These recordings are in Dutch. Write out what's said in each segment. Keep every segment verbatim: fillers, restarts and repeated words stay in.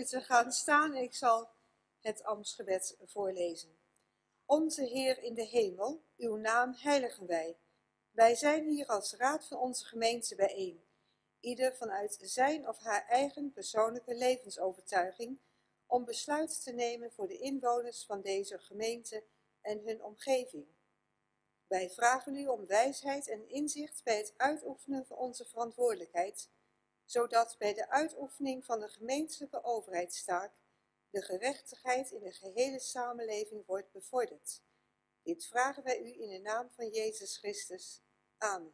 u te gaan staan en ik zal het ambtsgebed voorlezen. Onze Heer in de hemel, uw naam heiligen wij. Wij zijn hier als raad van onze gemeente bijeen. Ieder vanuit zijn of haar eigen persoonlijke levensovertuiging om besluiten te nemen voor de inwoners van deze gemeente en hun omgeving. Wij vragen u om wijsheid en inzicht bij het uitoefenen van onze verantwoordelijkheid, zodat bij de uitoefening van de gemeentelijke overheidstaak de gerechtigheid in de gehele samenleving wordt bevorderd. Dit vragen wij u in de naam van Jezus Christus. Amen.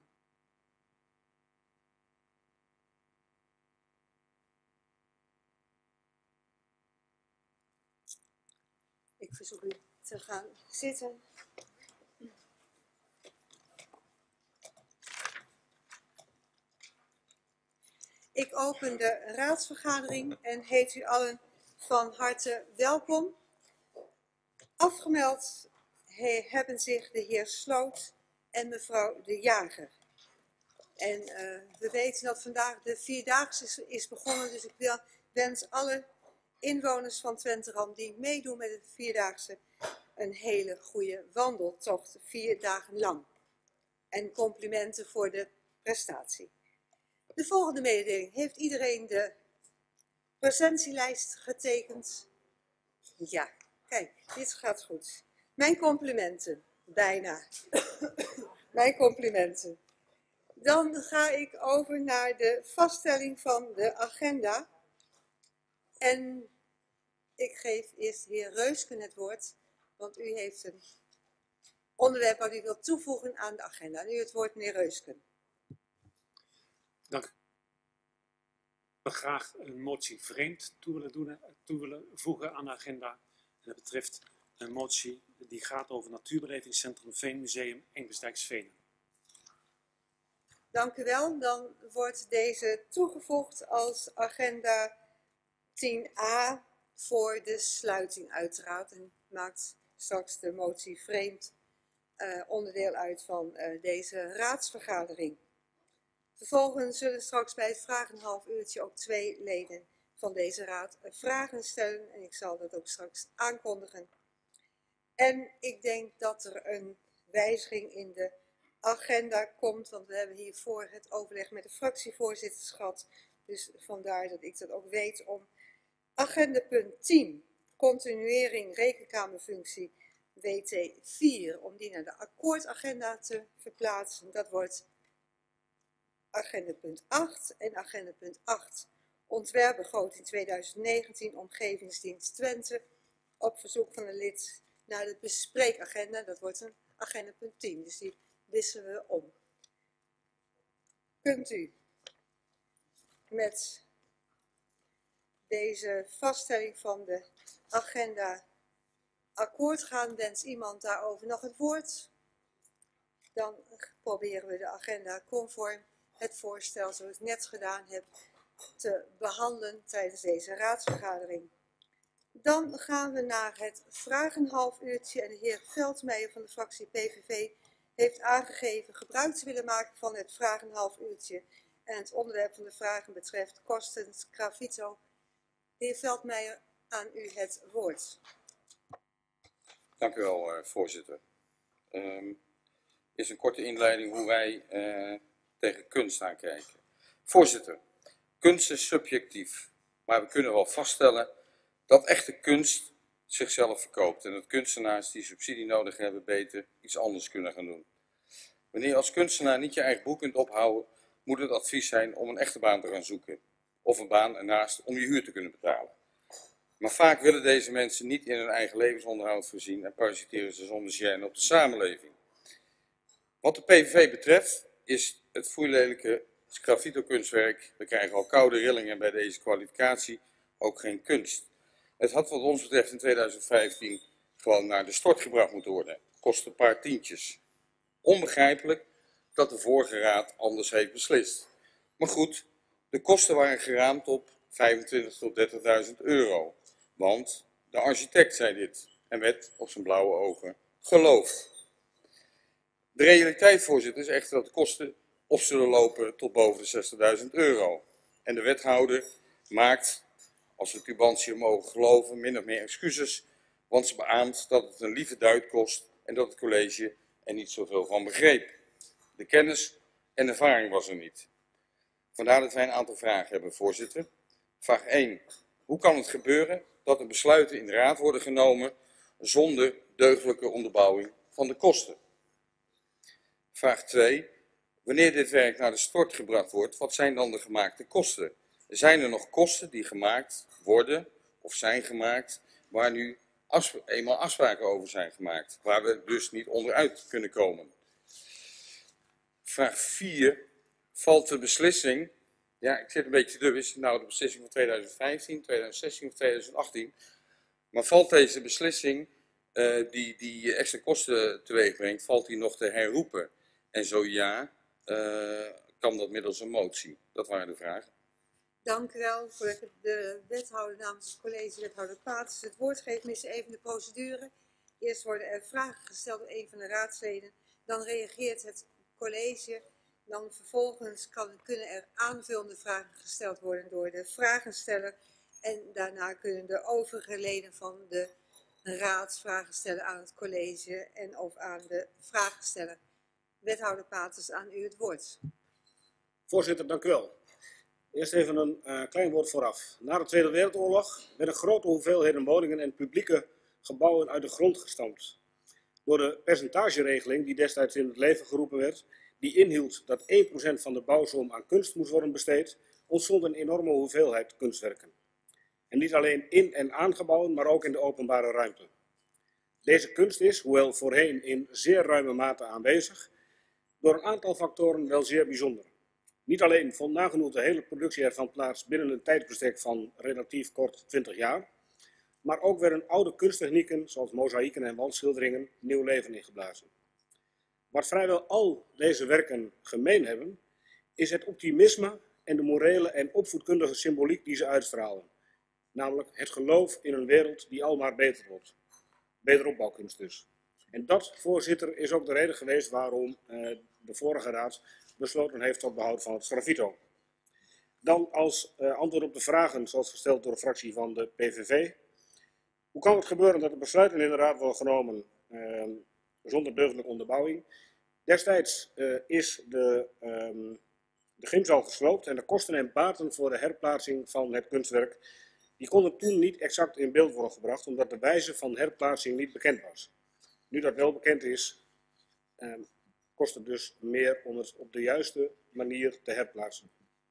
Ik verzoek u te gaan zitten. Ik open de raadsvergadering en heet u allen van harte welkom. Afgemeld he, hebben zich de heer Sloot en mevrouw De Jager. En uh, we weten dat vandaag de Vierdaagse is, is begonnen, dus ik wil, wens alle inwoners van Twenteram die meedoen met de Vierdaagse een hele goede wandeltocht, vier dagen lang. En complimenten voor de prestatie. De volgende mededeling. Heeft iedereen de presentielijst getekend? Ja, kijk, dit gaat goed. Mijn complimenten, bijna. Mijn complimenten. Dan ga ik over naar de vaststelling van de agenda. En ik geef eerst de heer Reusken het woord, want u heeft een onderwerp wat u wilt toevoegen aan de agenda. Nu het woord, meneer Reusken. Dank u. Ik wil graag een motie vreemd toe willen, doen, toe willen voegen aan de agenda. En dat betreft een motie die gaat over Natuurbelevingscentrum Veenmuseum Engbesdijksvenen. Dank u wel. Dan wordt deze toegevoegd als agenda tien a voor de sluiting uiteraard. En maakt straks de motie vreemd uh, onderdeel uit van uh, deze raadsvergadering. Vervolgens zullen straks bij het vraag een half uurtje ook twee leden van deze raad vragen stellen. En ik zal dat ook straks aankondigen. En ik denk dat er een wijziging in de agenda komt. Want we hebben hiervoor het overleg met de fractievoorzitters gehad. Dus vandaar dat ik dat ook weet om agenda punt tien. Continuering rekenkamerfunctie W T vier. Om die naar de akkoordagenda te verplaatsen. Dat wordt agenda punt acht en agenda punt acht. Ontwerpbegroting tweeduizend negentien, Omgevingsdienst Twente. Op verzoek van een lid naar de bespreekagenda. Dat wordt een agenda punt tien, dus die wisselen we om. Kunt u met deze vaststelling van de agenda akkoord gaan? Wens iemand daarover nog het woord? Dan proberen we de agenda conform het voorstel, zoals ik net gedaan heb, te behandelen tijdens deze raadsvergadering. Dan gaan we naar het vragenhalf uurtje en de heer Veldmeijer van de fractie P V V heeft aangegeven gebruik te willen maken van het vragenhalf uurtje. En het onderwerp van de vragen betreft Kostens Gravito. De heer Veldmeijer, aan u het woord. Dank u wel, uh, voorzitter. Um, is een korte inleiding hoe wij uh, tegen kunst aankijken. Voorzitter, kunst is subjectief, maar we kunnen wel vaststellen dat echte kunst zichzelf verkoopt en dat kunstenaars die subsidie nodig hebben beter iets anders kunnen gaan doen. Wanneer je als kunstenaar niet je eigen boek kunt ophouden, moet het advies zijn om een echte baan te gaan zoeken. Of een baan ernaast om je huur te kunnen betalen. Maar vaak willen deze mensen niet in hun eigen levensonderhoud voorzien en parasiteren ze zonder gêne op de samenleving. Wat de P V V betreft is het foeilelijke Gravito-kunstwerk, we krijgen al koude rillingen bij deze kwalificatie, ook geen kunst. Het had wat ons betreft in tweeduizend vijftien gewoon naar de stort gebracht moeten worden. Kost een paar tientjes. Onbegrijpelijk dat de vorige raad anders heeft beslist. Maar goed, de kosten waren geraamd op vijfentwintigduizend tot dertigduizend euro. Want de architect zei dit en werd op zijn blauwe ogen geloofd. De realiteit, voorzitter, is echter dat de kosten op zullen lopen tot boven de zestigduizend euro. En de wethouder maakt als we Tubantia mogen geloven, min of meer excuses, want ze beaamt dat het een lieve duit kost en dat het college er niet zoveel van begreep. De kennis en ervaring was er niet. Vandaar dat wij een aantal vragen hebben, voorzitter. Vraag één. Hoe kan het gebeuren dat er besluiten in de raad worden genomen zonder deugdelijke onderbouwing van de kosten? Vraag twee. Wanneer dit werk naar de stort gebracht wordt, wat zijn dan de gemaakte kosten? Zijn er nog kosten die gemaakt worden of zijn gemaakt, waar nu afsp- eenmaal afspraken over zijn gemaakt, waar we dus niet onderuit kunnen komen? Vraag vier. Valt de beslissing, ja ik zit een beetje te dubbel, is het nou de beslissing van tweeduizend vijftien, tweeduizend zestien of tweeduizend achttien, maar valt deze beslissing uh, die, die extra kosten teweeg brengt, valt die nog te herroepen? En zo ja, uh, kan dat middels een motie? Dat waren de vragen. Dank u wel. Voordat ik de wethouder namens het college, wethouder Paters, het woord geef, mis even de procedure. Eerst worden er vragen gesteld door een van de raadsleden. Dan reageert het college. Dan vervolgens kan, kunnen er aanvullende vragen gesteld worden door de vragensteller. En daarna kunnen de overige leden van de raad vragen stellen aan het college en of aan de vragensteller. Wethouder Paters, aan u het woord. Voorzitter, dank u wel. Eerst even een uh, klein woord vooraf. Na de Tweede Wereldoorlog werden grote hoeveelheden woningen en publieke gebouwen uit de grond gestampt. Door de percentageregeling die destijds in het leven geroepen werd, die inhield dat één procent van de bouwsom aan kunst moest worden besteed, ontstond een enorme hoeveelheid kunstwerken. En niet alleen in en aan gebouwen, maar ook in de openbare ruimte. Deze kunst is, hoewel voorheen in zeer ruime mate aanwezig, door een aantal factoren wel zeer bijzonder. Niet alleen vond nagenoeg de hele productie ervan plaats binnen een tijdsbestek van relatief kort twintig jaar, maar ook werden oude kunsttechnieken zoals mozaïeken en wandschilderingen nieuw leven ingeblazen. Wat vrijwel al deze werken gemeen hebben, is het optimisme en de morele en opvoedkundige symboliek die ze uitstralen. Namelijk het geloof in een wereld die almaar beter wordt. Wederopbouwkunst dus. En dat, voorzitter, is ook de reden geweest waarom uh, de vorige raad besloten heeft tot behoud van het Sgraffito. Dan als uh, antwoord op de vragen zoals gesteld door de fractie van de P V V. Hoe kan het gebeuren dat de besluiten in de raad worden genomen uh, zonder deugdelijke onderbouwing? Destijds uh, is de, um, de gymzaal gesloopt en de kosten en baten voor de herplaatsing van het kunstwerk, die konden toen niet exact in beeld worden gebracht, omdat de wijze van herplaatsing niet bekend was. Nu dat wel bekend is, um, kost het dus meer om het op de juiste manier te herplaatsen.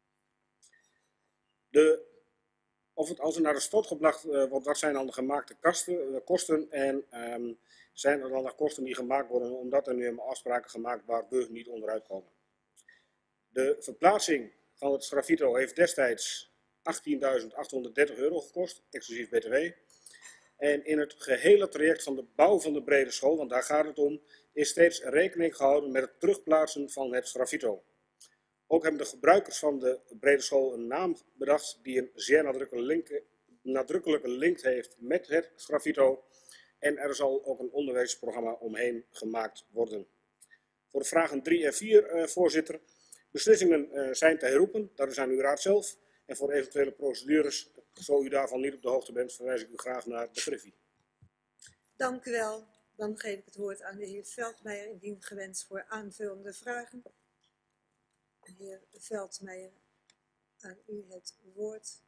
De, of het als er naar de stot gebracht uh, wordt, wat zijn dan de gemaakte kasten, uh, kosten en um, zijn er dan nog kosten die gemaakt worden omdat er nu helemaal afspraken gemaakt waar we niet onderuit komen. De verplaatsing van het Sgraffito heeft destijds achttienduizend achthonderddertig euro gekost, exclusief B T W. En in het gehele traject van de bouw van de brede school, want daar gaat het om, is steeds rekening gehouden met het terugplaatsen van het Sgraffito. Ook hebben de gebruikers van de brede school een naam bedacht die een zeer nadrukkelijke link, nadrukkelijke link heeft met het Sgraffito. En er zal ook een onderwijsprogramma omheen gemaakt worden. Voor de vragen drie en vier, uh, voorzitter. Beslissingen uh, zijn te herroepen, dat is aan uw raad zelf. En voor eventuele procedures, zo u daarvan niet op de hoogte bent, verwijs ik u graag naar de Griffie. Dank u wel. Dan geef ik het woord aan de heer Veldmeijer, indien gewenst voor aanvullende vragen. De heer Veldmeijer, aan u het woord.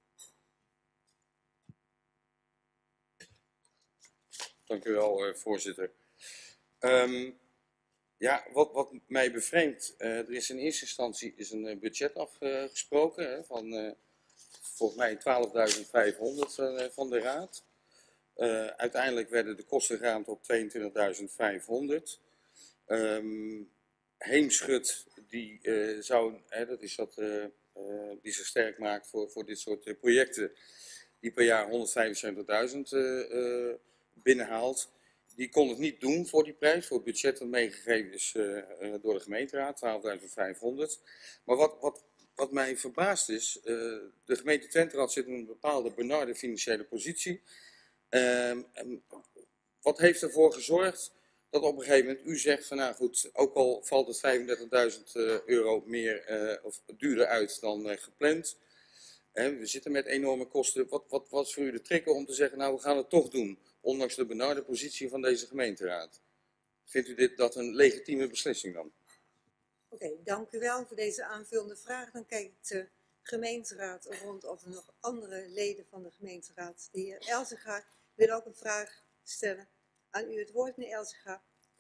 Dank u wel, uh, voorzitter. Um, ja, wat, wat mij bevreemdt, uh, er is in eerste instantie is een budget afgesproken uh, van uh, volgens mij twaalfduizend vijfhonderd uh, van de raad. Uh, uiteindelijk werden de kosten geraamd op tweeëntwintigduizend vijfhonderd. Um, Heemschut, die uh, zou, uh, dat is dat uh, uh, die zich sterk maakt voor, voor dit soort uh, projecten, die per jaar honderdvijfenzeventigduizend uh, uh, binnenhaalt. Die kon het niet doen voor die prijs, voor het budget dat meegegeven is uh, uh, door de gemeenteraad, twaalfduizend vijfhonderd. Maar wat, wat, wat mij verbaast is, uh, de gemeente Twenterad zit in een bepaalde benarde financiële positie. Uh, wat heeft ervoor gezorgd dat op een gegeven moment u zegt van nou goed, ook al valt het vijfendertigduizend euro meer uh, of duurder uit dan uh, gepland, Hè, we zitten met enorme kosten. Wat, wat was voor u de trigger om te zeggen, nou we gaan het toch doen, ondanks de benarde positie van deze gemeenteraad? Vindt u dit dat een legitieme beslissing dan? Oké, okay, dank u wel voor deze aanvullende vraag. Dan kijk ik de gemeenteraad rond of er nog andere leden van de gemeenteraad. De heer Elzega wil ook een vraag stellen. Aan u het woord, meneer Elzega.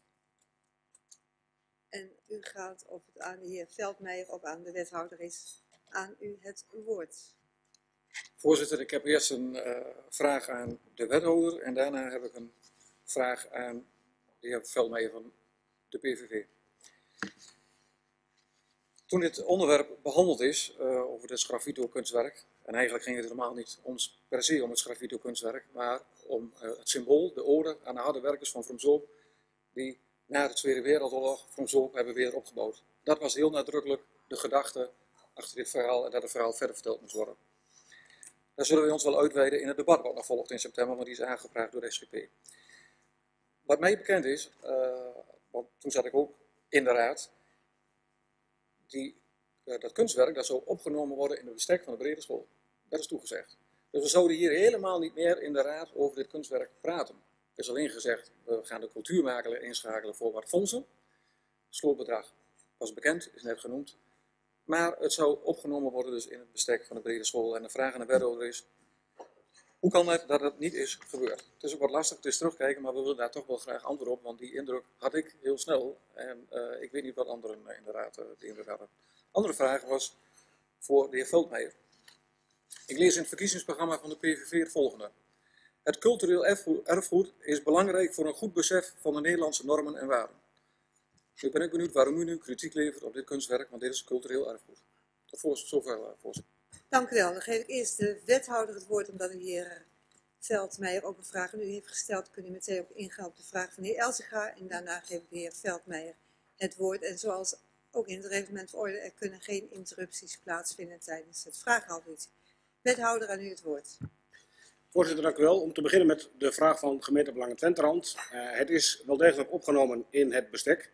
En u gaat of het aan de heer Veldmeijer of aan de wethouder is. Aan u het woord. Voorzitter, ik heb eerst een uh, vraag aan de wethouder en daarna heb ik een vraag aan de heer Veldmeijer van de P V V. Toen dit onderwerp behandeld is uh, over het sgraffito-kunstwerk, en eigenlijk ging het helemaal niet ons per se om het sgraffito-kunstwerk, maar om uh, het symbool, de ode aan de harde werkers van Vroomsdorp, die na de Tweede Wereldoorlog Vroomsdorp hebben weer opgebouwd. Dat was heel nadrukkelijk de gedachte achter dit verhaal en dat het verhaal verder verteld moest worden. Daar zullen we ons wel uitweiden in het debat wat nog volgt in september, maar die is aangevraagd door de S G P. Wat mij bekend is, uh, want toen zat ik ook in de raad, die, uh, dat kunstwerk dat zou opgenomen worden in het bestek van de brede school. Dat is toegezegd. Dus we zouden hier helemaal niet meer in de raad over dit kunstwerk praten. Er is alleen gezegd, we gaan de cultuurmakelaar inschakelen voor wat fondsen. Het slootbedrag was bekend, is net genoemd. Maar het zou opgenomen worden dus in het bestek van de brede school. En de vraag aan de wethouder is, hoe kan het dat het niet is gebeurd? Het is ook wat lastig, het is terugkijken, maar we willen daar toch wel graag antwoord op. Want die indruk had ik heel snel. En uh, ik weet niet wat anderen uh, in de raad uh, de indruk hadden. Andere vraag was voor de heer Veldmeijer. Ik lees in het verkiezingsprogramma van de P V V het volgende. Het cultureel erfgoed is belangrijk voor een goed besef van de Nederlandse normen en waarden. Ik ben ook benieuwd waarom u nu kritiek levert op dit kunstwerk, want dit is cultureel erfgoed. Tot voor, zover, voorzitter. Dank u wel. Dan geef ik eerst de wethouder het woord, omdat de heer Veldmeijer ook een vraag aan u heeft gesteld. Kunt u meteen ook ingaan op de vraag van de heer Elzega. En daarna geef ik de heer Veldmeijer het woord. En zoals ook in het reglement van orde, er kunnen geen interrupties plaatsvinden tijdens het vragenhalfuurtje. Wethouder, aan u het woord. Voorzitter, dank u wel. Om te beginnen met de vraag van gemeentebelangen Twenterand. Uh, het is wel degelijk opgenomen in het bestek.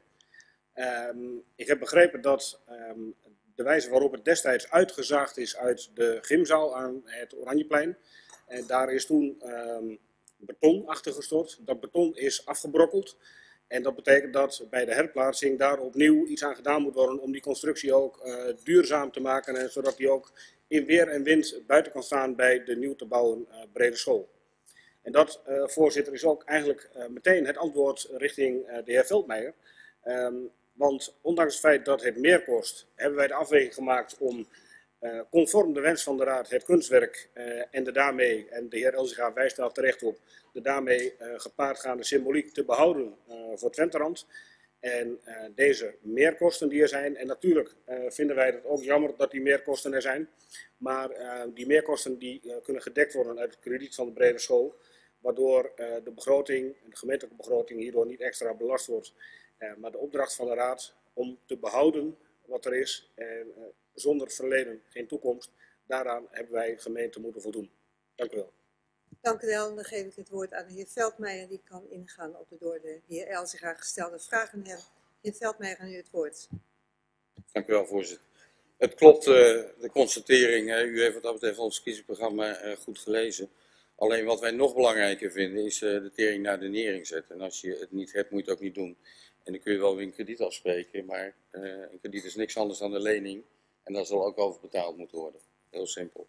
Um, ik heb begrepen dat um, de wijze waarop het destijds uitgezaagd is uit de gymzaal aan het Oranjeplein. En daar is toen um, beton achter gestort. Dat beton is afgebrokkeld. En dat betekent dat bij de herplaatsing daar opnieuw iets aan gedaan moet worden om die constructie ook uh, duurzaam te maken. En zodat die ook in weer en wind buiten kan staan bij de nieuw te bouwen uh, brede school. En dat, uh, voorzitter, is ook eigenlijk uh, meteen het antwoord richting uh, de heer Veldmeijer. Um, want ondanks het feit dat het meer kost, hebben wij de afweging gemaakt om uh, conform de wens van de raad het kunstwerk uh, en de daarmee, en de heer Elzega wijst daar terecht op, de daarmee uh, gepaardgaande symboliek te behouden uh, voor Twenterand. En uh, deze meerkosten die er zijn, en natuurlijk uh, vinden wij het ook jammer dat die meerkosten er zijn, maar uh, die meerkosten die uh, kunnen gedekt worden uit het krediet van de brede school, waardoor uh, de begroting, de gemeentelijke begroting hierdoor niet extra belast wordt. Uh, maar de opdracht van de raad om te behouden wat er is en uh, zonder verleden geen toekomst, daaraan hebben wij gemeente moeten voldoen. Dank u wel. Dank u wel. Dan geef ik het woord aan de heer Veldmeijer. Die kan ingaan op de door de heer Elzega gestelde vragen. Heer Veldmeijer, aan u het woord. Dank u wel, voorzitter. Het klopt, uh, de constatering. Uh, u heeft wat dat betreft ons verkiezingsprogramma uh, goed gelezen. Alleen wat wij nog belangrijker vinden is uh, de tering naar de nering zetten. En als je het niet hebt, moet je het ook niet doen. En dan kun je wel weer een krediet afspreken, maar uh, een krediet is niks anders dan een lening. En daar zal ook over betaald moeten worden. Heel simpel.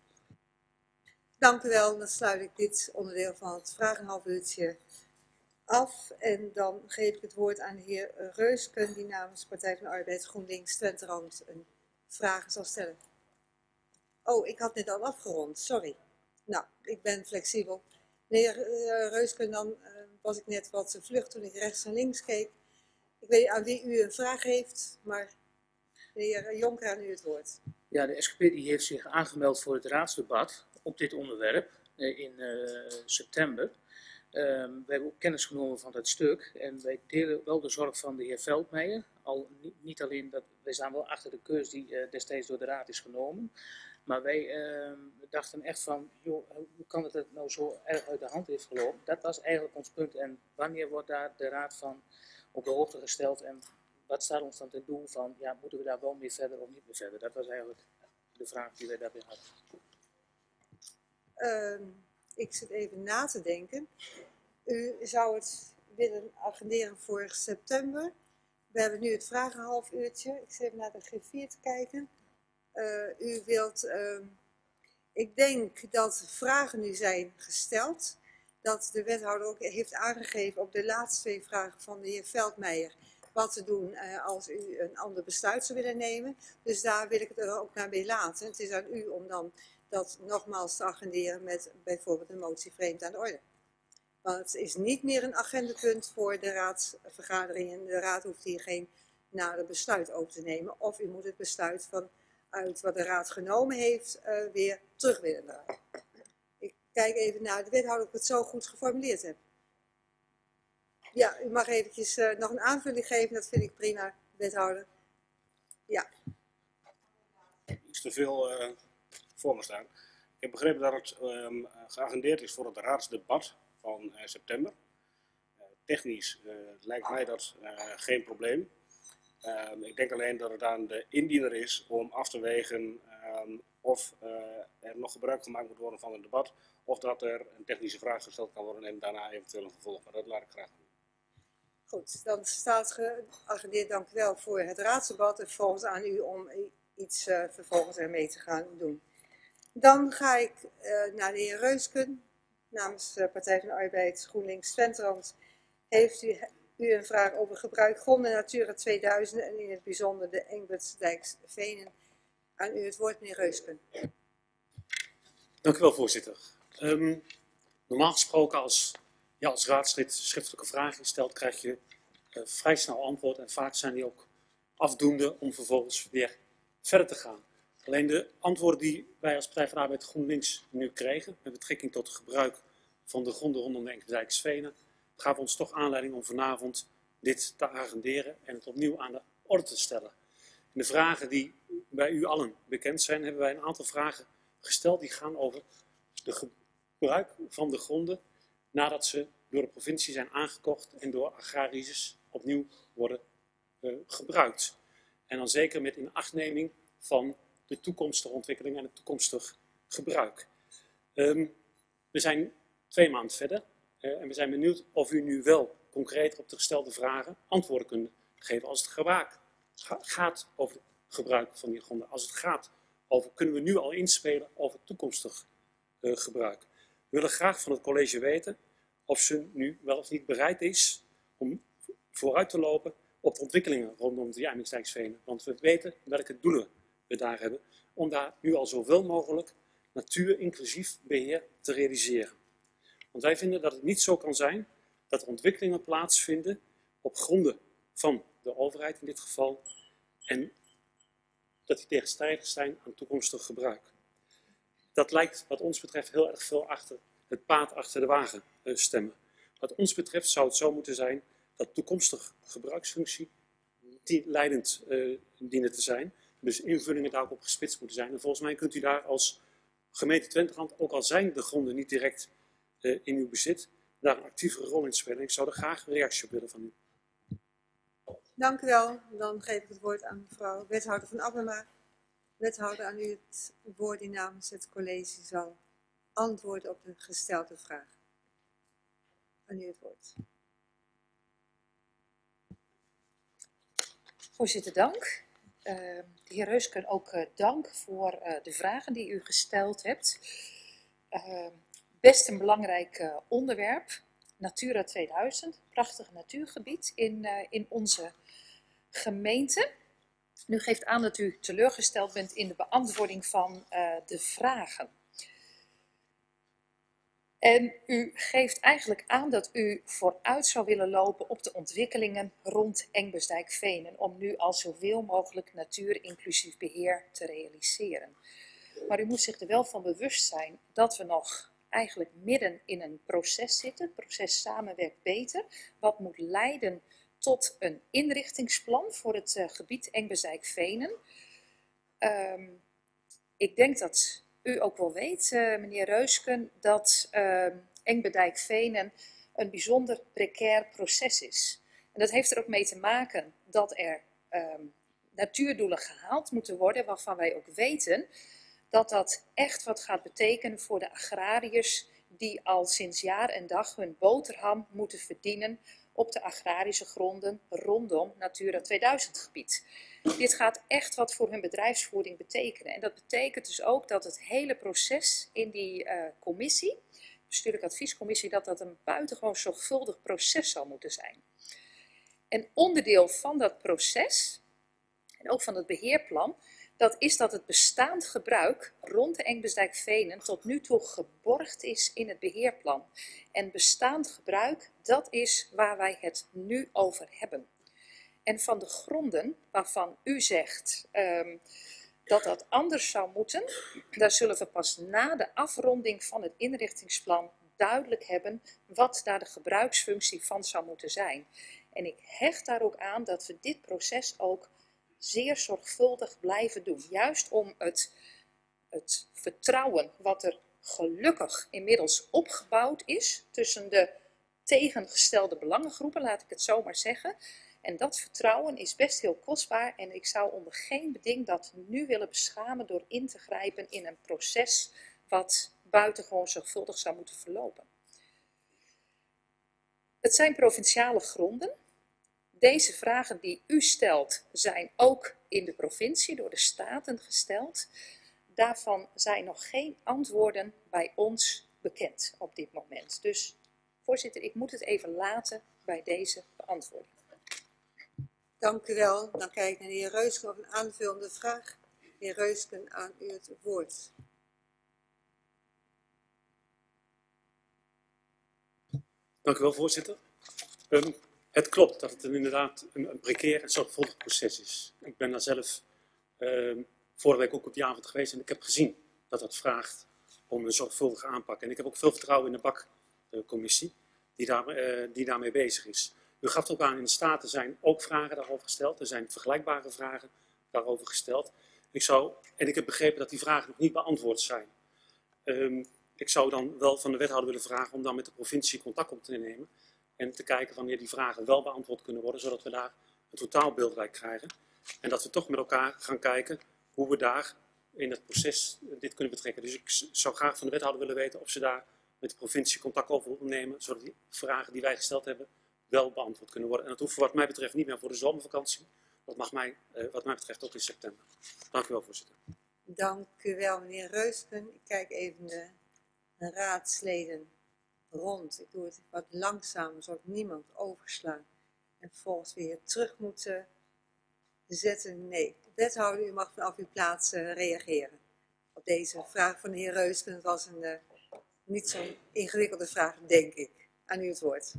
Dank u wel. Dan sluit ik dit onderdeel van het vragenhalfuurtje af. En dan geef ik het woord aan de heer Reusken, die namens Partij van de Arbeid GroenLinks Twenterand een vraag zal stellen. Oh, ik had net al afgerond, sorry. Nou, ik ben flexibel. Meneer uh, Reusken, dan uh, was ik net wat vlug toen ik rechts en links keek. Ik weet niet aan wie u een vraag heeft, maar de heer Jonker, aan u het woord. Ja, de S G P die heeft zich aangemeld voor het raadsdebat op dit onderwerp in uh, september. Um, we hebben ook kennis genomen van dat stuk en wij delen wel de zorg van de heer Veldmeijer. Al niet, niet alleen dat, wij staan wel achter de keus die uh, destijds door de raad is genomen. Maar wij uh, dachten echt van, joh, hoe kan het dat nou zo erg uit de hand heeft gelopen? Dat was eigenlijk ons punt. En wanneer wordt daar de raad van op de hoogte gesteld en wat staat ons dan ten doel van, ja, moeten we daar wel mee verder of niet mee verder? Dat was eigenlijk de vraag die wij daarbij hadden. Uh, ik zit even na te denken. U zou het willen agenderen voor september. We hebben nu het vragenhalf uurtje. Ik zit even naar de G vier te kijken. Uh, u wilt... Uh, ik denk dat vragen nu zijn gesteld. Dat de wethouder ook heeft aangegeven op de laatste twee vragen van de heer Veldmeijer wat te doen uh, als u een ander besluit zou willen nemen. Dus daar wil ik het er ook naar bij laten. Het is aan u om dan dat nogmaals te agenderen met bijvoorbeeld een motie vreemd aan de orde. Want het is niet meer een agendapunt voor de raadsvergaderingen. De raad hoeft hier geen nader besluit over te nemen. Of u moet het besluit vanuit wat de raad genomen heeft uh, weer terug willen draaien. Ik kijk even naar de wethouder of ik het zo goed geformuleerd heb. Ja, u mag eventjes uh, nog een aanvulling geven, dat vind ik prima, wethouder. Ja. Iets te veel uh, voor me staan. Ik heb begrepen dat het um, geagendeerd is voor het raadsdebat van uh, september. Uh, technisch uh, lijkt mij dat uh, geen probleem. Uh, ik denk alleen dat het aan de indiener is om af te wegen um, of uh, er nog gebruik gemaakt moet worden van een debat. Of dat er een technische vraag gesteld kan worden en daarna eventueel een vervolg. Maar dat laat ik graag doen. Goed, dan staat geagendeerd, dank u wel voor het raadsdebat. En volgens aan u om iets uh, vervolgens ermee te gaan doen. Dan ga ik uh, naar de heer Reusken. Namens de Partij van de Arbeid, GroenLinks, Twenterand. Heeft u, u een vraag over gebruik gronden Natura tweeduizend en in het bijzonder de Engbertsdijksvenen. Aan u het woord, meneer Reusken. Dank u wel, voorzitter. Um, normaal gesproken als, ja, als raadslid schriftelijke vragen stelt, krijg je uh, vrij snel antwoord. En vaak zijn die ook afdoende om vervolgens weer verder te gaan. Alleen de antwoorden die wij als Partij van de Arbeid GroenLinks nu kregen, met betrekking tot het gebruik van de gronden rondom de Engbertsdijksvenen, gaven ons toch aanleiding om vanavond dit te agenderen en het opnieuw aan de orde te stellen. En de vragen die bij u allen bekend zijn, hebben wij een aantal vragen gesteld die gaan over de gebruik van de gronden nadat ze door de provincie zijn aangekocht en door agrariërs opnieuw worden uh, gebruikt. En dan zeker met inachtneming van de toekomstige ontwikkeling en het toekomstig gebruik. Um, we zijn twee maanden verder uh, en we zijn benieuwd of u nu wel concreet op de gestelde vragen antwoorden kunt geven als het gebruik ga, gaat over het gebruik van die gronden. Als het gaat over, kunnen we nu al inspelen over toekomstig uh, gebruik. We willen graag van het college weten of ze nu wel of niet bereid is om vooruit te lopen op de ontwikkelingen rondom de Engbertsdijksvenen. Want we weten welke doelen we daar hebben, om daar nu al zoveel mogelijk natuur-inclusief beheer te realiseren. Want wij vinden dat het niet zo kan zijn dat er ontwikkelingen plaatsvinden op gronden van de overheid in dit geval en dat die tegenstrijdig zijn aan toekomstig gebruik. Dat lijkt wat ons betreft heel erg veel achter het paard achter de wagen uh, stemmen. Wat ons betreft zou het zo moeten zijn dat toekomstig gebruiksfunctie die leidend uh, dienen te zijn. Dus invullingen daarop op gespitst moeten zijn. En volgens mij kunt u daar als gemeente Twenterand, ook al zijn de gronden niet direct uh, in uw bezit, daar een actievere rol in spelen. Ik zou er graag een reactie op willen van u. Dank u wel. Dan geef ik het woord aan mevrouw wethouder van Abema. Wethouder, aan u het woord die namens het college zal antwoorden op de gestelde vraag. Aan u het woord. Voorzitter, dank. Uh, de heer Reusken ook uh, dank voor uh, de vragen die u gesteld hebt. Uh, best een belangrijk uh, onderwerp. Natura tweeduizend, prachtig natuurgebied in, uh, in onze gemeente. U geeft aan dat u teleurgesteld bent in de beantwoording van uh, de vragen. En u geeft eigenlijk aan dat u vooruit zou willen lopen op de ontwikkelingen rond Engbertsdijksvenen, om nu al zoveel mogelijk natuurinclusief beheer te realiseren. Maar u moet zich er wel van bewust zijn dat we nog eigenlijk midden in een proces zitten. Het proces Samenwerkt Beter, wat moet leiden tot een inrichtingsplan voor het uh, gebied Engbertsdijksvenen. Um, ik denk dat u ook wel weet, uh, meneer Reusken, dat uh, Engbertsdijksvenen een bijzonder precair proces is. En dat heeft er ook mee te maken dat er um, natuurdoelen gehaald moeten worden, waarvan wij ook weten dat dat echt wat gaat betekenen voor de agrariërs die al sinds jaar en dag hun boterham moeten verdienen op de agrarische gronden rondom Natura tweeduizend gebied. Dit gaat echt wat voor hun bedrijfsvoering betekenen. En dat betekent dus ook dat het hele proces in die uh, commissie, bestuurlijke adviescommissie, dat dat een buitengewoon zorgvuldig proces zal moeten zijn. En onderdeel van dat proces, en ook van het beheerplan, dat is dat het bestaand gebruik rond de Engbesdijk-Venen tot nu toe geborgd is in het beheerplan. En bestaand gebruik, dat is waar wij het nu over hebben. En van de gronden waarvan u zegt um, dat dat anders zou moeten, daar zullen we pas na de afronding van het inrichtingsplan duidelijk hebben wat daar de gebruiksfunctie van zou moeten zijn. En ik hecht daar ook aan dat we dit proces ook zeer zorgvuldig blijven doen. Juist om het, het vertrouwen wat er gelukkig inmiddels opgebouwd is tussen de tegengestelde belangengroepen, laat ik het zo maar zeggen. En dat vertrouwen is best heel kostbaar en ik zou onder geen beding dat nu willen beschamen door in te grijpen in een proces wat buitengewoon zorgvuldig zou moeten verlopen. Het zijn provinciale gronden. Deze vragen die u stelt zijn ook in de provincie door de staten gesteld. Daarvan zijn nog geen antwoorden bij ons bekend op dit moment. Dus voorzitter, ik moet het even laten bij deze beantwoording. Dank u wel. Dan kijk ik naar de heer Reusken op een aanvullende vraag. De heer Reusken, aan u het woord. Dank u wel, voorzitter. Um, het klopt dat het een, inderdaad een, een precair en zorgvuldig proces is. Ik ben daar zelf um, vorige week ook op die avond geweest en ik heb gezien dat dat vraagt om een zorgvuldige aanpak. En ik heb ook veel vertrouwen in de bakcommissie die, daar, uh, die daarmee bezig is. U gaf ook aan, in de Staten zijn ook vragen daarover gesteld. Er zijn vergelijkbare vragen daarover gesteld. Ik zou, en ik heb begrepen dat die vragen nog niet beantwoord zijn. Um, ik zou dan wel van de wethouder willen vragen om dan met de provincie contact op te nemen. En te kijken wanneer die vragen wel beantwoord kunnen worden, zodat we daar een totaalbeeld bij krijgen. En dat we toch met elkaar gaan kijken hoe we daar in het proces dit kunnen betrekken. Dus ik zou graag van de wethouder willen weten of ze daar met de provincie contact over willen nemen, zodat die vragen die wij gesteld hebben wel beantwoord kunnen worden. En dat hoeft wat mij betreft niet meer voor de zomervakantie. Dat mag mij, uh, wat mij betreft ook in september. Dank u wel, voorzitter. Dank u wel, meneer Reusken. Ik kijk even de, de raadsleden rond. Ik doe het wat langzamer, zodat niemand overslaan. En vervolgens weer terug moeten zetten. Nee, de wethouder, u mag vanaf uw plaats uh, reageren. Op deze vraag van de heer Reusken. Het was een uh, niet zo'n ingewikkelde vraag, denk ik. Aan u het woord.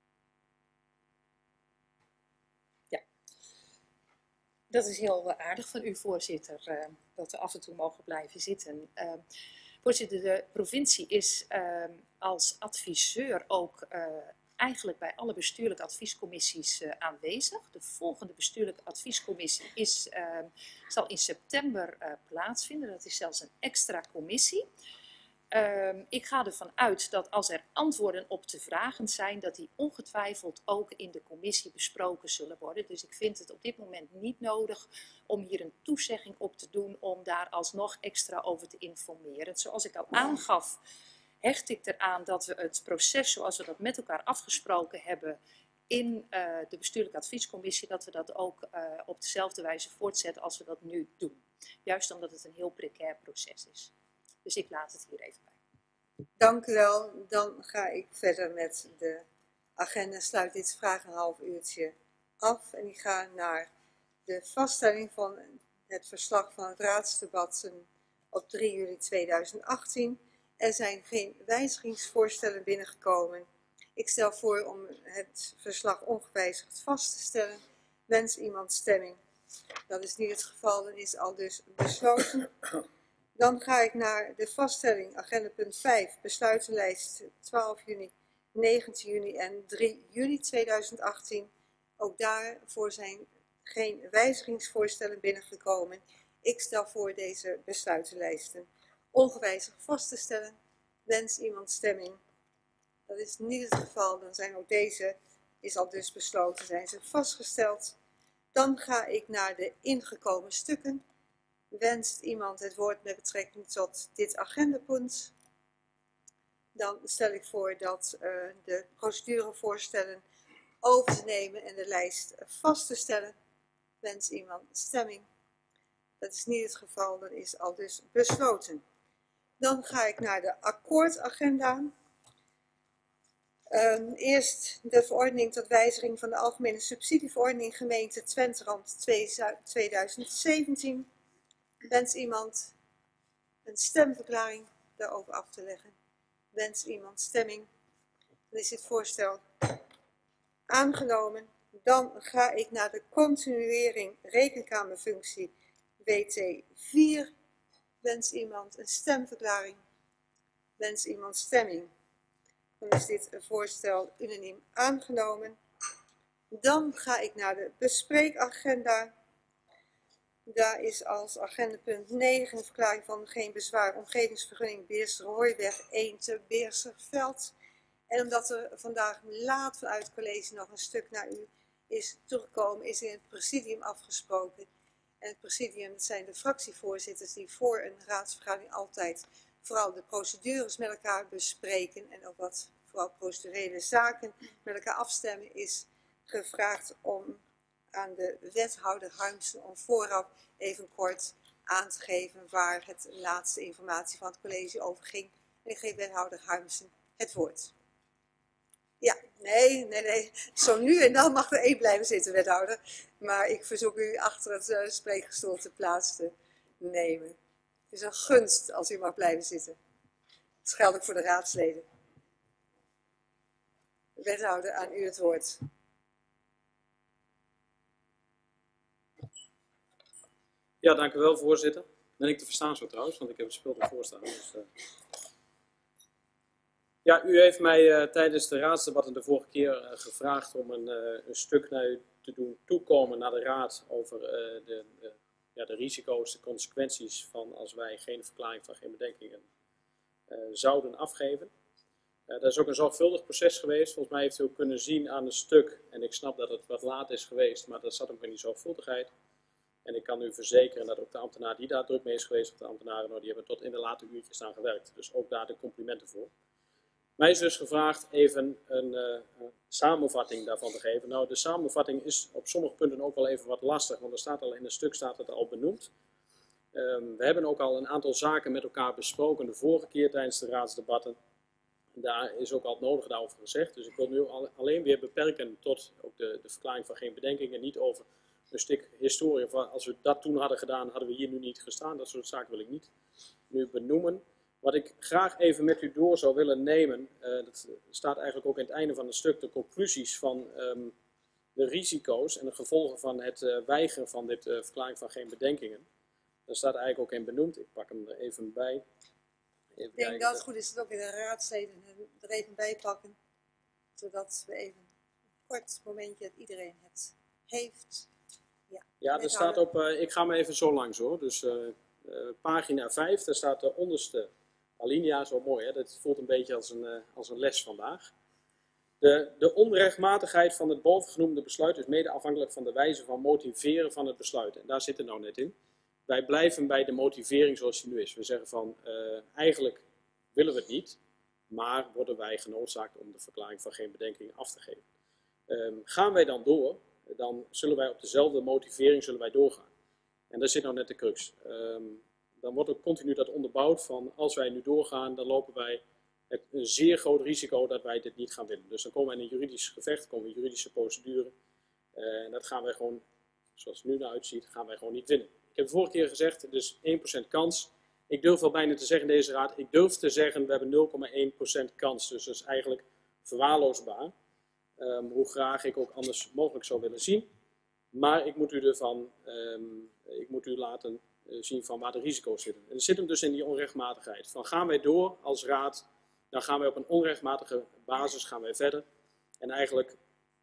Dat is heel aardig van u, voorzitter, uh, dat we af en toe mogen blijven zitten. Uh, voorzitter, de provincie is uh, als adviseur ook uh, eigenlijk bij alle bestuurlijke adviescommissies uh, aanwezig. De volgende bestuurlijke adviescommissie is, uh, zal in september uh, plaatsvinden. Dat is zelfs een extra commissie. Uh, ik ga ervan uit dat als er antwoorden op te vragen zijn, dat die ongetwijfeld ook in de commissie besproken zullen worden. Dus ik vind het op dit moment niet nodig om hier een toezegging op te doen om daar alsnog extra over te informeren. Zoals ik al aangaf, hecht ik eraan dat we het proces zoals we dat met elkaar afgesproken hebben in uh, de bestuurlijke adviescommissie, dat we dat ook uh, op dezelfde wijze voortzetten als we dat nu doen. Juist omdat het een heel precair proces is. Dus ik laat het hier even bij. Dank u wel. Dan ga ik verder met de agenda. Sluit dit vraag een half uurtje af. En ik ga naar de vaststelling van het verslag van het raadsdebat op drie juli tweeduizend achttien. Er zijn geen wijzigingsvoorstellen binnengekomen. Ik stel voor om het verslag ongewijzigd vast te stellen. Wens iemand stemming? Dat is niet het geval, dan is al dus besloten. Dan ga ik naar de vaststelling, agenda punt vijf, besluitenlijst twaalf juni, negentien juni en drie juli tweeduizend achttien. Ook daarvoor zijn geen wijzigingsvoorstellen binnengekomen. Ik stel voor deze besluitenlijsten ongewijzigd vast te stellen. Wens iemand stemming? Dat is niet het geval, dan zijn ook deze, is al dus besloten, zijn ze vastgesteld. Dan ga ik naar de ingekomen stukken. Wenst iemand het woord met betrekking tot dit agendapunt? Dan stel ik voor dat uh, de procedurevoorstellen over te nemen en de lijst vast te stellen. Wens iemand stemming? Dat is niet het geval, dat is al dus besloten. Dan ga ik naar de akkoordagenda. Um, eerst de verordening tot wijziging van de Algemene Subsidieverordening Gemeente Twenterand tweeduizend zeventien. Wens iemand een stemverklaring daarover af te leggen? Wens iemand stemming? Dan is dit voorstel aangenomen. Dan ga ik naar de continuering rekenkamerfunctie W T vier. Wens iemand een stemverklaring? Wens iemand stemming? Dan is dit voorstel unaniem aangenomen. Dan ga ik naar de bespreekagenda. Daar is als agendapunt negen een verklaring van geen bezwaar omgevingsvergunning Beersterhooiweg één te Beersterveld. En omdat er vandaag laat vanuit het college nog een stuk naar u is toegekomen, is in het presidium afgesproken. En het presidium, dat zijn de fractievoorzitters die voor een raadsvergadering altijd vooral de procedures met elkaar bespreken en ook wat vooral procedurele zaken met elkaar afstemmen, is gevraagd om aan de wethouder Harmsen om vooraf even kort aan te geven waar het laatste informatie van het college over ging. En ik geef wethouder Harmsen het woord. Ja, nee, nee, nee. Zo nu en dan mag er één blijven zitten, wethouder. Maar ik verzoek u achter het uh, spreekgestoelte plaats te nemen. Het is een gunst als u mag blijven zitten. Dat geldt ook voor de raadsleden. Wethouder, aan u het woord. Ja, dank u wel, voorzitter. Ben ik te verstaan zo trouwens, want ik heb het spul ervoor staan. Dus, uh... Ja, u heeft mij uh, tijdens de raadsdebatten de vorige keer uh, gevraagd om een, uh, een stuk naar u te doen toekomen naar de raad over uh, de, de, ja, de risico's, de consequenties van als wij geen verklaring van geen bedenkingen uh, zouden afgeven. Uh, dat is ook een zorgvuldig proces geweest. Volgens mij heeft u ook kunnen zien aan het stuk, en ik snap dat het wat laat is geweest, maar dat zat ook in die zorgvuldigheid. En ik kan u verzekeren dat ook de ambtenaar die daar druk mee is geweest, of de ambtenaren, nou, die hebben tot in de late uurtjes aan gewerkt. Dus ook daar de complimenten voor. Mij is dus gevraagd even een uh, samenvatting daarvan te geven. Nou, de samenvatting is op sommige punten ook wel even wat lastig, want er staat al in een stuk staat het al benoemd. Um, we hebben ook al een aantal zaken met elkaar besproken de vorige keer tijdens de raadsdebatten. Daar is ook al het nodige daarover gezegd. Dus ik wil nu al, alleen weer beperken tot ook de, de verklaring van geen bedenkingen. Niet over een stuk historie. Van als we dat toen hadden gedaan, hadden we hier nu niet gestaan. Dat soort zaken wil ik niet nu benoemen. Wat ik graag even met u door zou willen nemen, uh, dat staat eigenlijk ook in het einde van het stuk, de conclusies van um, de risico's en de gevolgen van het uh, weigeren van dit uh, verklaring van geen bedenkingen. Daar staat eigenlijk ook in benoemd. Ik pak hem er even bij. Even ik denk dat het goed is dat ook in de raadsleden er even bij pakken, zodat we even een kort momentje dat iedereen het heeft. Ja, ja er staat op, uh, ik ga maar even zo langs hoor, dus uh, uh, pagina vijf, daar staat de onderste alinea, zo mooi hè, dat voelt een beetje als een, uh, als een les vandaag. De, de onrechtmatigheid van het bovengenoemde besluit is mede afhankelijk van de wijze van motiveren van het besluit. En daar zit het nou net in. Wij blijven bij de motivering zoals die nu is. We zeggen van, uh, eigenlijk willen we het niet, maar worden wij genoodzaakt om de verklaring van geen bedenking af te geven. Um, gaan wij dan door, dan zullen wij op dezelfde motivering zullen wij doorgaan. En daar zit nou net de crux. Um, dan wordt ook continu dat onderbouwd van, als wij nu doorgaan, dan lopen wij het een zeer groot risico dat wij dit niet gaan winnen. Dus dan komen we in een juridisch gevecht, komen we in een juridische procedure. Uh, en dat gaan wij gewoon, zoals het nu naar uitziet, gaan wij gewoon niet winnen. Ik heb de vorige keer gezegd, het is één procent kans. Ik durf wel bijna te zeggen in deze raad, ik durf te zeggen, we hebben nul komma één procent kans. Dus dat is eigenlijk verwaarloosbaar. Um, hoe graag ik ook anders mogelijk zou willen zien. Maar ik moet u ervan, um, ik moet u laten uh, zien van waar de risico's zitten. En er zit hem dus in die onrechtmatigheid. Van gaan wij door als raad, dan gaan wij op een onrechtmatige basis gaan wij verder. En eigenlijk,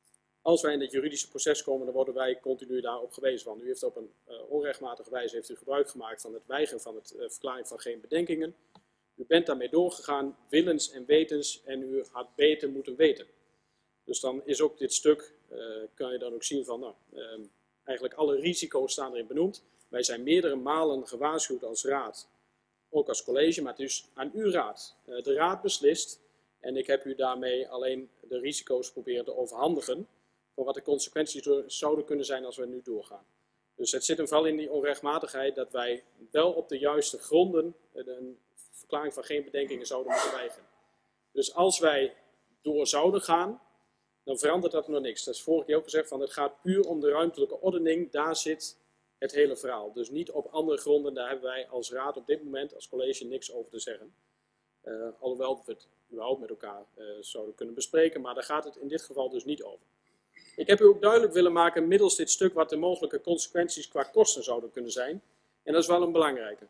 als wij in het juridische proces komen, dan worden wij continu daarop gewezen. Want u heeft op een uh, onrechtmatige wijze heeft u gebruik gemaakt van het weigeren van het uh, verklaring van geen bedenkingen. U bent daarmee doorgegaan, willens en wetens, en u had beter moeten weten. Dus dan is ook dit stuk, uh, kan je dan ook zien van, nou, uh, eigenlijk alle risico's staan erin benoemd. Wij zijn meerdere malen gewaarschuwd als raad, ook als college, maar het is aan uw raad. Uh, de raad beslist en ik heb u daarmee alleen de risico's proberen te overhandigen voor wat de consequenties zouden kunnen zijn als we nu doorgaan. Dus het zit hem vooral in die onrechtmatigheid dat wij wel op de juiste gronden een verklaring van geen bedenkingen zouden moeten weigeren. Dus als wij door zouden gaan, dan verandert dat nog niks. Dat is vorige keer ook gezegd, van het gaat puur om de ruimtelijke ordening, daar zit het hele verhaal. Dus niet op andere gronden, daar hebben wij als raad op dit moment, als college, niks over te zeggen. Uh, alhoewel we het überhaupt met elkaar uh, zouden kunnen bespreken, maar daar gaat het in dit geval dus niet over. Ik heb u ook duidelijk willen maken middels dit stuk wat de mogelijke consequenties qua kosten zouden kunnen zijn. En dat is wel een belangrijke.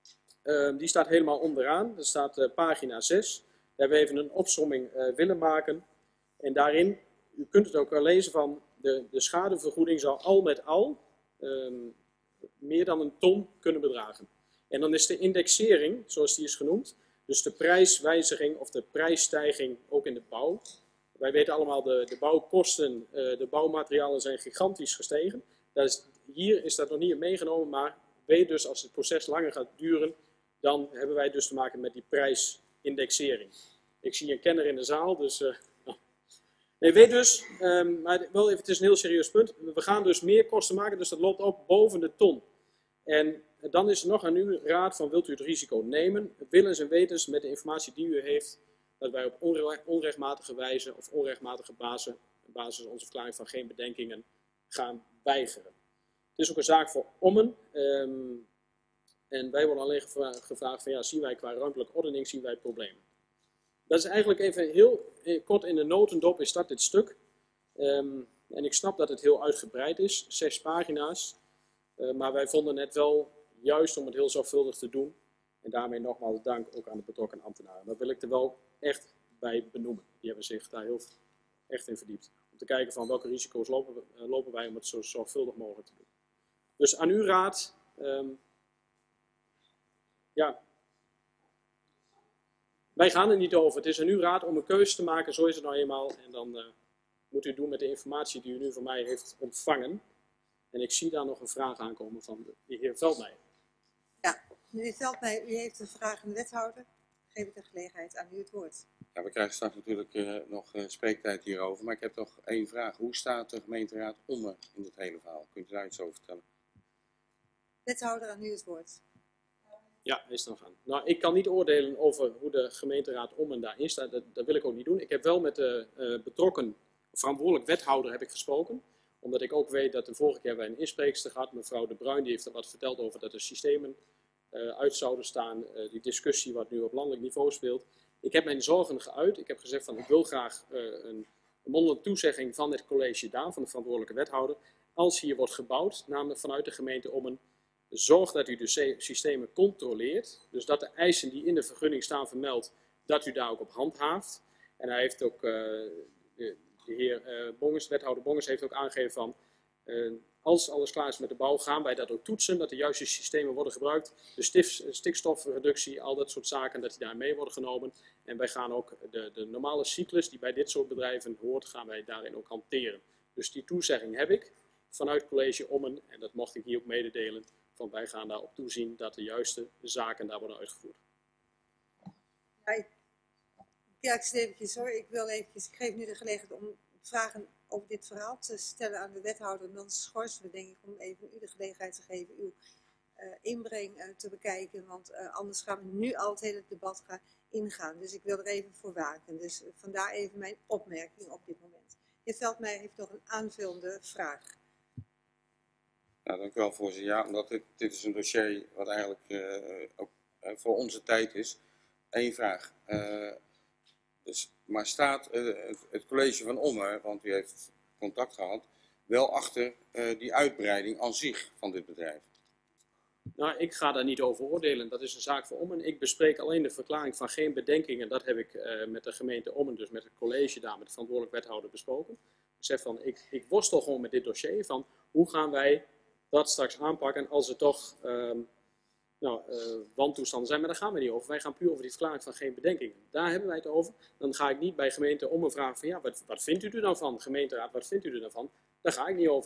Uh, die staat helemaal onderaan, dat staat uh, pagina zes. Daar hebben we even een opsomming uh, willen maken. En daarin, u kunt het ook wel lezen van, de, de schadevergoeding zal al met al um, meer dan een ton kunnen bedragen. En dan is de indexering, zoals die is genoemd, dus de prijswijziging of de prijsstijging ook in de bouw. Wij weten allemaal, de, de bouwkosten, uh, de bouwmaterialen zijn gigantisch gestegen. Dat is, hier is dat nog niet meegenomen, maar weet dus als het proces langer gaat duren, dan hebben wij dus te maken met die prijsindexering. Ik zie een kenner in de zaal, dus... Uh, Nee, weet dus, um, maar wel even, het is een heel serieus punt, we gaan dus meer kosten maken, dus dat loopt op boven de ton. En dan is er nog aan u raad van, wilt u het risico nemen, willens en wetens met de informatie die u heeft, dat wij op onre onrechtmatige wijze of onrechtmatige basis, basis onze verklaring van geen bedenkingen gaan weigeren. Het is ook een zaak voor Ommen, um, en wij worden alleen gevra gevraagd van, ja, zien wij qua ruimtelijke ordening, zien wij problemen. Dat is eigenlijk even heel kort in de notendop is dat dit stuk. Um, en ik snap dat het heel uitgebreid is, zes pagina's. Uh, maar wij vonden het wel juist om het heel zorgvuldig te doen. En daarmee nogmaals dank ook aan de betrokken ambtenaren. Dat wil ik er wel echt bij benoemen. Die hebben zich daar heel echt in verdiept. Om te kijken van welke risico's lopen, we, uh, lopen wij om het zo zorgvuldig mogelijk te doen. Dus aan uw raad. Um, ja... Wij gaan er niet over. Het is aan uw raad om een keuze te maken. Zo is het nou eenmaal. En dan uh, moet u het doen met de informatie die u nu van mij heeft ontvangen. En ik zie daar nog een vraag aankomen van de heer Veldmeijer. Ja, meneer Veldmeijer, u heeft een vraag aan de wethouder. Geef ik de gelegenheid aan u het woord. Ja, we krijgen straks natuurlijk uh, nog uh, spreektijd hierover. Maar ik heb toch één vraag. Hoe staat de gemeenteraad Ommen in het hele verhaal? Kunt u daar iets over vertellen? Wethouder, aan u het woord. Ja, is nog aan. Nou, ik kan niet oordelen over hoe de gemeenteraad Ommen daarin staat. Dat, dat wil ik ook niet doen. Ik heb wel met de uh, betrokken verantwoordelijk wethouder heb ik gesproken. Omdat ik ook weet dat de vorige keer wij een inspreekster gehad. Mevrouw De Bruin die heeft er wat verteld over dat de systemen uh, uit zouden staan. Uh, die discussie wat nu op landelijk niveau speelt. Ik heb mijn zorgen geuit. Ik heb gezegd van ik wil graag uh, een, een mondelinge toezegging van het college daar, van de verantwoordelijke wethouder. Als hier wordt gebouwd, namelijk vanuit de gemeente Ommen. Zorg dat u de systemen controleert, dus dat de eisen die in de vergunning staan vermeld, dat u daar ook op handhaaft. En hij heeft ook, uh, de, de heer uh, Bonges, wethouder Bonges heeft ook aangegeven van, uh, als alles klaar is met de bouw, gaan wij dat ook toetsen, dat de juiste systemen worden gebruikt. De stif, stikstofreductie, al dat soort zaken, dat die daar mee worden genomen. En wij gaan ook de, de normale cyclus die bij dit soort bedrijven hoort, gaan wij daarin ook hanteren. Dus die toezegging heb ik vanuit college Ommen, en dat mocht ik hier ook mededelen. Van wij gaan daarop toezien dat de juiste zaken daar worden uitgevoerd. Ja, ik, ja, ik zit eventjes hoor. Ik wil eventjes, ik geef nu de gelegenheid om vragen over dit verhaal te stellen aan de wethouder. En dan schorsen we denk ik om even u de gelegenheid te geven uw uh, inbreng uh, te bekijken. Want uh, anders gaan we nu al het hele debat gaan ingaan. Dus ik wil er even voor waken. Dus uh, vandaar even mijn opmerking op dit moment. De heer Veldmeijer heeft nog een aanvullende vraag. Nou, dank u wel, voorzitter. Ja, omdat dit, dit is een dossier wat eigenlijk uh, ook uh, voor onze tijd is. Eén vraag. Uh, dus, maar staat uh, het, het college van Ommen, want u heeft contact gehad, wel achter uh, die uitbreiding aan zich van dit bedrijf? Nou, ik ga daar niet over oordelen. Dat is een zaak voor Ommen. Ik bespreek alleen de verklaring van geen bedenkingen. Dat heb ik uh, met de gemeente Ommen, dus met het college daar, met de verantwoordelijk wethouder besproken. Ik zeg van, ik, ik worstel gewoon met dit dossier van, hoe gaan wij dat straks aanpakken als er toch um, nou, uh, wantoestanden zijn. Maar daar gaan we niet over. Wij gaan puur over die verklaring van geen bedenkingen. Daar hebben wij het over. Dan ga ik niet bij gemeente Ommen vragen van ja, wat, wat vindt u er nou van? Gemeenteraad, wat vindt u er nou van? Daar ga ik niet over.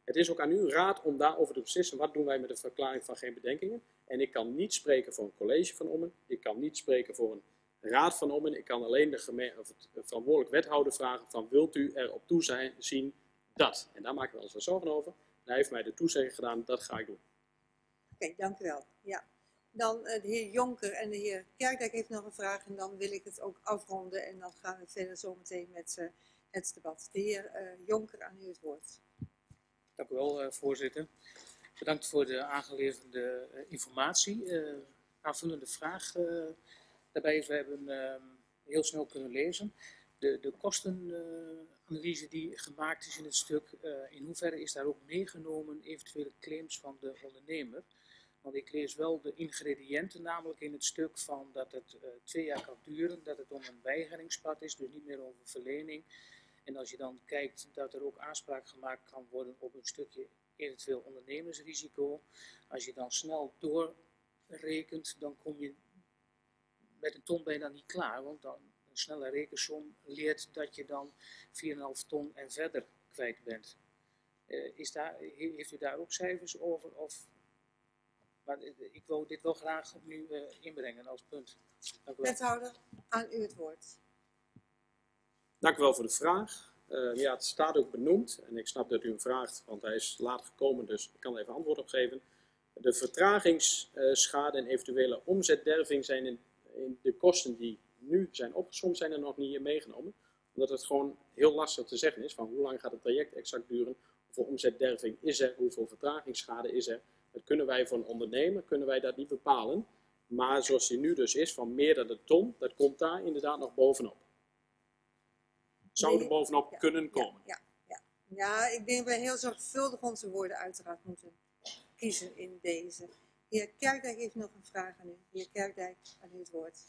Het is ook aan u, raad, om daarover te beslissen. Wat doen wij met de verklaring van geen bedenkingen? En ik kan niet spreken voor een college van Ommen. Ik kan niet spreken voor een raad van Ommen. Ik kan alleen de, geme- of het verantwoordelijk wethouder vragen van wilt u erop toezien dat? En daar maken we wel eens wat zorgen over. En hij heeft mij de toezegging gedaan, dat ga ik doen. Oké, okay, dank u wel. Ja. Dan uh, de heer Jonker en de heer Kerkdijk heeft nog een vraag en dan wil ik het ook afronden en dan gaan we verder zometeen met uh, het debat. De heer uh, Jonker, aan u het woord. Dank u wel, uh, voorzitter. Bedankt voor de aangeleverde uh, informatie. Uh, aanvullende vraag uh, daarbij is, we hebben uh, heel snel kunnen lezen. De, de kostenanalyse uh, die gemaakt is in het stuk, uh, in hoeverre is daar ook meegenomen eventuele claims van de ondernemer? Want ik lees wel de ingrediënten namelijk in het stuk van dat het uh, twee jaar kan duren, dat het om een weigeringspad is, dus niet meer over verlening. En als je dan kijkt dat er ook aanspraak gemaakt kan worden op een stukje eventueel ondernemersrisico, als je dan snel doorrekent, dan kom je met een ton bijna niet klaar, want dan een snelle rekensom leert dat je dan vier komma vijf ton en verder kwijt bent. Uh, is daar, heeft u daar ook cijfers over? Of, maar ik wil dit wel graag nu uh, inbrengen als punt. Dank u wel. Wethouder, aan u het woord. Dank u wel voor de vraag. Uh, ja, het staat ook benoemd en ik snap dat u hem vraagt, want hij is laat gekomen, dus ik kan er even antwoord op geven. De vertragingsschade en eventuele omzetderving zijn in, in de kosten die nu zijn opgesomd, zijn er nog niet in meegenomen. Omdat het gewoon heel lastig te zeggen is van hoe lang gaat het traject exact duren, hoeveel omzetderving is er, hoeveel vertragingsschade is er. Dat kunnen wij voor een ondernemer, kunnen wij dat niet bepalen. Maar zoals die nu dus is, van meer dan een ton, dat komt daar inderdaad nog bovenop. Zou er Nee, bovenop ja, kunnen komen. Ja, ja, ja. ja, ik denk dat we heel zorgvuldig onze woorden uiteraard moeten kiezen in deze. De heer Kerkdijk heeft nog een vraag aan u. De heer Kerkdijk, aan u het woord.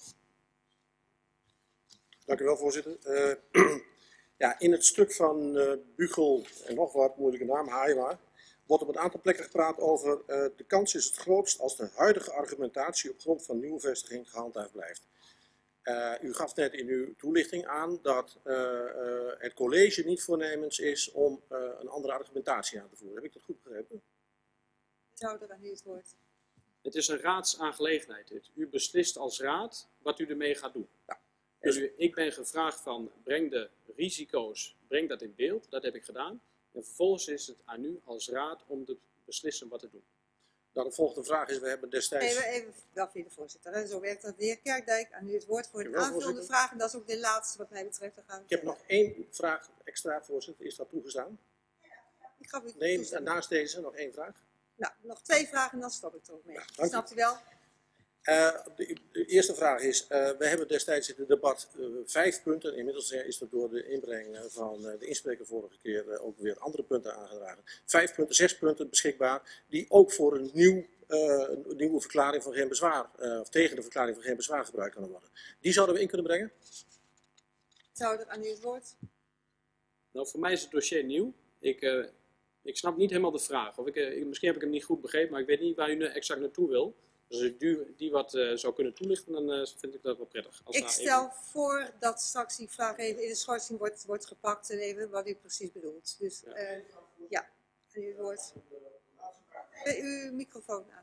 Dank u wel, voorzitter. Uh, ja, in het stuk van uh, Bugel en nog wat, moeilijke naam, Haaiwa, wordt op een aantal plekken gepraat over uh, de kans is het grootst als de huidige argumentatie op grond van nieuwe vestiging gehandhaafd blijft. Uh, u gaf net in uw toelichting aan dat uh, uh, het college niet voornemens is om uh, een andere argumentatie aan te voeren. Heb ik dat goed begrepen? Wethouder, aan u het woord. Het is een raadsaangelegenheid. Dit. U beslist als raad wat u ermee gaat doen. Ja. Dus u, ik ben gevraagd van breng de risico's, breng dat in beeld. Dat heb ik gedaan. En vervolgens is het aan u als raad om te beslissen wat te doen. Nou, de volgende vraag is, we hebben destijds... Even, even wel via de voorzitter. Hè. Zo werkt dat. De heer Kerkdijk, aan u het woord voor een Jawel, aanvullende voorzitter. vraag. En dat is ook de laatste wat mij betreft. Dan gaan we Ik heb verder. nog één vraag extra, voorzitter. Is dat toegestaan? Ik ga u Nee, toestemmen. naast deze nog één vraag. Nou, nog twee vragen en dan stop ik er ook mee. Ja, dank u. Snapt u wel? Uh, de, de eerste vraag is, uh, we hebben destijds in het debat uh, vijf punten. Inmiddels uh, is er door de inbreng uh, van uh, de inspreker vorige keer uh, ook weer andere punten aangedragen. Vijf punten, zes punten beschikbaar, die ook voor een, nieuw, uh, een nieuwe verklaring van geen bezwaar, uh, of tegen de verklaring van geen bezwaar gebruikt kunnen worden. Die zouden we in kunnen brengen? Wethouder, aan u het woord. Nou, voor mij is het dossier nieuw. Ik, uh, ik snap niet helemaal de vraag. Of ik, uh, misschien heb ik hem niet goed begrepen, maar ik weet niet waar u nu exact naartoe wil. Dus als ik die, die wat uh, zou kunnen toelichten, dan uh, vind ik dat wel prettig. Als Ik daar stel even... voor dat straks die vraag even in de schorsing wordt, wordt gepakt en even wat u precies bedoelt. Dus Ja. uh, ja, aan u het woord. Uh, uw microfoon aan.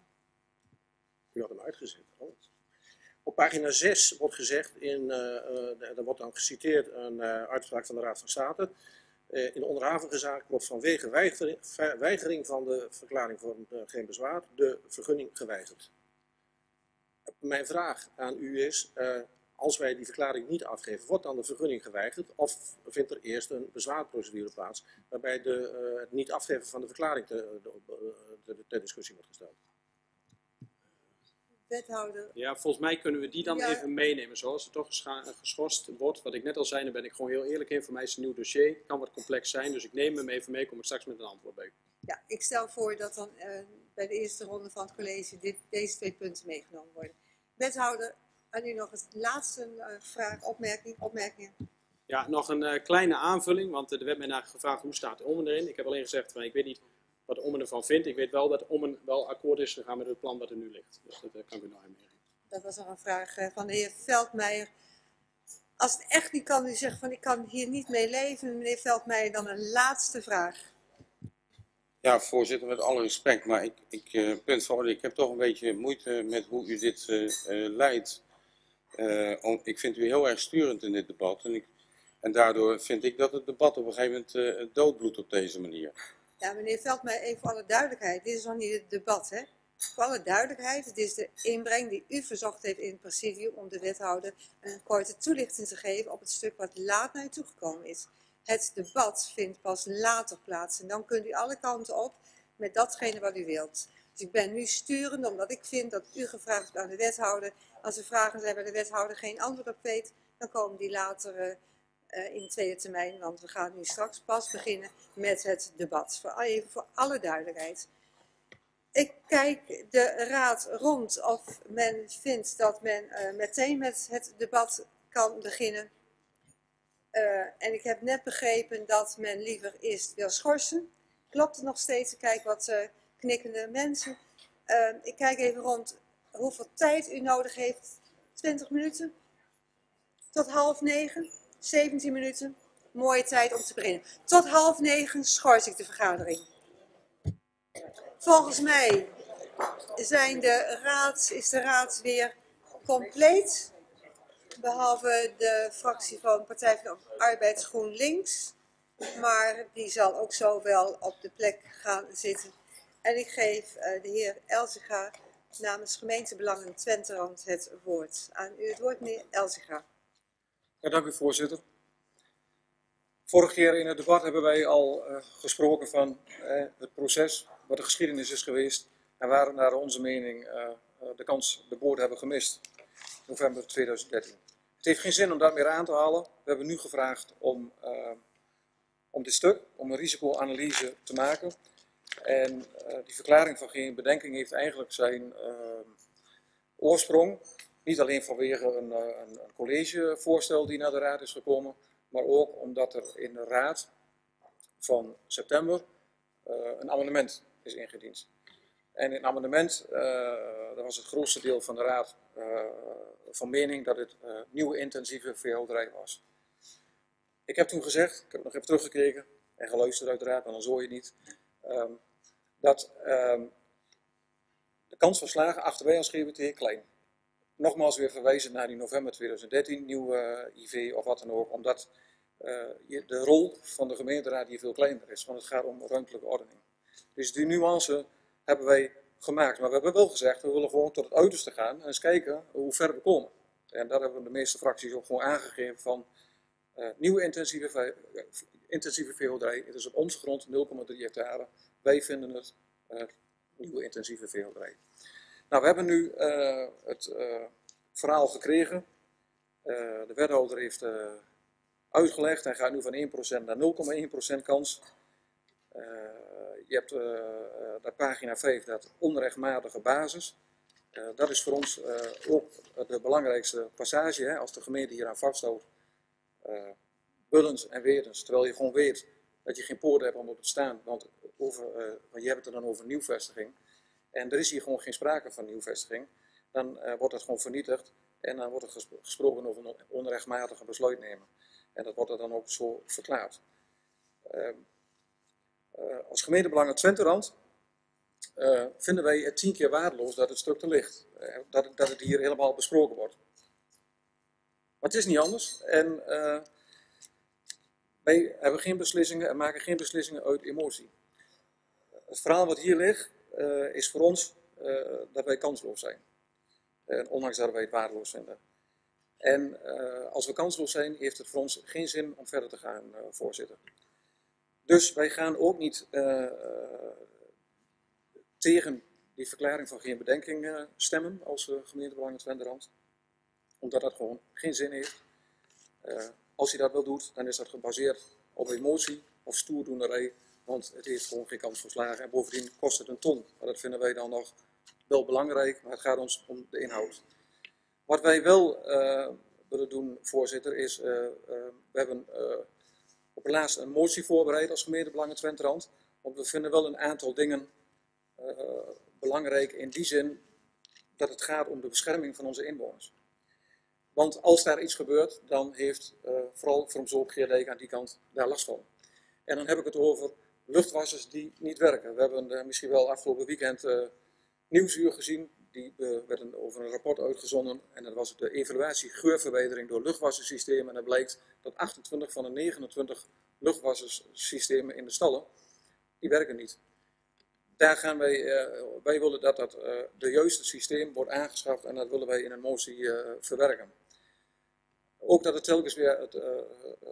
U had hem uitgezet. Goed. Op pagina zes wordt gezegd, in, uh, uh, daar wordt dan geciteerd een uh, uitspraak van de Raad van State. Uh, in de onderhavige zaak wordt vanwege weigering, weigering van de verklaring van uh, geen bezwaar de vergunning geweigerd. Mijn vraag aan u is, uh, als wij die verklaring niet afgeven, wordt dan de vergunning geweigerd of vindt er eerst een bezwaarprocedure plaats waarbij de, uh, het niet afgeven van de verklaring ter, ter, ter discussie wordt gesteld? Wethouder. Ja, volgens mij kunnen we die dan Ja. even meenemen. Zoals het toch gescha- geschorst wordt. Wat ik net al zei, daar ben ik gewoon heel eerlijk in. Voor mij is het een nieuw dossier. Het kan wat complex zijn, dus ik neem hem even mee. Kom ik straks met een antwoord bij u. Ja, ik stel voor dat dan uh, bij de eerste ronde van het college dit, deze twee punten meegenomen worden. Wethouder, aan u nog een laatste uh, vraag, opmerking, opmerkingen. Ja, nog een uh, kleine aanvulling. Want uh, er werd mij naar gevraagd hoe staat Ommen erin. Ik heb alleen gezegd, van, ik weet niet wat Ommen ervan vindt. Ik weet wel dat Ommen wel akkoord is gegaan met het plan wat er nu ligt. Dus dat uh, kan ik u nog even meegeven. Dat was nog een vraag uh, van de heer Veldmeijer. Als het echt niet kan, u zegt van ik kan hier niet mee leven, meneer Veldmeijer, dan een laatste vraag. Ja, voorzitter, met alle respect, maar ik, ik, uh, punt van orde, ik heb toch een beetje moeite met hoe u dit uh, uh, leidt. Uh, om, ik vind u heel erg sturend in dit debat en, ik, en daardoor vind ik dat het debat op een gegeven moment uh, doodbloedt op deze manier. Ja, meneer Veldmeijer, even voor alle duidelijkheid, dit is nog niet het debat, hè? Voor alle duidelijkheid, het is de inbreng die u verzocht heeft in het presidium om de wethouder een korte toelichting te geven op het stuk wat laat naar u toegekomen is. Het debat vindt pas later plaats en dan kunt u alle kanten op met datgene wat u wilt. Dus ik ben nu sturend omdat ik vind dat u gevraagd hebt aan de wethouder. Als er vragen zijn waar de wethouder geen antwoord op weet, dan komen die later uh, in de tweede termijn. Want we gaan nu straks pas beginnen met het debat. Voor, even voor alle duidelijkheid. Ik kijk de raad rond of men vindt dat men uh, meteen met het debat kan beginnen. Uh, en ik heb net begrepen dat men liever eerst wil schorsen. Klopt het nog steeds? Ik kijk wat uh, knikkende mensen. Uh, ik kijk even rond hoeveel tijd u nodig heeft. twintig minuten? Tot half negen? zeventien minuten? Mooie tijd om te beginnen. Tot half negen schors ik de vergadering. Volgens mij zijn de raad, is de raad weer compleet. Behalve de fractie van Partij van de Arbeid GroenLinks. Maar die zal ook zo wel op de plek gaan zitten. En ik geef uh, de heer Elzega namens Gemeentebelangen Twenterand het woord. Aan u het woord, meneer Elzega. Ja, dank u, voorzitter. Vorige keer in het debat hebben wij al uh, gesproken van uh, het proces, wat de geschiedenis is geweest. En waar naar onze mening uh, de kans de boord hebben gemist. November tweeduizend dertien. Het heeft geen zin om dat meer aan te halen. We hebben nu gevraagd om, uh, om dit stuk, om een risicoanalyse te maken. En uh, die verklaring van geen bedenking heeft eigenlijk zijn uh, oorsprong. Niet alleen vanwege een, uh, een, een collegevoorstel die naar de raad is gekomen. Maar ook omdat er in de raad van september uh, een amendement is ingediend. En in het amendement, uh, daar was het grootste deel van de raad uh, van mening dat het uh, nieuwe intensieve veehouderij was. Ik heb toen gezegd, ik heb nog even teruggekeken en geluisterd uiteraard, maar dan zo je niet, um, dat um, de kans van slagen achter wij als G B T klein. Nogmaals weer verwijzen naar die november tweeduizend dertien, nieuwe uh, I V of wat dan ook, omdat uh, de rol van de gemeenteraad hier veel kleiner is, want het gaat om ruimtelijke ordening. Dus die nuance hebben wij gemaakt. Maar we hebben wel gezegd, we willen gewoon tot het uiterste gaan en eens kijken hoe ver we komen. En daar hebben de meeste fracties ook gewoon aangegeven van uh, nieuwe intensieve, uh, intensieve veehouderij. Het is op onze grond nul komma drie hectare. Wij vinden het uh, nieuwe intensieve veehouderij. Nou, we hebben nu uh, het uh, verhaal gekregen. Uh, de wethouder heeft uh, uitgelegd, hij gaat nu van één procent naar nul komma één procent kans. Uh, je hebt uh, uh, pagina vijf, dat onrechtmatige basis. Uh, dat is voor ons uh, ook de belangrijkste passage, hè, als de gemeente hier aan vasthoudt. Uh, Bullens en Weerdens, terwijl je gewoon weet dat je geen poorten hebt om op te staan, want, over, uh, want je hebt het er dan over nieuwvestiging. En er is hier gewoon geen sprake van nieuwvestiging. Dan uh, wordt het gewoon vernietigd en dan wordt er gespro gesproken over een onrechtmatige besluitneming. En dat wordt er dan ook zo verklaard. Uh, Uh, als gemeentebelangen Twenterand uh, vinden wij het tien keer waardeloos dat het stuk er ligt. Uh, dat, dat het hier helemaal besproken wordt. Maar het is niet anders. En uh, wij hebben geen beslissingen en maken geen beslissingen uit emotie. Het verhaal wat hier ligt uh, is voor ons uh, dat wij kansloos zijn. Uh, ondanks dat wij het waardeloos vinden. En uh, als we kansloos zijn, heeft het voor ons geen zin om verder te gaan, uh, voorzitter. Dus wij gaan ook niet uh, tegen die verklaring van geen bedenking uh, stemmen als uh, gemeentebelangen Twenterand. Omdat dat gewoon geen zin heeft. Uh, als je dat wel doet, dan is dat gebaseerd op emotie of stoerdoenerij. Want het heeft gewoon geen kans voor slagen. En bovendien kost het een ton. Maar dat vinden wij dan nog wel belangrijk. Maar het gaat ons om de inhoud. Wat wij wel uh, willen doen, voorzitter, is... Uh, uh, we hebben... Uh, op het laatst een motie voorbereid als gemeentebelangen Twenterand. Want we vinden wel een aantal dingen uh, belangrijk in die zin dat het gaat om de bescherming van onze inwoners. Want als daar iets gebeurt, dan heeft uh, vooral Fromsoop Geerdijk aan die kant daar last van. En dan heb ik het over luchtwassers die niet werken. We hebben uh, misschien wel afgelopen weekend uh, Nieuwsuur gezien. Die uh, werden over een rapport uitgezonden. En dat was de evaluatie geurverwijdering door luchtwassersystemen. En dat blijkt dat achtentwintig van de negenentwintig luchtwassersystemen in de stallen, die werken niet. Daar gaan wij, uh, wij willen dat dat uh, de juiste systeem wordt aangeschaft en dat willen wij in een motie uh, verwerken. Ook dat er telkens weer het, uh, uh,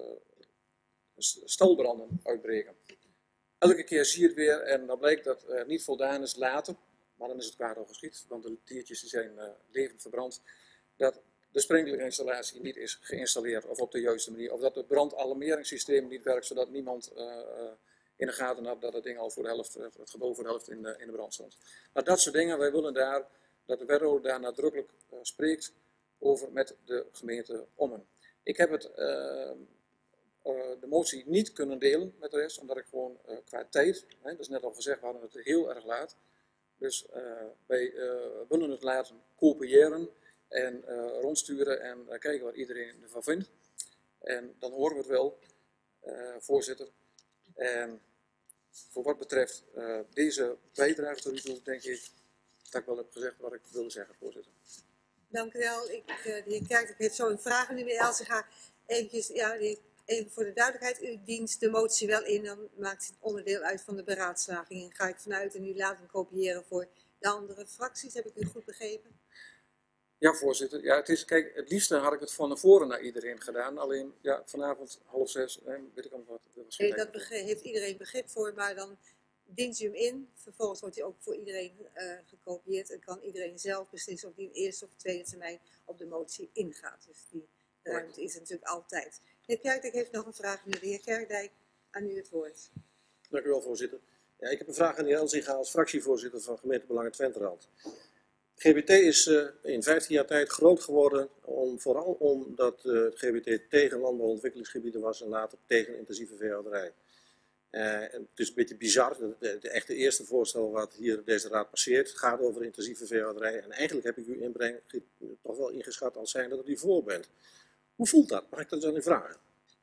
stalbranden uitbreken. Elke keer zie je het weer en dan blijkt dat er niet voldaan is later, maar dan is het kwaad al geschied, want de diertjes die zijn uh, levend verbrand, dat de sprinklerinstallatie niet is geïnstalleerd of op de juiste manier, of dat het brandalarmeringssysteem niet werkt, zodat niemand uh, uh, in de gaten had dat het ding al voor de helft, het gebouw voor de helft in de, in de brand stond. Nou, dat soort dingen, wij willen daar, dat de wethouder daar nadrukkelijk uh, spreekt over met de gemeente Ommen. Ik heb het, uh, uh, de motie niet kunnen delen met de rest, omdat ik gewoon uh, qua tijd, hè, dat is net al gezegd, we hadden het heel erg laat. Dus uh, wij uh, willen het laten kopiëren en uh, rondsturen en uh, kijken wat iedereen ervan vindt. En dan horen we het wel, uh, voorzitter. En voor wat betreft uh, deze bijdrage tot nu toe, denk ik dat ik wel heb gezegd wat ik wilde zeggen, voorzitter. Dank u wel. Ik, uh, de heer Kerk heeft zo een vraag aan de heer Elzinga. Eventjes, ja, even voor de duidelijkheid, u dient de motie wel in, dan maakt het onderdeel uit van de beraadslaging. En ga ik vanuit en u laat hem kopiëren voor de andere fracties. Heb ik u goed begrepen? Ja, voorzitter. Ja, het is, kijk, het liefste had ik het van tevoren naar iedereen gedaan. Alleen, ja, vanavond half zes, eh, weet ik al wat. Dat nee, dat heeft iedereen begrip voor, maar dan dient u hem in. Vervolgens wordt hij ook voor iedereen uh, gekopieerd en kan iedereen zelf beslissen of die in eerste of tweede termijn op de motie ingaat. Dus die ruimte is er natuurlijk altijd. De heer Kerkdijk heeft nog een vraag. Nu de heer Kerkdijk, aan u het woord. Dank u wel, voorzitter. Ja, ik heb een vraag aan de heer Elzinga als fractievoorzitter van gemeente Belangen Twenterand. G B T is uh, in vijftien jaar tijd groot geworden, om, vooral omdat uh, het G B T tegen landbouwontwikkelingsgebieden was en later tegen intensieve veehouderij. Uh, en het is een beetje bizar, de, de, de echte eerste voorstel wat hier deze raad passeert gaat over intensieve veehouderij. En eigenlijk heb ik uw inbreng toch wel ingeschat als zijnde dat u voor bent. Hoe voelt dat? Mag ik dat aan u vragen?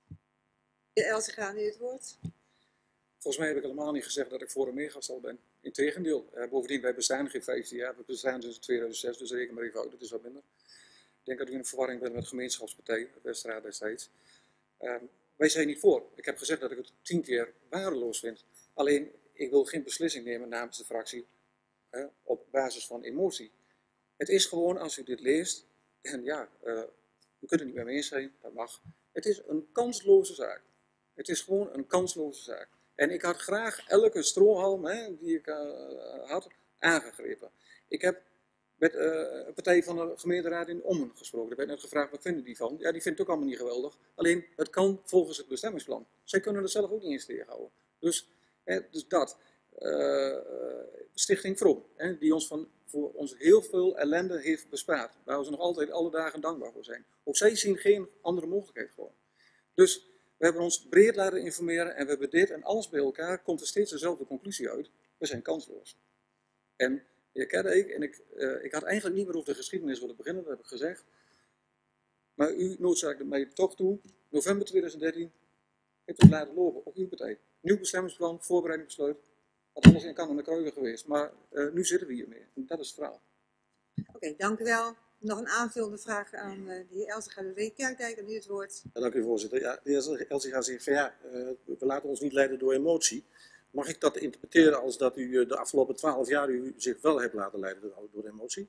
De Elzinga, aan u het woord. Volgens mij heb ik helemaal niet gezegd dat ik voor een megastal ben. Integendeel. Uh, bovendien, wij bestaan geen vijftien jaar. We bestaan sinds tweeduizend zes, dus reken maar even uit. Dat is wat minder. Ik denk dat u in verwarring bent met de gemeenschapspartij, de Westraad destijds. Uh, wij zijn niet voor. Ik heb gezegd dat ik het tien keer waardeloos vind. Alleen, ik wil geen beslissing nemen namens de fractie uh, op basis van emotie. Het is gewoon, als u dit leest, en ja, uh, u kunt het niet met me eens zijn, dat mag. Het is een kansloze zaak. Het is gewoon een kansloze zaak. En ik had graag elke strohalm hè, die ik uh, had aangegrepen. Ik heb met uh, een partij van de gemeenteraad in Ommen gesproken. Er werd net gevraagd, wat vinden die van? Ja, die vindt het ook allemaal niet geweldig. Alleen, het kan volgens het bestemmingsplan. Zij kunnen het zelf ook niet eens tegenhouden. Dus, hè, dus dat. Uh, Stichting Vroom, hè, die ons van, voor ons heel veel ellende heeft bespaard. Waar we ze nog altijd alle dagen dankbaar voor zijn. Ook zij zien geen andere mogelijkheid gewoon. Dus we hebben ons breed laten informeren en we hebben dit en alles bij elkaar, komt er steeds dezelfde conclusie uit. We zijn kansloos. En de heer Kerkdijk, en ik, uh, ik had eigenlijk niet meer over de geschiedenis willen beginnen, dat heb ik gezegd. Maar u noodzaakte mij toch toe, november tweeduizend dertien, heeft u het laten lopen, ook uw partij. Nieuw bestemmingsplan, voorbereidingsbesluit, had alles in kan en de kruigen geweest. Maar uh, nu zitten we hiermee. En dat is het verhaal. Oké, okay, dank u wel. Nog een aanvullende vraag aan uh, de heer Elzinga, de heer Kerkdijk, en nu het woord. Ja, dank u, voorzitter. Ja, de heer Elzinga zegt van ja, uh, we laten ons niet leiden door emotie. Mag ik dat interpreteren als dat u uh, de afgelopen twaalf jaar u zich wel hebt laten leiden door, door emotie?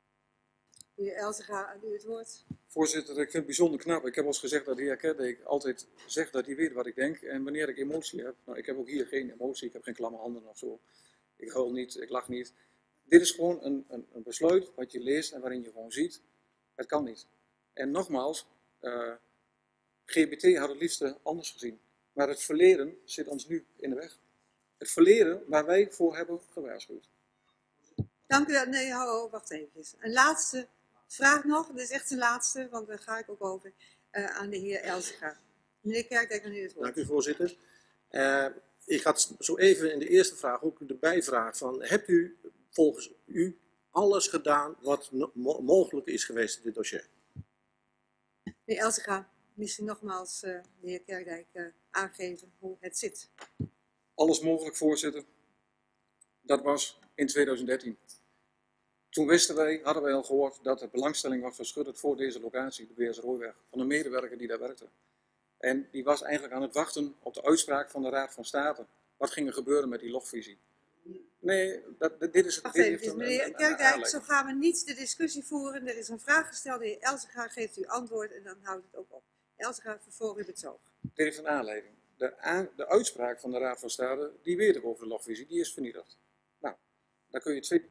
De heer Elzinga, aan u het woord. Voorzitter, ik vind het bijzonder knap. Ik heb al eens gezegd dat de heer Kerkdijk altijd zegt dat hij weet wat ik denk. En wanneer ik emotie heb, nou ik heb ook hier geen emotie, ik heb geen klamme handen of zo. Ik huil niet, ik lach niet. Dit is gewoon een, een, een besluit wat je leest en waarin je gewoon ziet, het kan niet. En nogmaals, uh, G B T had het liefste anders gezien. Maar het verleden zit ons nu in de weg. Het verleden waar wij voor hebben gewaarschuwd. Dank u wel. Nee, ho, ho, wacht even. Een laatste vraag nog. Dit is echt een laatste, want daar ga ik ook over uh, aan de heer Elzinga. Meneer Kerkdijk, aan u het woord. Dank u, voorzitter. Uh, ik had zo even in de eerste vraag ook de bijvraag van, hebt u volgens u alles gedaan wat mo mogelijk is geweest in dit dossier? Meneer Elzinga, misschien nogmaals uh, de heer Kerkdijk uh, aangeven hoe het zit. alles mogelijk, voorzitter. Dat was in tweeduizend dertien. Toen wisten wij, hadden wij al gehoord dat er belangstelling was verschudderd voor deze locatie, de Beers-Rooiweg, van een medewerker die daar werkte. En die was eigenlijk aan het wachten op de uitspraak van de Raad van State. Wat ging er gebeuren met die logvisie? Nee, dat, dit is het. Wacht dit even, heeft een- meneer een- een Kerkdijk, aanleiding. zo gaan we niet de discussie voeren. Er is een vraag gesteld, de heer Elzega geeft u antwoord en dan houdt het ook op. Elzega, vervolg uw betoog. Dit heeft een aanleiding. De, aan, de uitspraak van de Raad van State, die weet ik over de logvisie, die is vernietigd. Nou, dan kun je twee...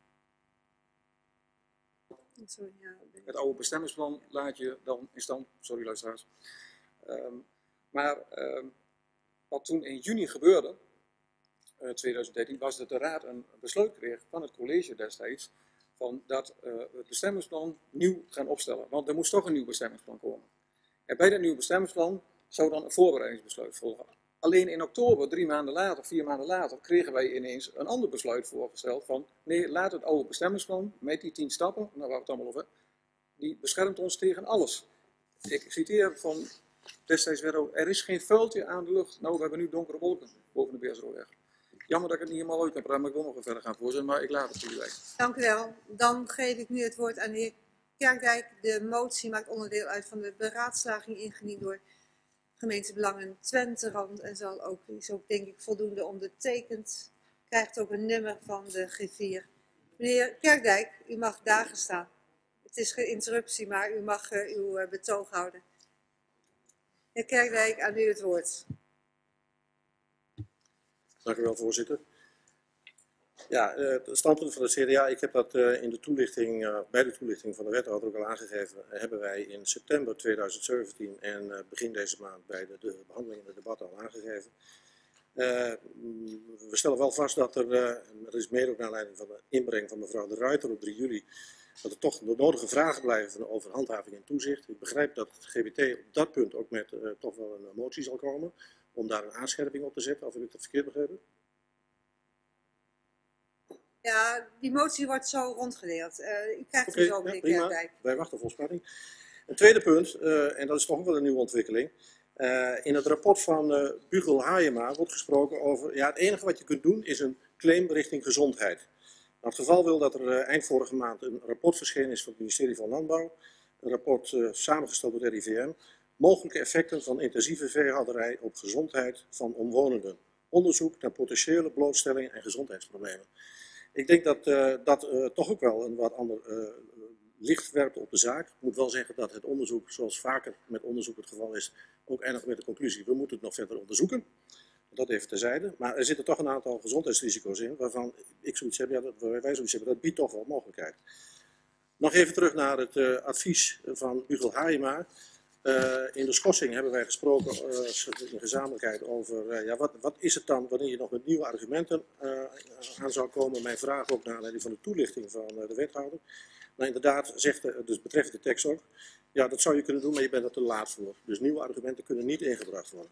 Sorry, ja, ben ik- Het oude bestemmingsplan laat je dan in stand. Sorry luisteraars. Ehm, maar ehm, wat toen in juni gebeurde, uh, tweeduizend dertien, was dat de Raad een besluit kreeg van het college destijds, van dat uh, het bestemmingsplan nieuw gaan opstellen. Want er moest toch een nieuw bestemmingsplan komen. En bij dat nieuwe bestemmingsplan zou dan een voorbereidingsbesluit volgen. Alleen in oktober, drie maanden later, vier maanden later, kregen wij ineens een ander besluit voorgesteld van nee, laat het oude bestemmingsplan met die tien stappen, nou waar we het allemaal over, die beschermt ons tegen alles. Ik citeer van destijds Werro, er is geen vuiltje aan de lucht. Nou, we hebben nu donkere wolken boven de Beers-Rooiweg. Jammer dat ik het niet helemaal uit kan praten, maar ik wil nog even verder gaan voorzitter, maar ik laat het jullie weten. Dank u wel. Dan geef ik nu het woord aan de heer Kerkdijk. De motie maakt onderdeel uit van de beraadslaging ingediend door gemeentebelangen Twenterand en zal ook, is ook denk ik voldoende ondertekend. Krijgt ook een nummer van de G vier. Meneer Kerkdijk, u mag dagen staan. Het is geen interruptie, maar u mag uh, uw uh, betoog houden. Heer Kerkdijk, aan u het woord. Dank u wel, voorzitter. Ja, het standpunt van de C D A, ik heb dat uh, in de toelichting, uh, bij de toelichting van de wethouder ook al aangegeven, hebben wij in september tweeduizend zeventien en uh, begin deze maand bij de, de behandeling in het debat al aangegeven. Uh, we stellen wel vast dat er, uh, en dat is mede ook naar aanleiding van de inbreng van mevrouw De Ruiter op drie juli, dat er toch de nodige vragen blijven over handhaving en toezicht. Ik begrijp dat het G B T op dat punt ook met uh, toch wel een motie zal komen om daar een aanscherping op te zetten, of heb ik dat verkeerd begrepen? Ja, die motie wordt zo rondgedeeld. Uh, u krijgt Oké, hem zo, ja, meneer prima. Kerkdijk. Wij wachten vol spanning. Een tweede punt, uh, en dat is toch ook wel een nieuwe ontwikkeling. Uh, in het rapport van uh, Bugel Hayema wordt gesproken over, ja, het enige wat je kunt doen is een claim richting gezondheid. Nou, het geval wil dat er uh, eind vorige maand een rapport verschenen is van het ministerie van Landbouw. Een rapport uh, samengesteld door de R I V M. Mogelijke effecten van intensieve veehouderij op gezondheid van omwonenden. Onderzoek naar potentiële blootstellingen en gezondheidsproblemen. Ik denk dat uh, dat uh, toch ook wel een wat ander uh, licht werpt op de zaak. Ik moet wel zeggen dat het onderzoek, zoals vaker met onderzoek het geval is, ook eindigt met de conclusie, we moeten het nog verder onderzoeken. Dat even terzijde. Maar er zitten toch een aantal gezondheidsrisico's in, waarvan ik zoiets heb, ja, dat, wij zoiets hebben, dat biedt toch wel mogelijkheid. Nog even terug naar het uh, advies van Bugel Hayema. Uh, in de schorsing hebben wij gesproken uh, in gezamenlijkheid over uh, ja, wat, wat is het dan wanneer je nog met nieuwe argumenten uh, aan zou komen. Mijn vraag ook naar aanleiding van de toelichting van uh, de wethouder. Maar inderdaad zegt de, dus betreft de tekst ook, ja dat zou je kunnen doen, maar je bent er te laat voor. Dus nieuwe argumenten kunnen niet ingebracht worden.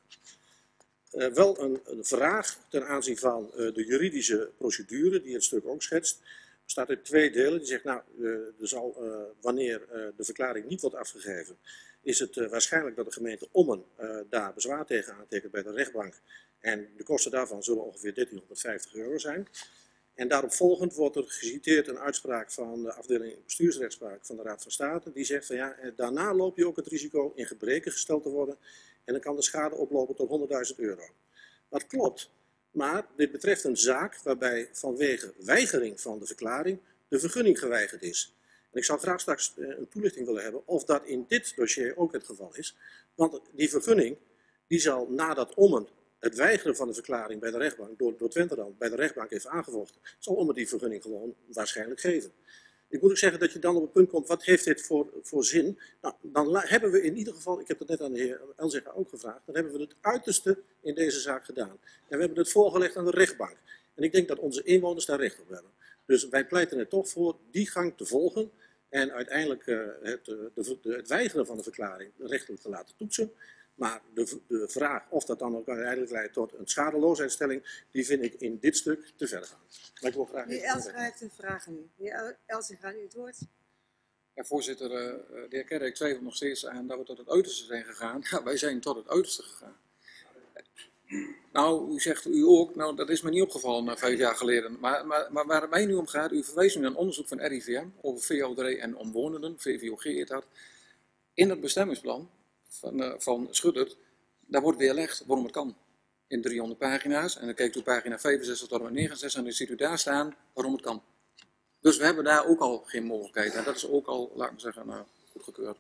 Uh, wel een, een vraag ten aanzien van uh, de juridische procedure die het stuk ook schetst. Bestaat uit twee delen. Die zegt, nou, uh, er zal, uh, wanneer uh, de verklaring niet wordt afgegeven, is het uh, waarschijnlijk dat de gemeente Ommen uh, daar bezwaar tegen aantekent bij de rechtbank. En de kosten daarvan zullen ongeveer dertienhonderdvijftig euro zijn. En daarop volgend wordt er geciteerd een uitspraak van de afdeling bestuursrechtspraak van de Raad van State. Die zegt van ja, daarna loop je ook het risico in gebreke gesteld te worden. En dan kan de schade oplopen tot honderdduizend euro. Dat klopt. Maar dit betreft een zaak waarbij vanwege weigering van de verklaring de vergunning geweigerd is. En ik zou graag straks een toelichting willen hebben of dat in dit dossier ook het geval is. Want die vergunning die zal nadat Ommen het weigeren van de verklaring bij de rechtbank door, door Twenterand bij de rechtbank heeft aangevochten, zal Ommen die vergunning gewoon waarschijnlijk geven. Ik moet ook zeggen dat je dan op het punt komt, wat heeft dit voor, voor zin? Nou, dan hebben we in ieder geval, ik heb dat net aan de heer Elzega ook gevraagd, dan hebben we het uiterste in deze zaak gedaan. En we hebben het voorgelegd aan de rechtbank. En ik denk dat onze inwoners daar recht op hebben. Dus wij pleiten er toch voor die gang te volgen en uiteindelijk uh, het, uh, de, de, het weigeren van de verklaring rechtelijk te laten toetsen. Maar de, de vraag of dat dan ook uiteindelijk leidt tot een schadeloosheidsstelling, die vind ik in dit stuk te ver gaan. Maar ik wil graag... Meneer Elzega heeft een vraag nu. Meneer Elzega, u het woord. Ja, voorzitter, uh, de heer Kerk twijfelt nog steeds aan dat we tot het uiterste zijn gegaan. Ja, wij zijn tot het uiterste gegaan. Nou, u zegt u ook, nou dat is me niet opgevallen na vijf jaar geleden. Maar, maar, maar waar het mij nu om gaat, u verwijst nu naar een onderzoek van R I V M over veehouderij en omwonenden, V V O G heet dat. In het bestemmingsplan van, uh, van Schuttert, daar wordt weerlegd waarom het kan. In driehonderd pagina's, en dan kijkt u pagina vijfenzestig tot en met negenenzestig en dan ziet u daar staan waarom het kan. Dus we hebben daar ook al geen mogelijkheid en dat is ook al, laat ik maar zeggen, uh, goedgekeurd.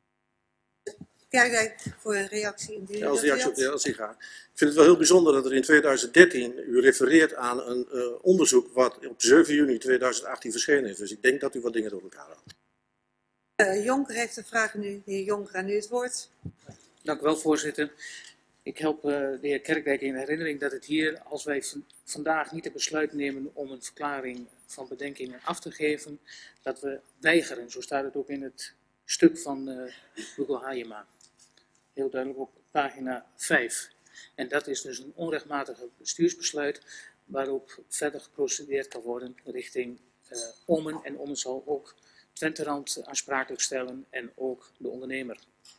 Kijk voor een reactie in die Ja, als reactie op de L C G A. Ik vind het wel heel bijzonder dat er in tweeduizend dertien u refereert aan een uh, onderzoek wat op zeven juni tweeduizend achttien verschenen is. Dus ik denk dat u wat dingen door elkaar houdt. Uh, Jonker heeft een vraag nu. De heer Jonker, aan u het woord. Dank u wel, voorzitter. Ik help uh, de heer Kerkdijk in herinnering dat het hier, als wij vandaag niet het besluit nemen om een verklaring van bedenkingen af te geven, dat we weigeren. Zo staat het ook in het stuk van uh, Hugo Hayema. Heel duidelijk op pagina vijf. En dat is dus een onrechtmatig bestuursbesluit waarop verder geprocedeerd kan worden richting uh, Ommen. En Ommen zal ook Twenterand aansprakelijk stellen en ook de ondernemer.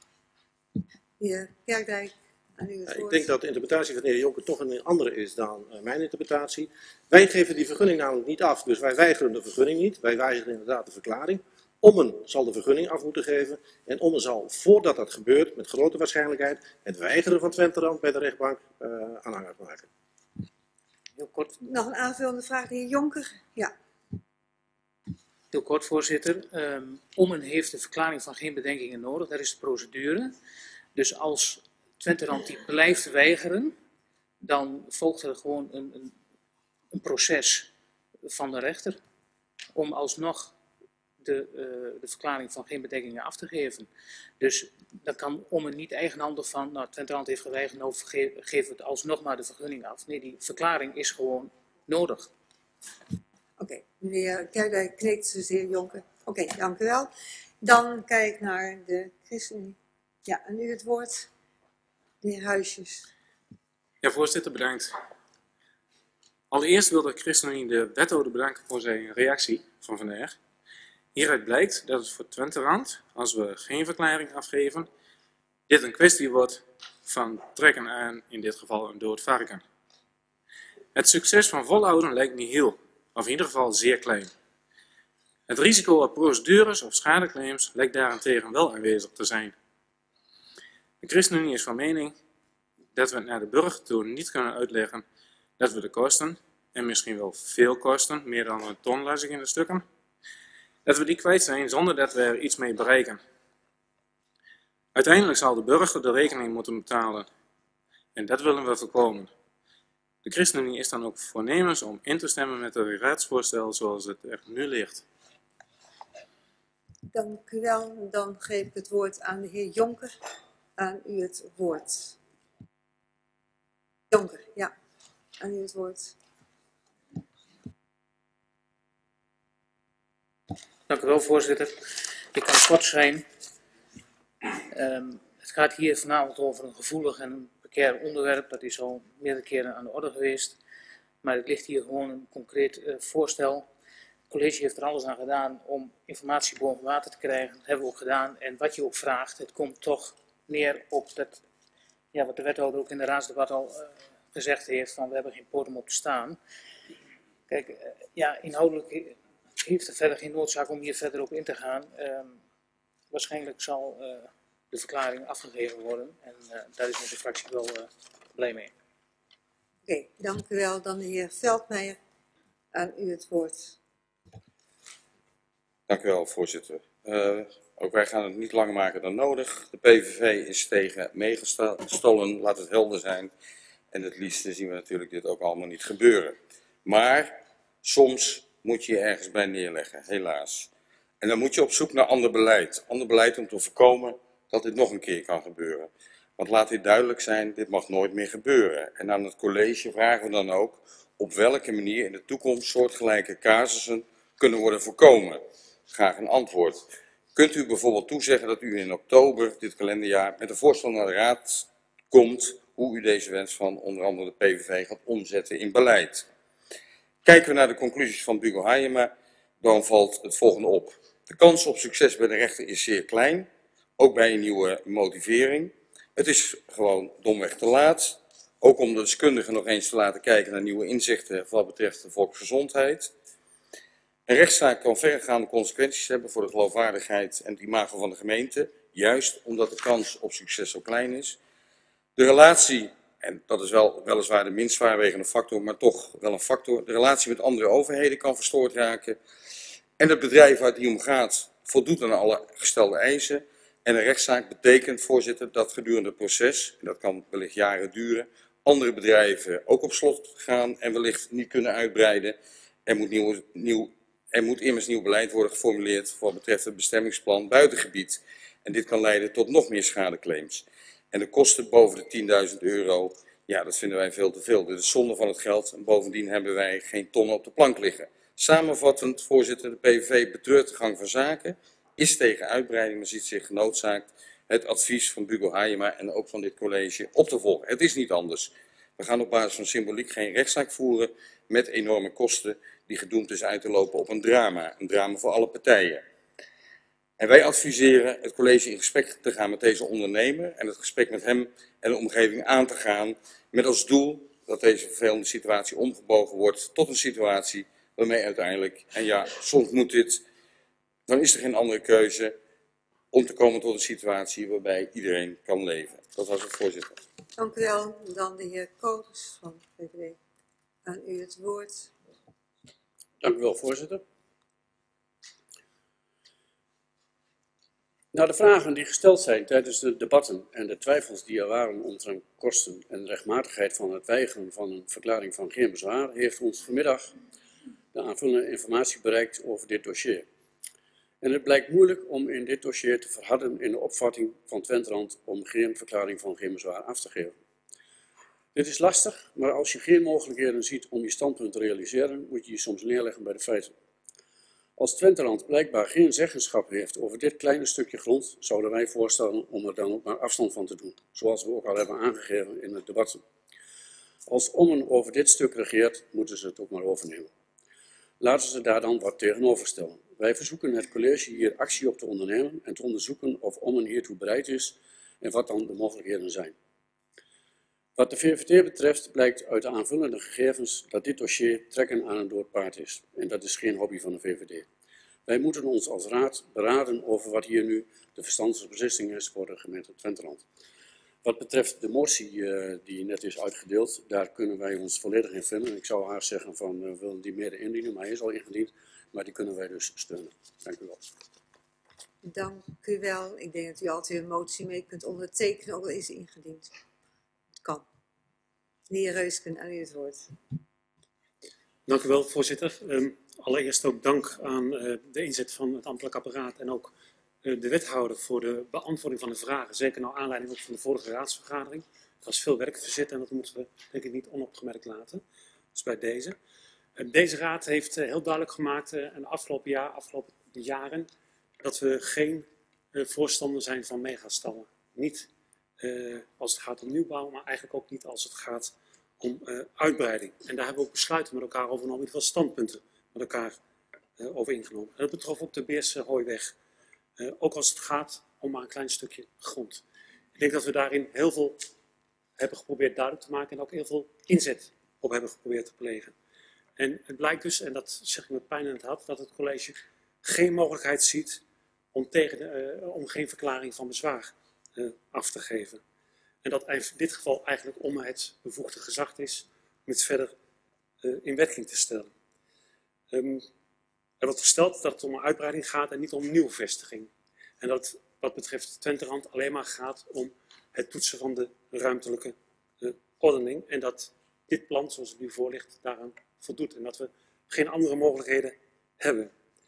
Heer Kerkdijk, aan u het Ja, woord. ik denk dat de interpretatie van de heer Jonker toch een andere is dan uh, mijn interpretatie. Wij geven die vergunning namelijk niet af, dus wij weigeren de vergunning niet. Wij weigeren inderdaad de verklaring. Ommen zal de vergunning af moeten geven en Ommen zal, voordat dat gebeurt, met grote waarschijnlijkheid het weigeren van Twenterand bij de rechtbank uh, aanhangig maken. Heel kort, Nog een aanvullende vraag, de heer Jonker. Ja. heel kort voorzitter. Um, Ommen heeft de verklaring van geen bedenkingen nodig, dat is de procedure. Dus als Twenterand die blijft weigeren, dan volgt er gewoon een, een, een proces van de rechter om alsnog De, uh, de verklaring van geen bedenkingen af te geven. Dus dan kan Ommen niet eigenhandig van, nou Twenterand heeft geweigerd, nou ge geven we het alsnog maar de vergunning af. Nee, die verklaring is gewoon nodig. Oké, okay. Meneer Kerkdijk knikt, dus de heer Jonker. Oké, okay, dank u wel. Dan kijk ik naar de ChristenUnie. Ja, en u het woord. De heer Huisjes. Ja, voorzitter, bedankt. Allereerst wil de ChristenUnie de wethouder bedanken voor zijn reactie van vandaag. Hieruit blijkt dat het voor Twenterand, als we geen verklaring afgeven, dit een kwestie wordt van trekken aan, in dit geval een dood varken. Het succes van volhouden lijkt niet heel, of in ieder geval zeer klein. Het risico op procedures of schadeclaims lijkt daarentegen wel aanwezig te zijn. De ChristenUnie is van mening dat we het naar de burger toe niet kunnen uitleggen dat we de kosten, en misschien wel veel kosten, meer dan een ton las ik in de stukken, dat we die kwijt zijn zonder dat we er iets mee bereiken. Uiteindelijk zal de burger de rekening moeten betalen. En dat willen we voorkomen. De ChristenUnie is dan ook voornemens om in te stemmen met het raadsvoorstel zoals het er nu ligt. Dank u wel. Dan geef ik het woord aan de heer Jonker. Aan u het woord. Jonker, ja. Aan u het woord. Dank u wel, voorzitter. Ik kan kort zijn. Um, het gaat hier vanavond over een gevoelig en precair onderwerp. Dat is al meerdere keren aan de orde geweest. Maar het ligt hier gewoon een concreet uh, voorstel. Het college heeft er alles aan gedaan om informatie boven water te krijgen. Dat hebben we ook gedaan. En wat je ook vraagt, het komt toch neer op dat, ja, wat de wethouder ook in de raadsdebat al uh, gezegd heeft, van we hebben geen podium op te staan. Kijk, uh, ja, inhoudelijk heeft er verder geen noodzaak om hier verder op in te gaan. Uh, waarschijnlijk zal uh, de verklaring afgegeven worden en uh, daar is onze fractie wel uh, blij mee. Oké, okay, dank u wel. Dan de heer Veldmeijer, aan u het woord. Dank u wel, voorzitter. Uh, ook wij gaan het niet langer maken dan nodig. De P V V is tegen meegestolen, laat het helder zijn. En het liefste zien we natuurlijk dit ook allemaal niet gebeuren. Maar soms moet je je ergens bij neerleggen, helaas. En dan moet je op zoek naar ander beleid. Ander beleid om te voorkomen dat dit nog een keer kan gebeuren. Want laat dit duidelijk zijn, dit mag nooit meer gebeuren. En aan het college vragen we dan ook op welke manier in de toekomst soortgelijke casussen kunnen worden voorkomen. Graag een antwoord. Kunt u bijvoorbeeld toezeggen dat u in oktober dit kalenderjaar met een voorstel naar de raad komt hoe u deze wens van onder andere de P V V gaat omzetten in beleid? Kijken we naar de conclusies van Hugo Hayema, dan valt het volgende op. De kans op succes bij de rechter is zeer klein, ook bij een nieuwe motivering. Het is gewoon domweg te laat. Ook om de deskundigen nog eens te laten kijken naar nieuwe inzichten wat betreft de volksgezondheid. Een rechtszaak kan verregaande consequenties hebben voor de geloofwaardigheid en het imago van de gemeente, juist omdat de kans op succes zo klein is. De relatie, en dat is wel weliswaar de minst zwaarwegende factor, maar toch wel een factor, de relatie met andere overheden kan verstoord raken. En het bedrijf waar het hier om gaat voldoet aan alle gestelde eisen. En een rechtszaak betekent, voorzitter, dat gedurende het proces, en dat kan wellicht jaren duren, andere bedrijven ook op slot gaan en wellicht niet kunnen uitbreiden. Er moet, nieuw, nieuw, er moet immers nieuw beleid worden geformuleerd voor wat betreft het bestemmingsplan buitengebied. En dit kan leiden tot nog meer schadeclaims. En de kosten boven de tienduizend euro, ja, dat vinden wij veel te veel. Dit is zonde van het geld en bovendien hebben wij geen tonnen op de plank liggen. Samenvattend, voorzitter, de P V V betreurt de gang van zaken, is tegen uitbreiding, maar ziet zich genoodzaakt het advies van Bugo Hayema en ook van dit college op te volgen. Het is niet anders. We gaan op basis van symboliek geen rechtszaak voeren met enorme kosten die gedoemd is uit te lopen op een drama. Een drama voor alle partijen. En wij adviseren het college in gesprek te gaan met deze ondernemer en het gesprek met hem en de omgeving aan te gaan met als doel dat deze vervelende situatie omgebogen wordt tot een situatie waarmee uiteindelijk, en ja, soms moet dit, dan is er geen andere keuze om te komen tot een situatie waarbij iedereen kan leven. Dat was het, voorzitter. Dank u wel. Dan de heer Kools van de V V D. Aan u het woord. Dank u wel, voorzitter. Nou, de vragen die gesteld zijn tijdens de debatten en de twijfels die er waren omtrent kosten en rechtmatigheid van het weigeren van een verklaring van geen bezwaar, heeft ons vanmiddag de aanvullende informatie bereikt over dit dossier. En het blijkt moeilijk om in dit dossier te verharden in de opvatting van Twenterand om geen verklaring van geen bezwaar af te geven. Dit is lastig, maar als je geen mogelijkheden ziet om je standpunt te realiseren, moet je je soms neerleggen bij de feiten. Als Twenterand blijkbaar geen zeggenschap heeft over dit kleine stukje grond, zouden wij voorstellen om er dan ook maar afstand van te doen, zoals we ook al hebben aangegeven in het debat. Als Ommen over dit stuk regeert, moeten ze het ook maar overnemen. Laten ze daar dan wat tegenover stellen. Wij verzoeken het college hier actie op te ondernemen en te onderzoeken of Ommen hiertoe bereid is en wat dan de mogelijkheden zijn. Wat de V V D betreft blijkt uit de aanvullende gegevens dat dit dossier trekken aan een dood paard is. En dat is geen hobby van de V V D. Wij moeten ons als raad beraden over wat hier nu de verstandige beslissing is voor de gemeente Twenterand. Wat betreft de motie uh, die net is uitgedeeld, daar kunnen wij ons volledig in vinden. Ik zou haar zeggen van uh, we willen die mede indienen, maar hij is al ingediend. Maar die kunnen wij dus steunen. Dank u wel. Dank u wel. Ik denk dat u altijd een motie mee kunt ondertekenen, ook al is ingediend. Het kan. De heer Reusken, aan u het woord. Dank u wel, voorzitter. Um, allereerst ook dank aan uh, de inzet van het ambtelijk apparaat en ook uh, de wethouder voor de beantwoording van de vragen. Zeker naar aanleiding ook van de vorige raadsvergadering. Er was veel werk verzet en dat moeten we denk ik niet onopgemerkt laten. Dus bij deze. Uh, deze raad heeft uh, heel duidelijk gemaakt uh, in de afgelopen, jaar, afgelopen jaren dat we geen uh, voorstander zijn van megastallen. Niet uh, als het gaat om nieuwbouw, maar eigenlijk ook niet als het gaat om uh, uitbreiding. En daar hebben we ook besluiten met elkaar over genomen, in ieder geval standpunten met elkaar uh, over ingenomen. En dat betrof ook de Beerse Hooiweg. Uh, ook als het gaat om maar een klein stukje grond. Ik denk dat we daarin heel veel hebben geprobeerd duidelijk te maken en ook heel veel inzet op hebben geprobeerd te plegen. En het blijkt dus, en dat zeg ik met pijn in het hart, dat het college geen mogelijkheid ziet om, tegen de, uh, om geen verklaring van bezwaar uh, af te geven. En dat in dit geval eigenlijk om het bevoegde gezag is om het verder uh, in werking te stellen. Um, er wordt gesteld dat het om een uitbreiding gaat en niet om nieuwvestiging. En dat het wat betreft Twenterand alleen maar gaat om het toetsen van de ruimtelijke uh, ordening. En dat dit plan, zoals het nu voor ligt, daaraan voldoet. En dat we geen andere mogelijkheden hebben.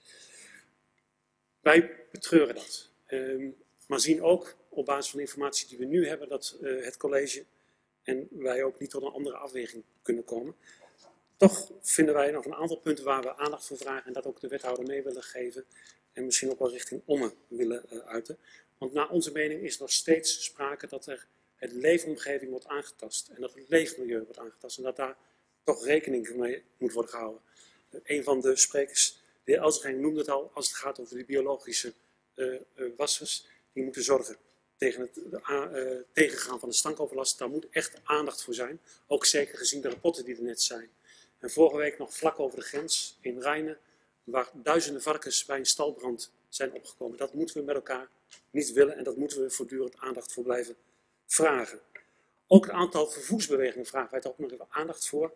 Wij betreuren dat. Um, maar zien ook op basis van de informatie die we nu hebben, dat uh, het college en wij ook niet tot een andere afweging kunnen komen. Toch vinden wij nog een aantal punten waar we aandacht voor vragen en dat ook de wethouder mee willen geven. En misschien ook wel richting Ommen willen uh, uiten. Want naar onze mening is er nog steeds sprake dat er het leefomgeving wordt aangetast. En dat het leefmilieu wordt aangetast. En dat daar toch rekening mee moet worden gehouden. Uh, een van de sprekers, de heer Elzegem, noemde het al als het gaat over de biologische uh, uh, wassers. Die moeten zorgen tegen het uh, tegengaan van de stankoverlast, daar moet echt aandacht voor zijn. Ook zeker gezien de rapporten die er net zijn. En vorige week nog vlak over de grens in Rijnen, waar duizenden varkens bij een stalbrand zijn opgekomen. Dat moeten we met elkaar niet willen en dat moeten we voortdurend aandacht voor blijven vragen. Ook het aantal vervoersbewegingen vragen wij daar ook nog even aandacht voor.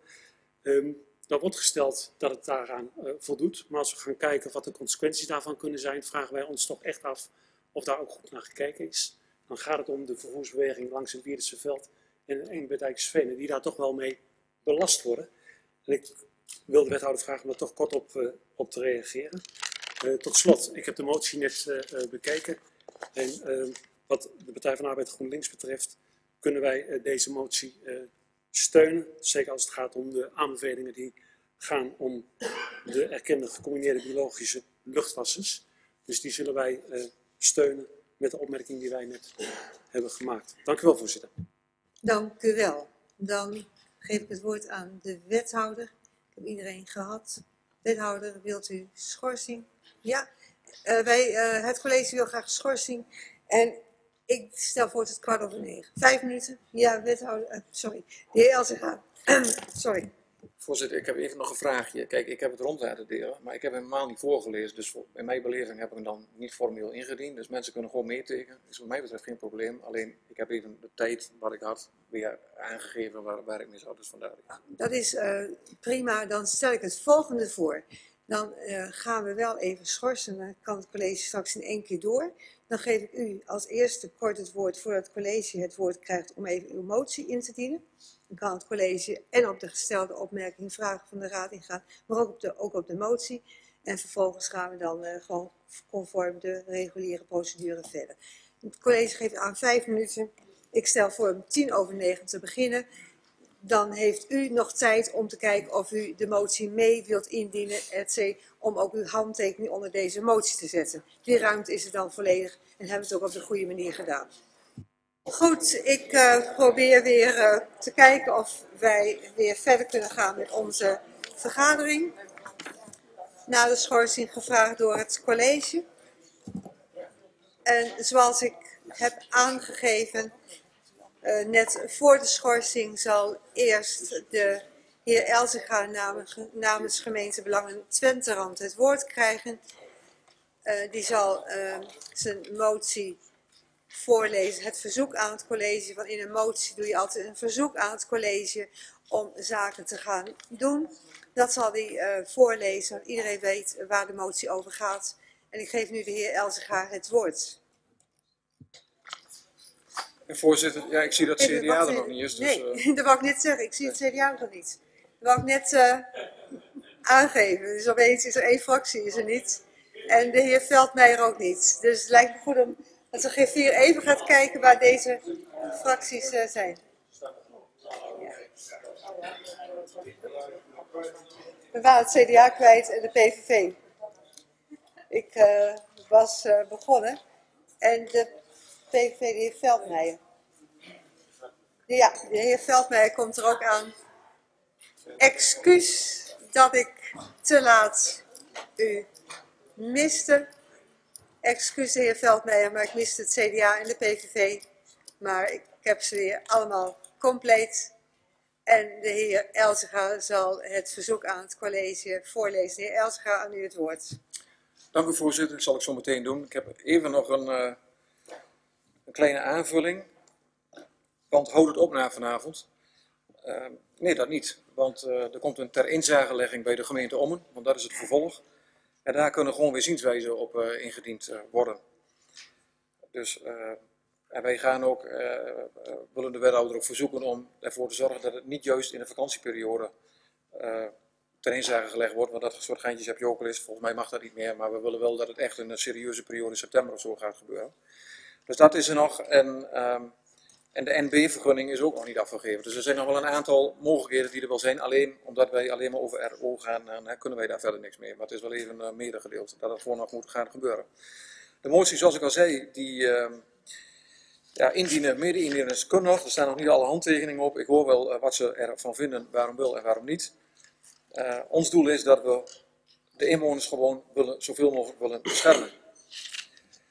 Um, daar wordt gesteld dat het daaraan uh, voldoet. Maar als we gaan kijken wat de consequenties daarvan kunnen zijn, vragen wij ons toch echt af of daar ook goed naar gekeken is. Dan gaat het om de vervoersbeweging langs het Wierdense Veld en Engbedijksveen, die daar toch wel mee belast worden. En ik wil de wethouder vragen om daar toch kort op, uh, op te reageren. Uh, tot slot, ik heb de motie net uh, bekeken. En uh, wat de Partij van de Arbeid GroenLinks betreft, kunnen wij uh, deze motie uh, steunen. Zeker als het gaat om de aanbevelingen die gaan om de erkende gecombineerde biologische luchtwassers. Dus die zullen wij uh, steunen met de opmerking die wij net hebben gemaakt. Dank u wel, voorzitter. Dank u wel. Dan geef ik het woord aan de wethouder. Ik heb iedereen gehad. Wethouder, wilt u schorsing? Ja, uh, wij, uh, het college wil graag schorsing. En ik stel voor tot kwart over negen. Vijf minuten? Ja, wethouder. Uh, sorry. De heer Elzega. Sorry. Voorzitter, ik heb even nog een vraagje. Kijk, ik heb het rond laten delen, maar ik heb hem helemaal niet voorgelezen. Dus in mijn beleving heb ik hem dan niet formeel ingediend. Dus mensen kunnen gewoon meetekenen. Dat is wat mij betreft geen probleem. Alleen, ik heb even de tijd wat ik had weer aangegeven waar, waar ik mee zou. Dus vandaar. Dat is uh, prima. Dan stel ik het volgende voor. Dan uh, gaan we wel even schorsen. Dan kan het college straks in één keer door. Dan geef ik u als eerste kort het woord voordat het college het woord krijgt om even uw motie in te dienen. Dan kan het college en op de gestelde opmerking vragen van de raad ingaan, maar ook op de, ook op de motie. En vervolgens gaan we dan uh, gewoon conform de reguliere procedure verder. Het college geeft aan vijf minuten. Ik stel voor om tien over negen te beginnen. Dan heeft u nog tijd om te kijken of u de motie mee wilt indienen, et cetera, om ook uw handtekening onder deze motie te zetten. Die ruimte is er dan volledig en hebben we het ook op de goede manier gedaan. Goed, ik uh, probeer weer uh, te kijken of wij weer verder kunnen gaan met onze vergadering. Na de schorsing gevraagd door het college. En zoals ik heb aangegeven, uh, net voor de schorsing zal eerst de heer Elzega namens, namens gemeentebelangen Twenterand het woord krijgen. Uh, die zal uh, zijn motie voorlezen, het verzoek aan het college. Want in een motie doe je altijd een verzoek aan het college om zaken te gaan doen. Dat zal hij uh, voorlezen, zodat iedereen weet waar de motie over gaat. En ik geef nu de heer Elzega het woord. En voorzitter, ja, ik zie dat het C D A er nog niet is. Dus, nee, uh... dat wou ik net zeggen. Ik zie het C D A nog niet. Dat wou ik net uh, aangeven. Dus opeens is er één fractie, is er niet. En de heer Veldmeijer ook niet. Dus het lijkt me goed om dat de G vier even gaat kijken waar deze fracties uh, zijn. Ja. We waren het C D A kwijt en de P V V. Ik uh, was uh, begonnen. En de P V V, de heer Veldmeijer. Ja, de heer Veldmeijer komt er ook aan. Excuus dat ik te laat u miste. Excuus de heer Veldmeijer, maar ik miste het C D A en de P V V. Maar ik heb ze weer allemaal compleet. En de heer Elzega zal het verzoek aan het college voorlezen. De heer Elzega, aan u het woord. Dank u voorzitter, dat zal ik zo meteen doen. Ik heb even nog een, uh, een kleine aanvulling. Want houd het op na vanavond. Uh, nee, dat niet. Want uh, er komt een ter inzagelegging bij de gemeente Ommen. Want dat is het vervolg. En daar kunnen gewoon weer zienswijzen op uh, ingediend uh, worden. Dus uh, en wij gaan ook, uh, uh, willen de wethouder ook verzoeken om ervoor te zorgen dat het niet juist in de vakantieperiode uh, ter inzage gelegd wordt. Want dat soort geintjes heb je ook al eens. Volgens mij mag dat niet meer. Maar we willen wel dat het echt in een serieuze periode in september of zo gaat gebeuren. Dus dat is er nog. En, um, en de N B-vergunning is ook nog niet afgegeven. Dus er zijn nog wel een aantal mogelijkheden die er wel zijn. Alleen omdat wij alleen maar over R O gaan, dan kunnen wij daar verder niks mee. Maar het is wel even uh, medegedeeld dat het gewoon nog moet gaan gebeuren. De motie, zoals ik al zei, die uh, ja, indienen, mede-indieners kunnen nog. Er staan nog niet alle handtekeningen op. Ik hoor wel uh, wat ze ervan vinden, waarom wel en waarom niet. Uh, ons doel is dat we de inwoners gewoon willen, zoveel mogelijk willen beschermen.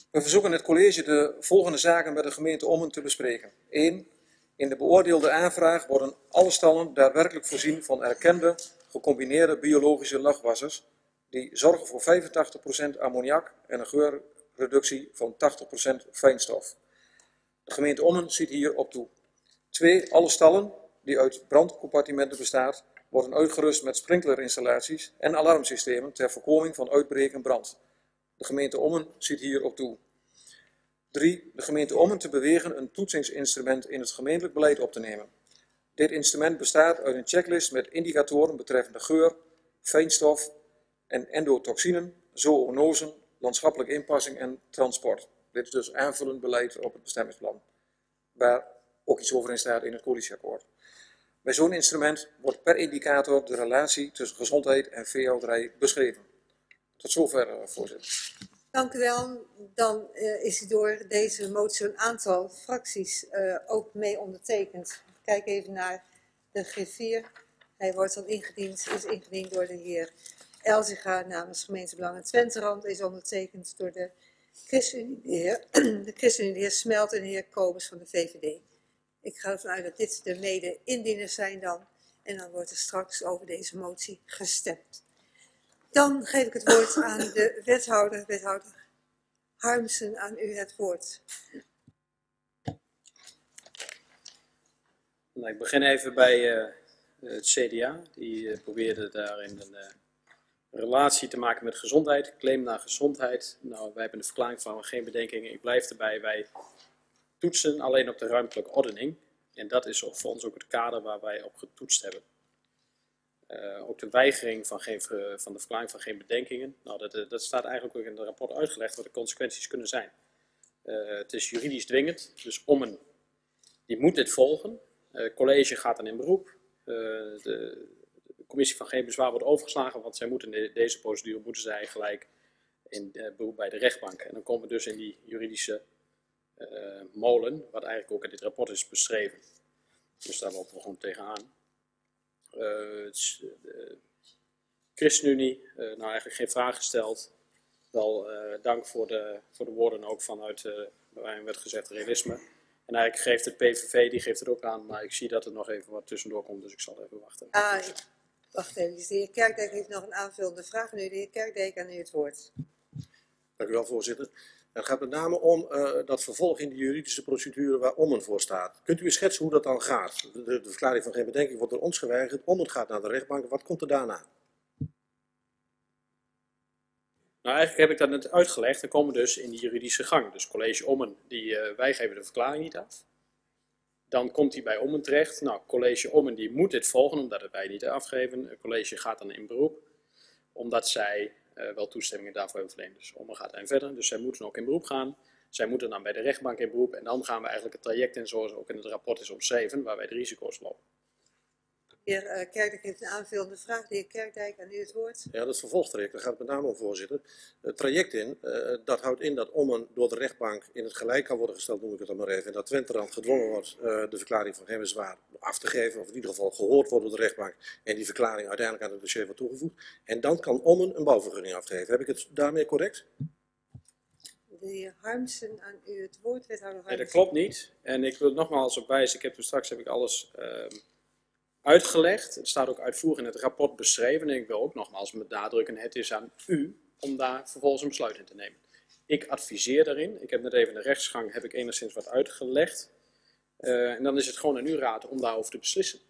We verzoeken het college de volgende zaken met de gemeente Ommen te bespreken. één. In de beoordeelde aanvraag worden alle stallen daadwerkelijk voorzien van erkende, gecombineerde biologische lachwassers die zorgen voor vijfentachtig procent ammoniak en een geurreductie van tachtig procent fijnstof. De gemeente Ommen ziet hier op toe. twee. Alle stallen die uit brandcompartimenten bestaan, worden uitgerust met sprinklerinstallaties en alarmsystemen ter voorkoming van uitbreken brand. De gemeente Ommen ziet hier op toe. drie. De gemeente Ommen te bewegen een toetsingsinstrument in het gemeentelijk beleid op te nemen. Dit instrument bestaat uit een checklist met indicatoren betreffende geur, fijnstof en endotoxinen, zoonosen, landschappelijke inpassing en transport. Dit is dus aanvullend beleid op het bestemmingsplan, waar ook iets over in staat in het coalitieakkoord. Bij zo'n instrument wordt per indicator de relatie tussen gezondheid en veehouderij beschreven. Tot zover, voorzitter. Dank u wel. Dan uh, is door deze motie een aantal fracties uh, ook mee ondertekend. Kijk even naar de G vier. Hij wordt dan ingediend, is ingediend door de heer Elzinga namens Gemeentebelangen Twenterand. Is ondertekend door de ChristenUnie, de heer, de ChristenUnie, de heer Smelt en de heer Kobus van de V V D. Ik ga ervan uit dat dit de mede-indieners zijn dan. En dan wordt er straks over deze motie gestemd. Dan geef ik het woord aan de wethouder, wethouder Harmsen, aan u het woord. Nou, ik begin even bij uh, het C D A. Die uh, probeerde daarin een uh, relatie te maken met gezondheid, claim naar gezondheid. Nou, wij hebben de verklaring van geen bedenkingen. Ik blijf erbij, wij toetsen alleen op de ruimtelijke ordening. En dat is voor ons ook het kader waar wij op getoetst hebben. Uh, ook de weigering van, geen, van de verklaring van geen bedenkingen. Nou, dat, dat staat eigenlijk ook in het rapport uitgelegd wat de consequenties kunnen zijn. Uh, het is juridisch dwingend, dus Ommen die moet dit volgen. Het uh, college gaat dan in beroep. Uh, de, de commissie van geen bezwaar wordt overgeslagen, want zij moeten in de, deze procedure moeten zij gelijk in uh, beroep bij de rechtbank. En dan komen we dus in die juridische uh, molen, wat eigenlijk ook in dit rapport is beschreven. Dus daar lopen we gewoon tegenaan. Uh, de ChristenUnie, uh, nou eigenlijk geen vraag gesteld. Wel uh, dank voor de, voor de woorden ook vanuit, uh, waarin werd gezegd, realisme. En eigenlijk geeft het P V V, die geeft het ook aan, maar ik zie dat er nog even wat tussendoor komt, dus ik zal even wachten. Ah, wacht even, de heer Kerkdijk heeft nog een aanvullende vraag. Nu de heer Kerkdijk, aan u het woord. Dank u wel, voorzitter. Het gaat met name om uh, dat vervolg in de juridische procedure waar Ommen voor staat. Kunt u eens schetsen hoe dat dan gaat? De, de verklaring van geen bedenking wordt door ons geweigerd. Ommen gaat naar de rechtbank. Wat komt er daarna? Nou, eigenlijk heb ik dat net uitgelegd. Dan komen we dus in die juridische gang. Dus college Ommen, die, uh, wij geven de verklaring niet af. Dan komt hij bij Ommen terecht. Nou, college Ommen die moet dit volgen, omdat wij niet afgeven. Het college gaat dan in beroep, omdat zij uh, wel toestemmingen daarvoor hebben verleend. Dus Ommen gaat dan verder, dus zij moeten ook in beroep gaan. Zij moeten dan bij de rechtbank in beroep en dan gaan we eigenlijk het traject in zoals ook in het rapport is omschreven, waar wij de risico's lopen. De heer uh, Kerkdijk heeft een aanvullende vraag. De heer Kerkdijk, aan u het woord. Ja, dat vervolgtraject, daar gaat het met name om, voorzitter. Het traject in, uh, dat houdt in dat Ommen door de rechtbank in het gelijk kan worden gesteld, noem ik het dan maar even. En dat Twenterand gedwongen wordt uh, de verklaring van geen bezwaar af te geven, of in ieder geval gehoord wordt door de rechtbank. En die verklaring uiteindelijk aan het dossier wordt toegevoegd. En dan kan Ommen een bouwvergunning afgeven. Heb ik het daarmee correct? De heer Harmsen, aan u het woord. Wethouder Harmsen. Nee, dat klopt niet. En ik wil nogmaals op wijzen, ik heb toen straks heb ik alles uh, uitgelegd. Het staat ook uitvoerig in het rapport beschreven. En ik wil ook nogmaals benadrukken, het is aan u om daar vervolgens een besluit in te nemen. Ik adviseer daarin. Ik heb net even in de rechtsgang heb ik enigszins wat uitgelegd. Uh, en dan is het gewoon aan u raad om daarover te beslissen.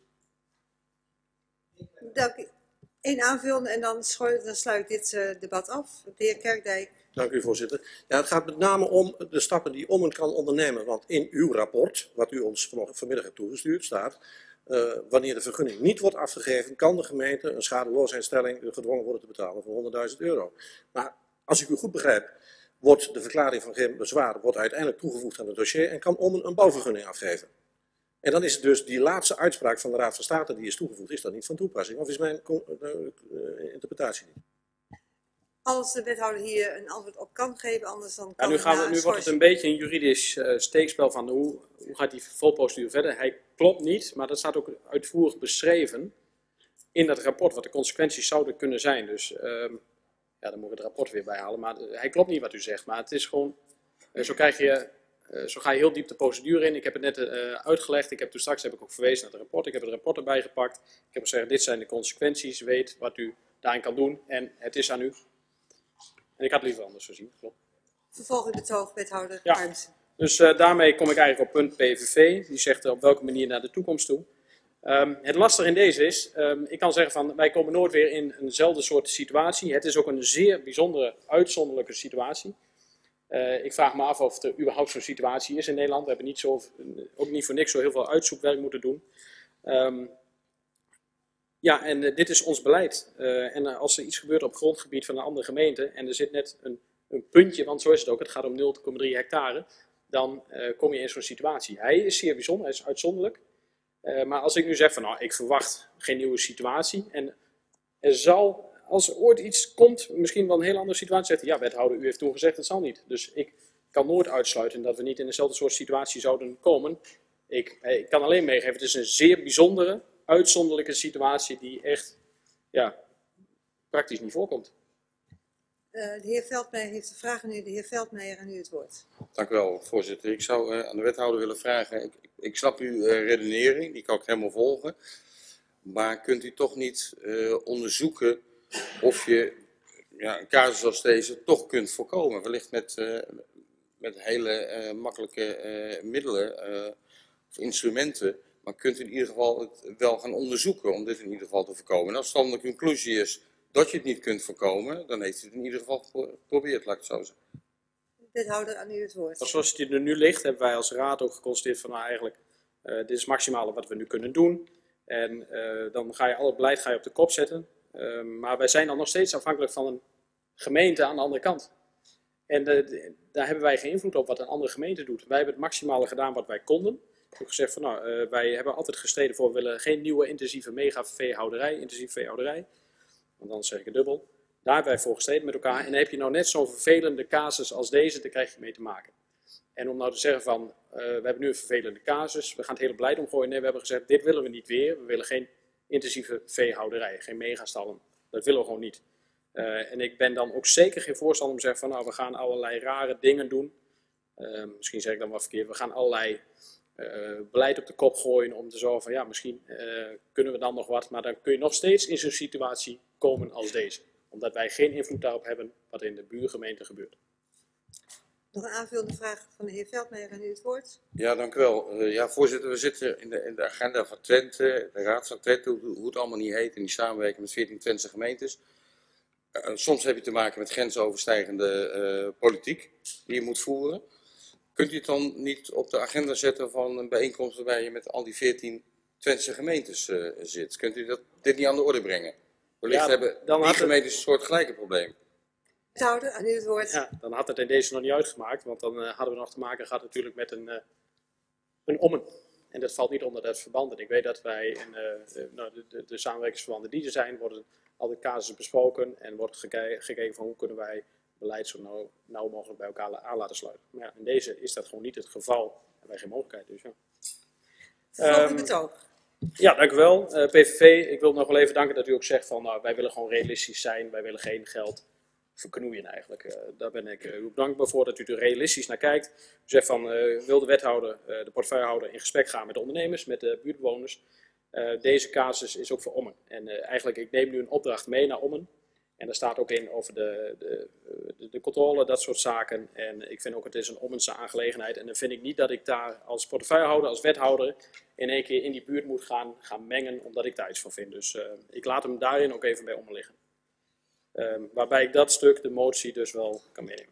Dank u. Eén aanvullende en dan, dan sluit ik dit uh, debat af. De heer Kerkdijk. Dank u, voorzitter. Ja, het gaat met name om de stappen die Ommen kan ondernemen. Want in uw rapport, wat u ons vanmiddag hebt toegestuurd, staat... Uh, wanneer de vergunning niet wordt afgegeven, kan de gemeente een schadeloosheidstelling gedwongen worden te betalen van honderdduizend euro. Maar als ik u goed begrijp, wordt de verklaring van geen bezwaar wordt uiteindelijk toegevoegd aan het dossier en kan Ommen een bouwvergunning afgeven. En dan is het dus die laatste uitspraak van de Raad van State die is toegevoegd, is dat niet van toepassing? Of is mijn uh, uh, interpretatie niet? Als de wethouder hier een antwoord op kan geven, anders dan kan ja, nu, gaan we, nu wordt het een beetje een juridisch uh, steekspel van hoe, hoe gaat die volprocedure verder. Hij klopt niet, maar dat staat ook uitvoerig beschreven in dat rapport wat de consequenties zouden kunnen zijn. Dus um, ja, dan moet ik het rapport weer bijhalen. Maar hij klopt niet wat u zegt, maar het is gewoon Uh, zo, krijg je, uh, zo ga je heel diep de procedure in. Ik heb het net uh, uitgelegd. Ik heb toen straks heb ik ook verwezen naar het rapport. Ik heb het rapport erbij gepakt. Ik heb gezegd, dit zijn de consequenties. Weet wat u daarin kan doen. En het is aan u. En ik had het liever anders gezien. Klopt. Vervolgens betoog, wethouder Ja. Arnsen. Dus uh, daarmee kom ik eigenlijk op punt P V V. Die zegt uh, op welke manier naar de toekomst toe. Um, het lastige in deze is, um, ik kan zeggen van wij komen nooit weer in eenzelfde soort situatie. Het is ook een zeer bijzondere, uitzonderlijke situatie. Uh, ik vraag me af of er überhaupt zo'n situatie is in Nederland. We hebben niet zo, ook niet voor niks zo heel veel uitzoekwerk moeten doen. Um, ja, en uh, dit is ons beleid. Uh, en uh, als er iets gebeurt op grondgebied van een andere gemeente en er zit net een, een puntje, want zo is het ook, het gaat om nul komma drie hectare, dan uh, kom je in zo'n situatie. Hij is zeer bijzonder, hij is uitzonderlijk. Uh, maar als ik nu zeg van nou, ik verwacht geen nieuwe situatie en er zal, als er ooit iets komt, misschien wel een heel andere situatie, zegt ja, wethouder, u heeft toen gezegd het zal niet. Dus ik kan nooit uitsluiten dat we niet in dezelfde soort situatie zouden komen. Ik, ik kan alleen meegeven, het is een zeer bijzondere, uitzonderlijke situatie die echt, ja, praktisch niet voorkomt. Uh, de heer Veldmeijer heeft de vraag en nu de heer Veldmeijer aan u het woord. Dank u wel, voorzitter. Ik zou uh, aan de wethouder willen vragen, ik, ik snap uw uh, redenering, die kan ik helemaal volgen. Maar kunt u toch niet uh, onderzoeken of je ja, een casus als deze toch kunt voorkomen? Wellicht met, uh, met hele uh, makkelijke uh, middelen uh, of instrumenten. Maar kunt u in ieder geval het wel gaan onderzoeken om dit in ieder geval te voorkomen? En als dan de conclusie is dat je het niet kunt voorkomen, dan heeft u het in ieder geval geprobeerd, laat ik het zo zeggen. Wethouder, aan u het woord. Zoals het er nu ligt, hebben wij als raad ook geconstateerd van nou eigenlijk, uh, dit is het maximale wat we nu kunnen doen. En uh, dan ga je al het beleid ga je op de kop zetten. Uh, maar wij zijn dan nog steeds afhankelijk van een gemeente aan de andere kant. En de, de, daar hebben wij geen invloed op wat een andere gemeente doet. Wij hebben het maximale gedaan wat wij konden. Ik heb gezegd van nou, uh, wij hebben altijd gestreden voor, we willen geen nieuwe intensieve mega-veehouderij, intensieve veehouderij. Want dan zeg ik het dubbel. Daar hebben wij voor gestreden met elkaar. En dan heb je nou net zo'n vervelende casus als deze, daar krijg je mee te maken. En om nou te zeggen van, uh, we hebben nu een vervelende casus, we gaan het hele beleid omgooien. Nee, we hebben gezegd, dit willen we niet weer. We willen geen intensieve veehouderij, geen megastallen. Dat willen we gewoon niet. Uh, en ik ben dan ook zeker geen voorstander om te zeggen van, nou, we gaan allerlei rare dingen doen. Uh, misschien zeg ik dan wat verkeerd, we gaan allerlei uh, beleid op de kop gooien om te zorgen van, ja, misschien uh, kunnen we dan nog wat. Maar dan kun je nog steeds in zo'n situatie komen als deze. Omdat wij geen invloed daarop hebben wat in de buurgemeente gebeurt. Nog een aanvullende vraag van de heer Veldmeijer aan u het woord. Ja, dank u wel. Uh, ja, voorzitter, we zitten in de, in de agenda van Twente, de Raad van Twente, hoe, hoe het allemaal niet heet, in die samenwerking met veertien Twentse gemeentes. Uh, soms heb je te maken met grensoverstijgende uh, politiek die je moet voeren. Kunt u het dan niet op de agenda zetten van een bijeenkomst waarbij je met al die veertien Twentse gemeentes uh, zit? Kunt u dat, dit niet aan de orde brengen? Wellicht ja, hebben die het... gemeentes een soort gelijke probleem. Wethouder, aan u het woord. Ja, dan had het in deze nog niet uitgemaakt, want dan uh, hadden we nog te maken gehad natuurlijk met een, uh, een ommen. En dat valt niet onder dat verband. En ik weet dat wij in uh, de, nou, de, de, de samenwerkingsverbanden die er zijn, worden al die casussen besproken en wordt geke gekeken van hoe kunnen wij beleid zo nauw, nauw mogelijk bij elkaar aan laten sluiten. Maar ja, in deze is dat gewoon niet het geval en wij geen mogelijkheid. Dus ja. Volgende betoog. Ja, dank u wel. Uh, P V V, ik wil nog wel even danken dat u ook zegt van nou, wij willen gewoon realistisch zijn, wij willen geen geld verknoeien eigenlijk. Uh, daar ben ik uh, dankbaar voor dat u er realistisch naar kijkt. U zegt van, uh, wil de wethouder, uh, de portefeuillehouder in gesprek gaan met de ondernemers, met de buurtbewoners. Uh, deze casus is ook voor Ommen. En uh, eigenlijk, ik neem nu een opdracht mee naar Ommen. En daar staat ook in over de, de, de, de controle, dat soort zaken. En ik vind ook, het is een Ommense aangelegenheid. En dan vind ik niet dat ik daar als portefeuillehouder, als wethouder, in één keer in die buurt moet gaan, gaan mengen, omdat ik daar iets van vind. Dus uh, ik laat hem daarin ook even bij Ommen liggen. Um, waarbij ik dat stuk, de motie, dus wel kan meenemen.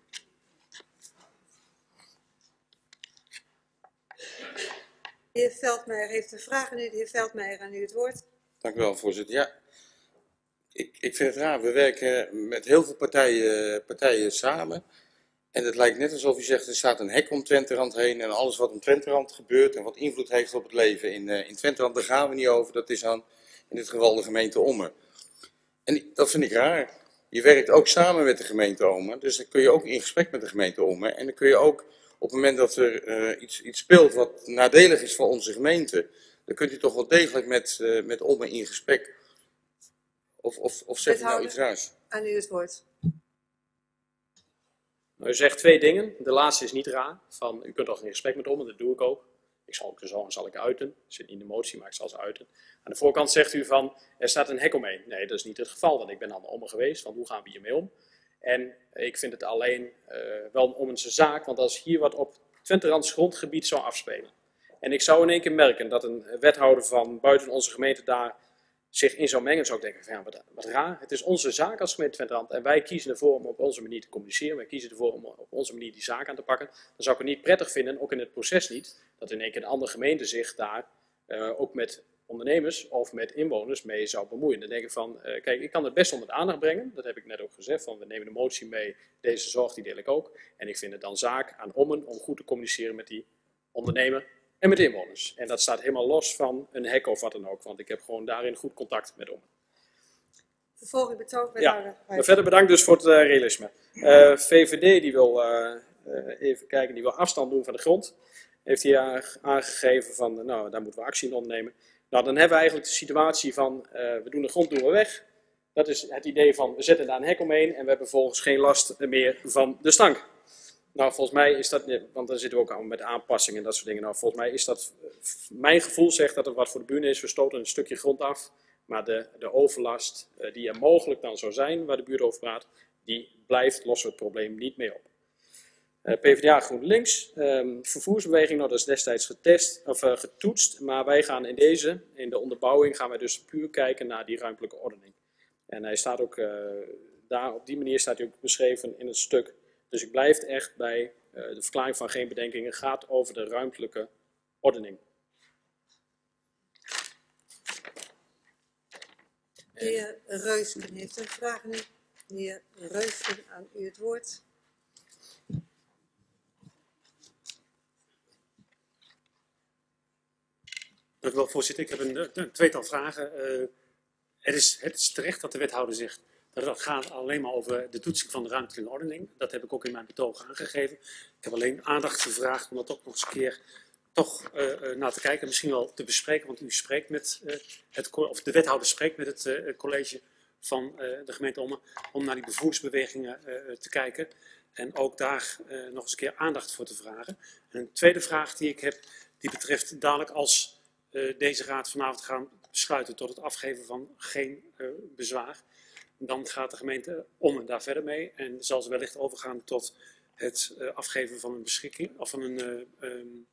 De heer Veldmeijer heeft een vraag en nu de heer Veldmeijer aan u het woord. Dank u wel, voorzitter. Ja, ik, ik vind het raar. We werken met heel veel partijen, partijen samen. En het lijkt net alsof u zegt, er staat een hek om Twenterand heen. En alles wat om Twenterand gebeurt en wat invloed heeft op het leven in, uh, in Twenterand, daar gaan we niet over. Dat is aan, in dit geval, de gemeente Ommen. En dat vind ik raar. Je werkt ook samen met de gemeente Ommen, dus dan kun je ook in gesprek met de gemeente Ommen. En dan kun je ook, op het moment dat er uh, iets, iets speelt wat nadelig is voor onze gemeente, dan kunt u toch wel degelijk met, uh, met Ommen in gesprek. Of, of, of zeg je nou iets raars? Aan u het woord. Nou, u zegt twee dingen. De laatste is niet raar. Van, u kunt toch in gesprek met om, en dat doe ik ook. Ik zal ook de zorgen zal ik uiten. Het zit niet in de motie, maar ik zal ze uiten. Aan de voorkant zegt u van, er staat een hek omheen. Nee, dat is niet het geval, want ik ben aan de ommen geweest. Van, hoe gaan we hiermee om? En ik vind het alleen uh, wel om een zaak, want als hier wat op Twenterands grondgebied zou afspelen. En ik zou in één keer merken dat een wethouder van buiten onze gemeente daar zich in zou mengen, zou ik denken van ja, wat, wat raar. Het is onze zaak als gemeente Twenterand en wij kiezen ervoor om op onze manier te communiceren. Wij kiezen ervoor om op onze manier die zaak aan te pakken. Dan zou ik het niet prettig vinden, ook in het proces niet, dat in één keer een andere gemeente zich daar uh, ook met ondernemers of met inwoners mee zou bemoeien. Dan denk ik van, uh, kijk, ik kan het best onder de aandacht brengen. Dat heb ik net ook gezegd, van we nemen de motie mee. Deze zorg die deel ik ook. En ik vind het dan zaak aan Ommen om goed te communiceren met die ondernemer en met inwoners. En dat staat helemaal los van een hek of wat dan ook, want ik heb gewoon daarin goed contact met Ommen. Vervolgens betoog bij Ja, maar verder bedankt dus voor het uh, realisme. Uh, V V D die wil, uh, uh, even kijken, die wil afstand doen van de grond. Heeft hij aangegeven van, nou, daar moeten we actie in ondernemen. Nou, dan hebben we eigenlijk de situatie van, uh, we doen de grond doen we weg. Dat is het idee van, we zetten daar een hek omheen en we hebben vervolgens geen last meer van de stank. Nou, volgens mij is dat, want dan zitten we ook aan met aanpassingen en dat soort dingen. Nou, volgens mij is dat, mijn gevoel zegt dat er wat voor de bühne is. We stoten een stukje grond af, maar de, de overlast uh, die er mogelijk dan zou zijn, waar de buurt over praat, die blijft, lossen we het probleem niet meer op. Uh, PvdA GroenLinks, um, vervoersbeweging, nou, dat is destijds getest, of, uh, getoetst, maar wij gaan in deze, in de onderbouwing, gaan wij dus puur kijken naar die ruimtelijke ordening. En hij staat ook, uh, daar, op die manier staat hij ook beschreven in het stuk. Dus ik blijf echt bij uh, de verklaring van geen bedenkingen, gaat over de ruimtelijke ordening. De heer Reusken heeft een vraag nu. De heer Reusken, aan u het woord. Dank u wel, voorzitter. Ik heb een, een tweetal vragen. Uh, het, is, het is terecht dat de wethouder zegt dat het gaat alleen maar over de toetsing van de ruimtelijke ordening. Dat heb ik ook in mijn betoog aangegeven. Ik heb alleen aandacht gevraagd om dat ook nog eens een keer toch uh, naar te kijken, misschien wel te bespreken, want u spreekt met uh, het, of de wethouder spreekt met het uh, college van uh, de gemeente Ommen om naar die bevoersbewegingen uh, te kijken en ook daar uh, nog eens een keer aandacht voor te vragen. En een tweede vraag die ik heb, die betreft dadelijk als uh, deze raad vanavond gaan besluiten tot het afgeven van geen uh, bezwaar, dan gaat de gemeente Ommen daar verder mee en zal ze wellicht overgaan tot het uh, afgeven van een beschikking of van een uh, um,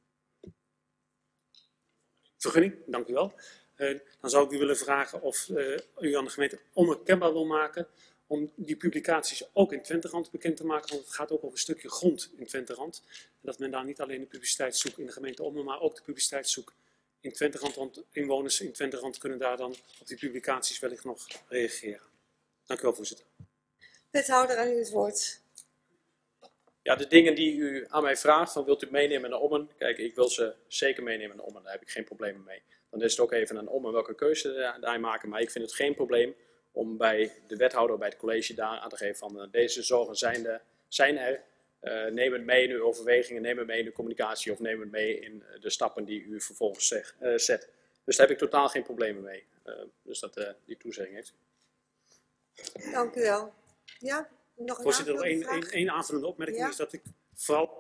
vergunning, dank u wel. Uh, dan zou ik u willen vragen of uh, u aan de gemeente Ommen kenbaar wil maken om die publicaties ook in Twenterand bekend te maken, want het gaat ook over een stukje grond in Twenterand. En dat men daar niet alleen de publiciteit zoekt in de gemeente Ommen, maar ook de publiciteit zoekt in Twenterand, want inwoners in Twenterand kunnen daar dan op die publicaties wellicht nog reageren. Dank u wel, voorzitter. Wethouder, aan u het woord. Ja, de dingen die u aan mij vraagt, van wilt u meenemen naar Ommen? Kijk, ik wil ze zeker meenemen naar Ommen, daar heb ik geen problemen mee. Dan is het ook even aan Ommen welke keuze daar maken, maar ik vind het geen probleem om bij de wethouder, bij het college daar aan te geven van uh, deze zorgen zijn, de, zijn er. Uh, neem het mee in uw overwegingen, neem het mee in de communicatie of neem het mee in de stappen die u vervolgens zeg, uh, zet. Dus daar heb ik totaal geen problemen mee. Uh, dus dat, uh, die toezegging heeft u. Dank u wel. Ja, nog een voorzitter, aanvullende één, vraag? één aanvullende opmerking Ja? is dat ik vooral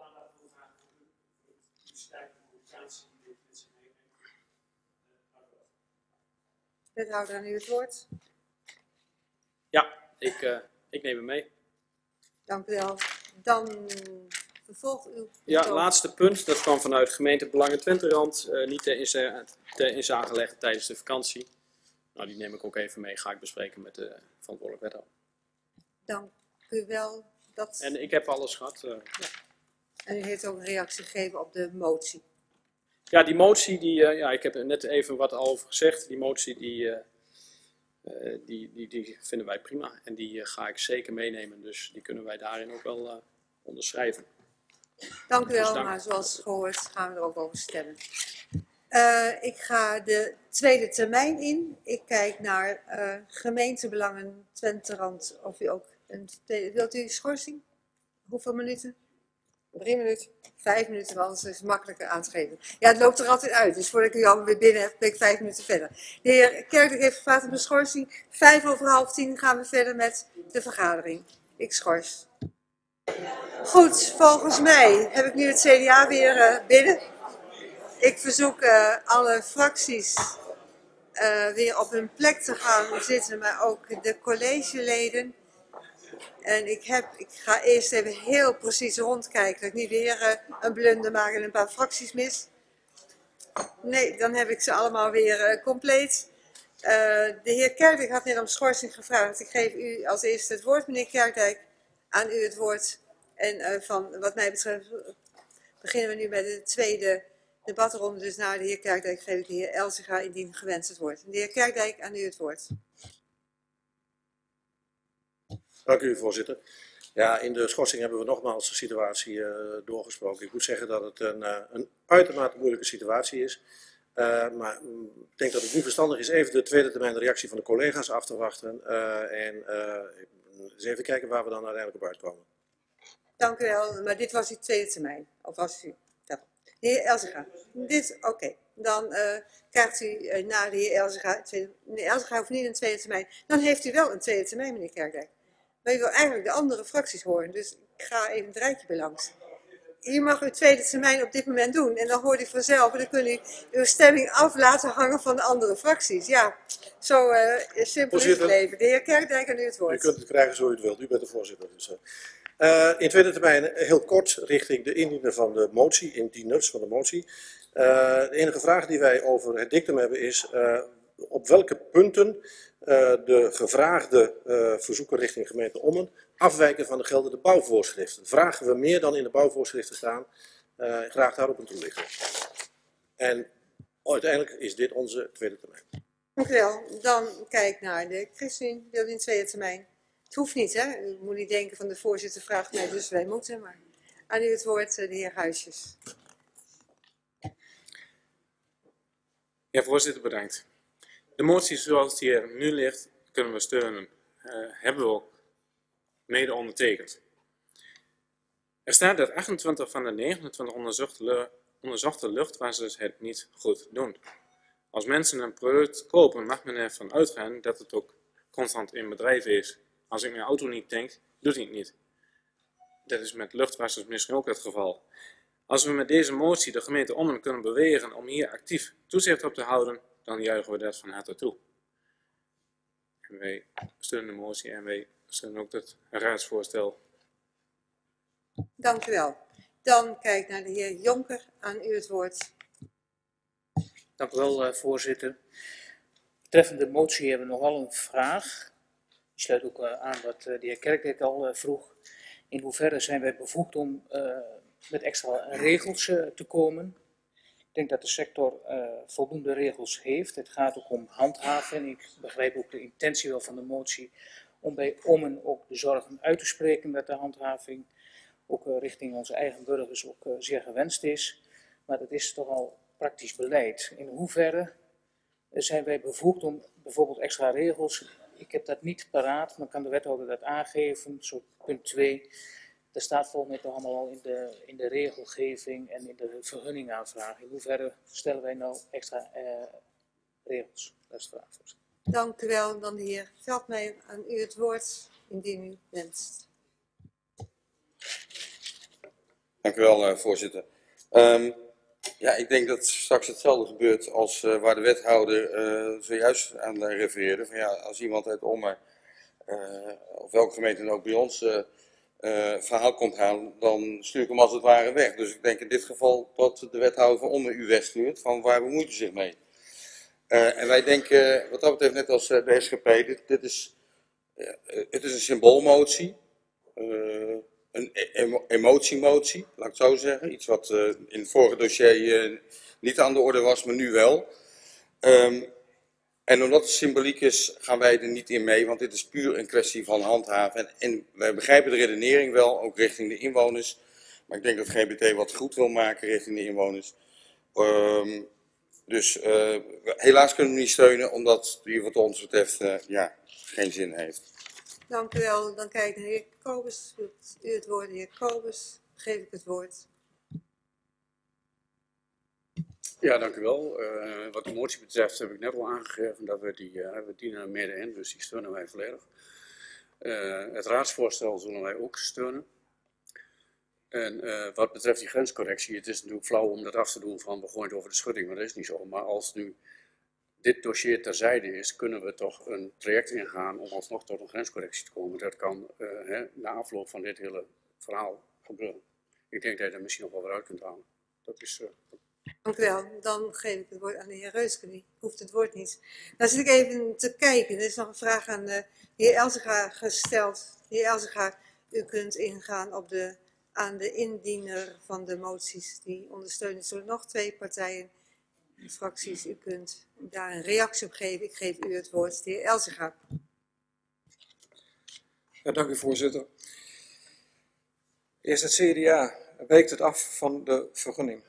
Wethouder, aan u het woord. Ja, ik, uh, ik neem hem mee. Dank u wel. Dan vervolgt uw... Ja, laatste punt. Dat kwam vanuit gemeente Belangen Twenterand. Uh, niet ter, inza ter inzage leggen tijdens de vakantie. Nou, die neem ik ook even mee. Ga ik bespreken met de verantwoordelijk wethouder. Dank u wel. Dat... En ik heb alles gehad. Uh, ja. En u heeft ook een reactie gegeven op de motie. Ja, die motie, die, uh, ja, ik heb er net even wat al over gezegd. Die motie, die, uh, uh, die, die, die vinden wij prima. En die uh, ga ik zeker meenemen. Dus die kunnen wij daarin ook wel uh, onderschrijven. Dank u wel, dus dank. maar zoals gehoord gaan we er ook over stemmen. Uh, ik ga de tweede termijn in. Ik kijk naar uh, gemeentebelangen Twenterand. Of u ook een tweede... Wilt u schorsing? Hoeveel minuten? Drie minuten. Vijf minuten, want anders is het makkelijker aan te geven. Ja, het loopt er altijd uit. Dus voordat ik u allemaal weer binnen heb, ben ik vijf minuten verder. De heer Kerkelijk heeft gevraagd om de schorsing. Vijf over half tien gaan we verder met de vergadering. Ik schors. Goed, volgens mij heb ik nu het C D A weer uh, binnen. Ik verzoek uh, alle fracties uh, weer op hun plek te gaan zitten, maar ook de collegeleden. En ik, heb, ik ga eerst even heel precies rondkijken, dat ik niet weer uh, een blunder maak en een paar fracties mis. Nee, dan heb ik ze allemaal weer uh, compleet. Uh, de heer Kerkdijk had net om schorsing gevraagd. Ik geef u als eerste het woord, meneer Kerkdijk. Aan u het woord. En uh, van wat mij betreft beginnen we nu met de tweede debatronde. Dus na de heer Kerkdijk geef ik de heer Elzinga indien gewenst het woord. De heer Kerkdijk, aan u het woord. Dank u, voorzitter. Ja, in de schorsing hebben we nogmaals de situatie uh, doorgesproken. Ik moet zeggen dat het een, uh, een uitermate moeilijke situatie is. Uh, maar um, ik denk dat het nu verstandig is even de tweede termijn de reactie van de collega's af te wachten. Uh, en uh, eens even kijken waar we dan uiteindelijk op uitkomen. Dank u wel, maar dit was uw tweede termijn. Of was u... Ja. De heer Elzinga. Dit, oké. Okay. Dan uh, krijgt u uh, na de heer Elzinga... Tweede... Meneer Elzinga hoeft niet een tweede termijn. Dan heeft u wel een tweede termijn, meneer Kerkdijk. Maar u wil eigenlijk de andere fracties horen. Dus ik ga even het rijtje belangs. U mag uw tweede termijn op dit moment doen. En dan hoort u vanzelf. En dan kunt u uw stemming af laten hangen van de andere fracties. Ja, zo uh, simpel is het leven. De heer Kerkdijk, aan u het woord. U kunt het krijgen zo u het wilt. U bent de voorzitter. Dus, uh. Uh, in tweede termijn heel kort richting de indiener van de motie, indieners van de motie. Uh, de enige vraag die wij over het dictum hebben is uh, op welke punten uh, de gevraagde uh, verzoeken richting gemeente Ommen afwijken van de geldende bouwvoorschriften. Vragen we meer dan in de bouwvoorschriften staan, uh, graag daarop een toelichting. En uiteindelijk is dit onze tweede termijn. Dank u wel. Dan kijk naar de ChristenUnie, wil u een tweede termijn. Het hoeft niet, hè? U moet niet denken van de voorzitter vraagt mij, dus wij moeten. Maar aan u het woord, de heer Huisjes. Ja, voorzitter, bedankt. De motie zoals die er nu ligt, kunnen we steunen. Uh, hebben we ook mede ondertekend. Er staat dat achtentwintig van de negenentwintig onderzochte, onderzochte luchtwassers het niet goed doen. Als mensen een product kopen, mag men ervan uitgaan dat het ook constant in bedrijf is. Als ik mijn auto niet tank, doet hij het niet. Dat is met luchtwassers misschien ook het geval. Als we met deze motie de gemeente Ommen kunnen bewegen om hier actief toezicht op te houden, dan juichen we dat van harte toe. En wij steunen de motie en wij steunen ook het raadsvoorstel. Dank u wel. Dan kijk naar de heer Jonker, aan u het woord. Dank u wel, uh, voorzitter. Betreffende de motie hebben we nogal een vraag. Die sluit ook uh, aan wat uh, de heer Kerkdijk al uh, vroeg. In hoeverre zijn wij bevoegd om uh, met extra regels uh, te komen? Ik denk dat de sector uh, voldoende regels heeft. Het gaat ook om handhaven. Ik begrijp ook de intentie wel van de motie om bij Ommen ook de zorgen uit te spreken dat de handhaving ook uh, richting onze eigen burgers ook uh, zeer gewenst is. Maar dat is toch al praktisch beleid. In hoeverre zijn wij bevoegd om bijvoorbeeld extra regels? Ik heb dat niet paraat, maar kan de wethouder dat aangeven? Zo punt twee. Dat staat volgens mij toch allemaal al in de, in de regelgeving en in de vergunningaanvraag. In hoeverre stellen wij nou extra uh, regels? Dat is de vraag. Dank u wel. Dan de heer Veldmeijer, aan u het woord, indien u wenst. Dank u wel, uh, voorzitter. Um, ja, ik denk dat straks hetzelfde gebeurt als uh, waar de wethouder uh, zojuist aan uh, refereerde. Van, ja, als iemand uit Ommen, uh, of welke gemeente dan ook bij ons, uh, uh, verhaal komt halen, dan stuur ik hem als het ware weg. Dus ik denk in dit geval dat de wethouder van Ommen u wegstuurt, van waar bemoeit u zich mee? Uh, en wij denken, wat dat betreft, net als uh, de S G P, dit, dit is, uh, het is een symboolmotie. Uh, Een emo emotiemotie, laat ik het zo zeggen. Iets wat uh, in het vorige dossier uh, niet aan de orde was, maar nu wel. Um, en omdat het symboliek is, gaan wij er niet in mee, want dit is puur een kwestie van handhaven. En, en wij begrijpen de redenering wel, ook richting de inwoners. Maar ik denk dat G B T wat goed wil maken richting de inwoners. Um, dus uh, helaas kunnen we niet steunen, omdat die wat ons betreft uh, ja, geen zin heeft. Dank u wel. Dan kijk ik naar de heer Kobus. Wilt u het woord, de heer Kobus? Geef ik het woord. Ja, dank u wel. Uh, wat de motie betreft heb ik net al aangegeven dat we die, uh, we dienen midden in, dus die steunen wij volledig. Uh, het raadsvoorstel zullen wij ook steunen. En uh, wat betreft die grenscorrectie, het is natuurlijk flauw om dat af te doen van we gooien het over de schutting, maar dat is niet zo. Maar als nu dit dossier terzijde is, kunnen we toch een traject ingaan om alsnog tot een grenscorrectie te komen. Dat kan uh, hè, na afloop van dit hele verhaal gebeuren. Ik denk dat je er misschien nog wel weer uit kunt halen. Dat is... Uh, Dank u wel. Dan geef ik het woord aan de heer Reuske. Die hoeft het woord niet. Dan zit ik even te kijken. Er is nog een vraag aan de heer Elzega gesteld. De heer Elzega, u kunt ingaan op de, aan de indiener van de moties. Die ondersteunen is door nog twee partijen, fracties. U kunt daar een reactie op geven. Ik geef u het woord, de heer Elzega. Ja, dank u, voorzitter. Eerst het C D A wijkt het af van de vergunning.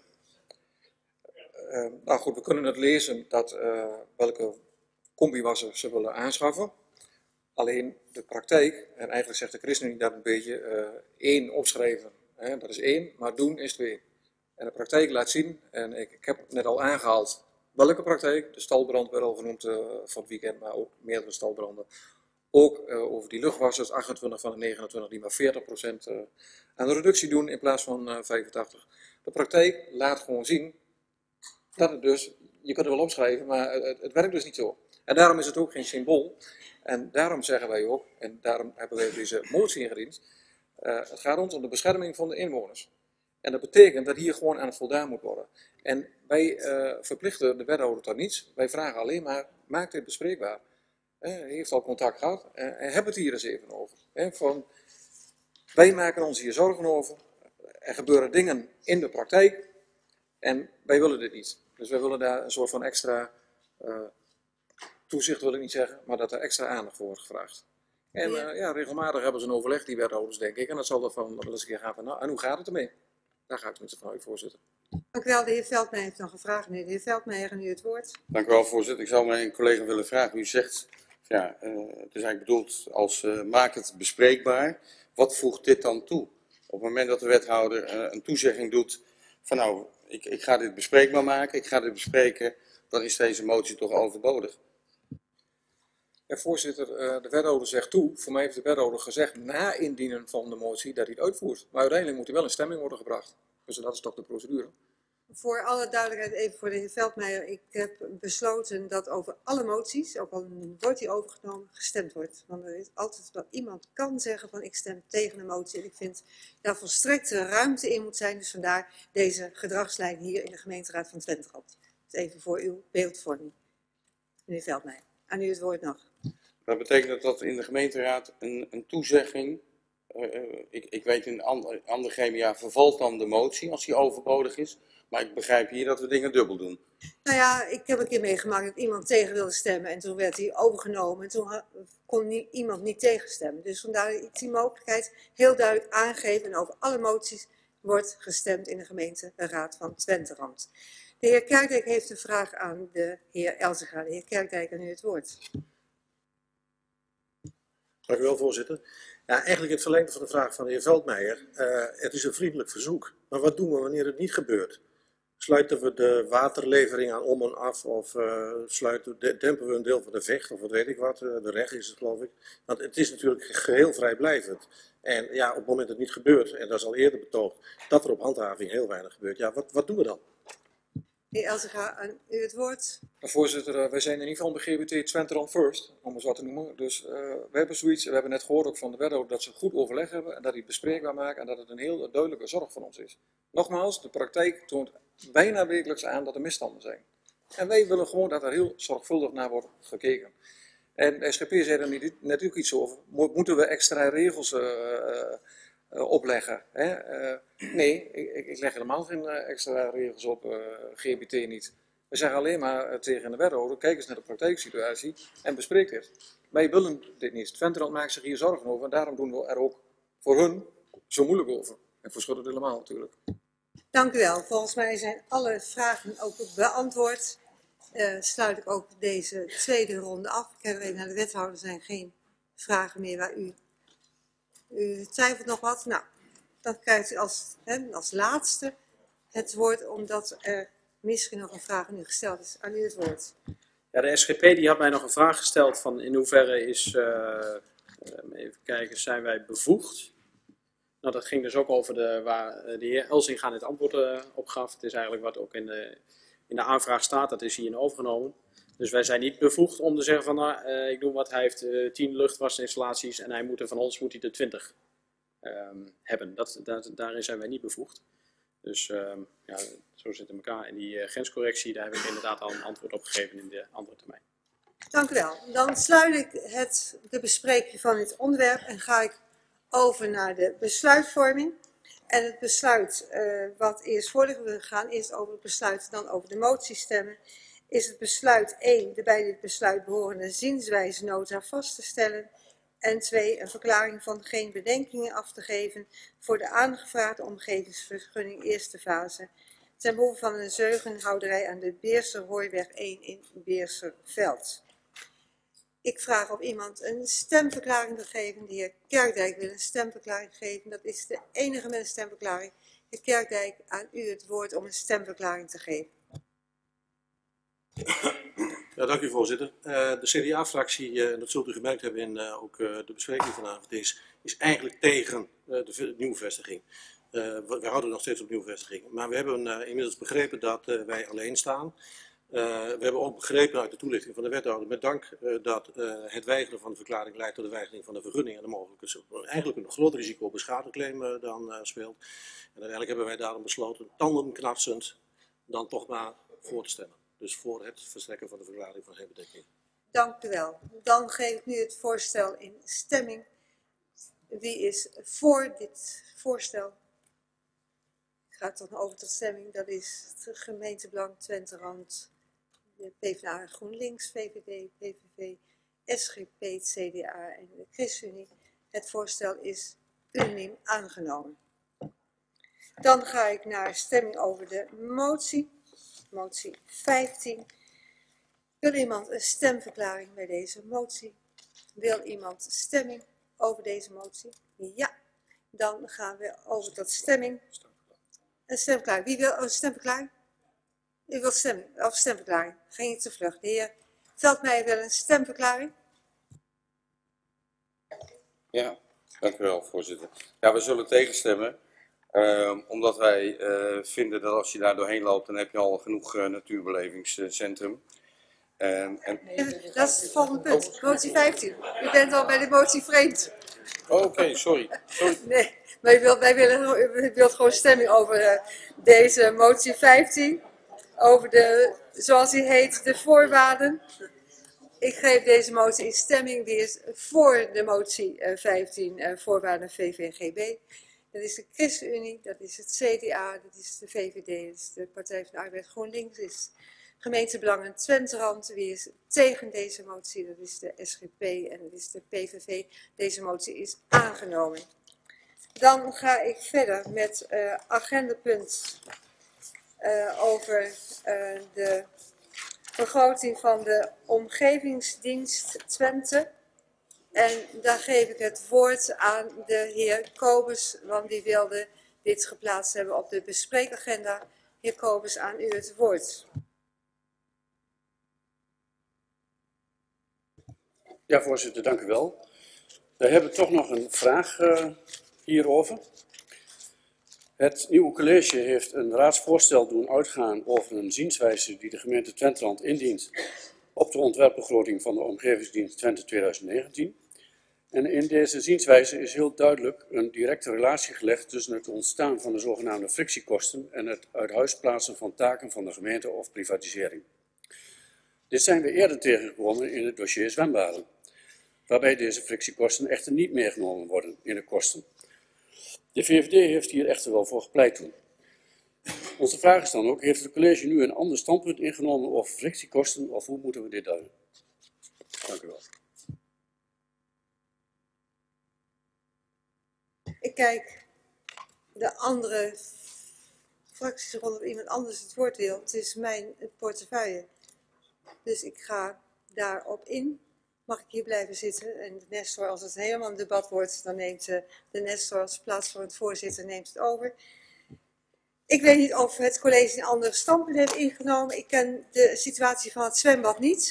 Uh, nou goed, we kunnen het lezen dat uh, welke combiwassen ze willen aanschaffen. Alleen de praktijk, en eigenlijk zegt de ChristenUnie dat een beetje, uh, één opschrijven, hè, dat is één, maar doen is twee. En de praktijk laat zien, en ik, ik heb het net al aangehaald, welke praktijk, de stalbrand werd al genoemd uh, van het weekend, maar ook meerdere stalbranden. Ook uh, over die luchtwassers, achtentwintig van de negenentwintig, die maar veertig procent uh, aan de reductie doen in plaats van uh, vijfentachtig. De praktijk laat gewoon zien dat het dus, je kunt het wel opschrijven, maar het, het werkt dus niet zo. En daarom is het ook geen symbool. En daarom zeggen wij ook, en daarom hebben wij deze motie ingediend, uh, het gaat ons om de bescherming van de inwoners. En dat betekent dat hier gewoon aan voldaan moet worden. En wij uh, verplichten de wethouder tot niets. Wij vragen alleen maar, maak dit bespreekbaar. Uh, hij heeft al contact gehad, uh, en heb het hier eens even over. Uh, van, wij maken ons hier zorgen over. Er gebeuren dingen in de praktijk. En wij willen dit niet. Dus wij willen daar een soort van extra uh, toezicht, wil ik niet zeggen, maar dat er extra aandacht voor wordt gevraagd. En uh, ja, regelmatig hebben ze een overleg, die wethouders, denk ik. En dat zal er van wel eens een keer gaan van, nou, en hoe gaat het ermee? Daar ga ik tenminste van uit, voorzitter. Dank u wel. De heer Veldmeijer heeft nog een vraag. Nu de heer Veldmeijer en u het woord. Dank u wel, voorzitter. Ik zou mijn collega willen vragen. U zegt, ja, uh, het is eigenlijk bedoeld als uh, maak het bespreekbaar. Wat voegt dit dan toe? Op het moment dat de wethouder uh, een toezegging doet van nou, ik, ik ga dit bespreekbaar maken, ik ga dit bespreken, dan is deze motie toch overbodig. Ja, voorzitter, de wethouder zegt toe. Voor mij heeft de wethouder gezegd na indienen van de motie dat hij het uitvoert. Maar uiteindelijk moet hij wel in stemming worden gebracht. Dus dat is toch de procedure. Voor alle duidelijkheid even voor de heer Veldmeijer. Ik heb besloten dat over alle moties, ook al wordt die overgenomen, gestemd wordt. Want er is altijd wel iemand kan zeggen van ik stem tegen de motie. En ik vind daar volstrekte ruimte in moet zijn. Dus vandaar deze gedragslijn hier in de gemeenteraad van Twenterand. Dus even voor uw beeldvorming. Meneer Veldmeijer, aan u het woord nog. Dat betekent dat in de gemeenteraad een, een toezegging, uh, ik, ik weet in ander, ander gremia vervalt dan de motie als die overbodig is. Maar ik begrijp hier dat we dingen dubbel doen. Nou ja, ik heb een keer meegemaakt dat iemand tegen wilde stemmen en toen werd hij overgenomen en toen kon nie, iemand niet tegenstemmen. Dus vandaar dat ik die mogelijkheid heel duidelijk aangeven en over alle moties wordt gestemd in de gemeenteraad van Twenterand. De heer Kerkdijk heeft een vraag aan de heer Elzega. De heer Kerkdijk, aan u het woord. Dank u wel, voorzitter. Ja, eigenlijk in het verlengde van de vraag van de heer Veldmeijer. Uh, het is een vriendelijk verzoek. Maar wat doen we wanneer het niet gebeurt? Sluiten we de waterlevering aan om en af of uh, sluiten, dempen we een deel van de vecht of wat weet ik wat. Uh, de reg is het, geloof ik. Want het is natuurlijk geheel vrijblijvend. En ja, op het moment dat het niet gebeurt, en dat is al eerder betoogd, dat er op handhaving heel weinig gebeurt. Ja, wat, wat doen we dan? De heer Elzega, aan u het woord. Voorzitter, wij zijn in ieder geval bij G B T Twenterand First, om het zo te noemen. Dus uh, we hebben zoiets, we hebben net gehoord ook van de wethouder dat ze goed overleg hebben en dat die het bespreekbaar maken en dat het een heel duidelijke zorg van ons is. Nogmaals, de praktijk toont bijna wekelijks aan dat er misstanden zijn. En wij willen gewoon dat er heel zorgvuldig naar wordt gekeken. En de S G P zei er net ook iets over. Moeten we extra regels uh, uh, uh, opleggen? Hè? Uh, nee, ik, ik leg helemaal geen uh, extra regels op, uh, G B T niet. We zeggen alleen maar uh, tegen de wethouder, kijk eens naar de praktijksituatie en bespreek dit. Wij willen dit niet. Twenterand maakt zich hier zorgen over en daarom doen we er ook voor hun zo moeilijk over. En voor Schudder helemaal natuurlijk. Dank u wel. Volgens mij zijn alle vragen ook beantwoord. Uh, sluit ik ook deze tweede ronde af. Ik kijk even naar de wethouder. Er zijn geen vragen meer waar u, u twijfelt nog wat. Nou, dan krijgt u als, hè, als laatste het woord, omdat er misschien nog een vraag aan u gesteld is. Aan u het woord. Ja, de S G P die had mij nog een vraag gesteld van in hoeverre is, uh, even kijken, zijn wij bevoegd Nou, dat ging dus ook over de, waar de heer Elzinga het antwoord uh, op gaf. Het is eigenlijk wat ook in de, in de aanvraag staat, dat is hierin overgenomen. Dus wij zijn niet bevoegd om te zeggen van, nou, uh, ik doe wat, hij heeft uh, tien luchtwasinstallaties en hij moet er van ons moet hij er twintig um, hebben. Dat, dat, daarin zijn wij niet bevoegd. Dus um, ja, zo zit het in elkaar. En die uh, grenscorrectie, daar heb ik inderdaad al een antwoord op gegeven in de andere termijn. Dank u wel. Dan sluit ik het, de bespreking van dit onderwerp en ga ik over naar de besluitvorming. En het besluit uh, wat eerst voor ligt, we gaan eerst over het besluit, dan over de motie stemmen, is het besluit één, de bij dit besluit behorende zienswijzenota vast te stellen. En twee, een verklaring van geen bedenkingen af te geven voor de aangevraagde omgevingsvergunning eerste fase. Ten behoeve van een zeugenhouderij aan de Beerserhooiweg één in Beerserveld. Ik vraag of iemand een stemverklaring wil geven. De heer Kerkdijk wil een stemverklaring geven. Dat is de enige met een stemverklaring. Heer Kerkdijk, aan u het woord om een stemverklaring te geven. Ja, dank u voorzitter. Uh, de C D A-fractie, uh, en dat zult u gemerkt hebben in uh, ook uh, de bespreking vanavond, is, is eigenlijk tegen uh, de nieuwe vestiging. Uh, we, we houden nog steeds op nieuwe vestiging. Maar we hebben uh, inmiddels begrepen dat uh, wij alleen staan. Uh, we hebben ook begrepen uit de toelichting van de wethouder, met dank uh, dat uh, het weigeren van de verklaring leidt tot de weigering van de vergunning en de mogelijke, eigenlijk een groot risico op een schadeclaim uh, dan uh, speelt. En uiteindelijk hebben wij daarom besloten, tandenknarsend, dan toch maar voor te stemmen. Dus voor het verstrekken van de verklaring van geen bedekking. Dank u wel. Dan geef ik nu het voorstel in stemming. Wie is voor dit voorstel? Ik ga dan over tot stemming. Dat is het gemeentebelang Twente-Rand, de PvdA, GroenLinks, V V D, P V V, S G P, het C D A en de ChristenUnie. Het voorstel is unaniem aangenomen. Dan ga ik naar stemming over de motie. Motie vijftien. Wil iemand een stemverklaring bij deze motie? Wil iemand stemming over deze motie? Ja. Dan gaan we over tot stemming. Een stemverklaring. Wie wil een stemverklaring? U wilt stemming, of stemverklaring. Ging je te vlug. De heer Veldmeijer wil een stemverklaring. Ja, dank u wel, voorzitter. Ja, we zullen tegenstemmen. Uh, omdat wij uh, vinden dat als je daar doorheen loopt, dan heb je al genoeg uh, natuurbelevingscentrum. Uh, en... nee, dat is het volgende punt, motie vijftien. U bent al bij de motie vreemd. Oké, okay, sorry. sorry. Nee, maar u wilt, wij willen, u wilt gewoon stemming over uh, deze motie vijftien. Over de, zoals die heet, de voorwaarden. Ik geef deze motie in stemming. Wie is voor de motie uh, vijftien, uh, voorwaarden V V G B? Dat is de ChristenUnie, dat is het C D A, dat is de V V D, dat is de Partij van de Arbeid GroenLinks, dat is gemeentebelangen Twente-Rand. Wie is tegen deze motie? Dat is de S G P en dat is de P V V. Deze motie is aangenomen. Dan ga ik verder met uh, agendapunt uh, over uh, de vergroting van de omgevingsdienst Twente. En daar geef ik het woord aan de heer Kobus, want die wilde dit geplaatst hebben op de bespreekagenda. Heer Kobus, aan u het woord. Ja, voorzitter, dank u wel. We hebben toch nog een vraag uh, hierover. Het nieuwe college heeft een raadsvoorstel doen uitgaan over een zienswijze die de gemeente Twente-Rand indient op de ontwerpbegroting van de omgevingsdienst Twente tweeduizend negentien. En in deze zienswijze is heel duidelijk een directe relatie gelegd tussen het ontstaan van de zogenaamde frictiekosten en het uit huis plaatsen van taken van de gemeente of privatisering. Dit zijn we eerder tegengekomen in het dossier zwembaden, waarbij deze frictiekosten echter niet meegenomen worden in de kosten. De V V D heeft hier echter wel voor gepleit toen. Onze vraag is dan ook, heeft het college nu een ander standpunt ingenomen over frictiekosten of hoe moeten we dit duiden? Dank u wel. Ik kijk de andere fracties rond of iemand anders het woord wil. Het is mijn portefeuille. Dus ik ga daarop in. Mag ik hier blijven zitten? En de Nestor, als het helemaal een debat wordt, dan neemt de Nestor als plaatsvervangend voorzitter neemt het over. Ik weet niet of het college een ander standpunt heeft ingenomen. Ik ken de situatie van het zwembad niet.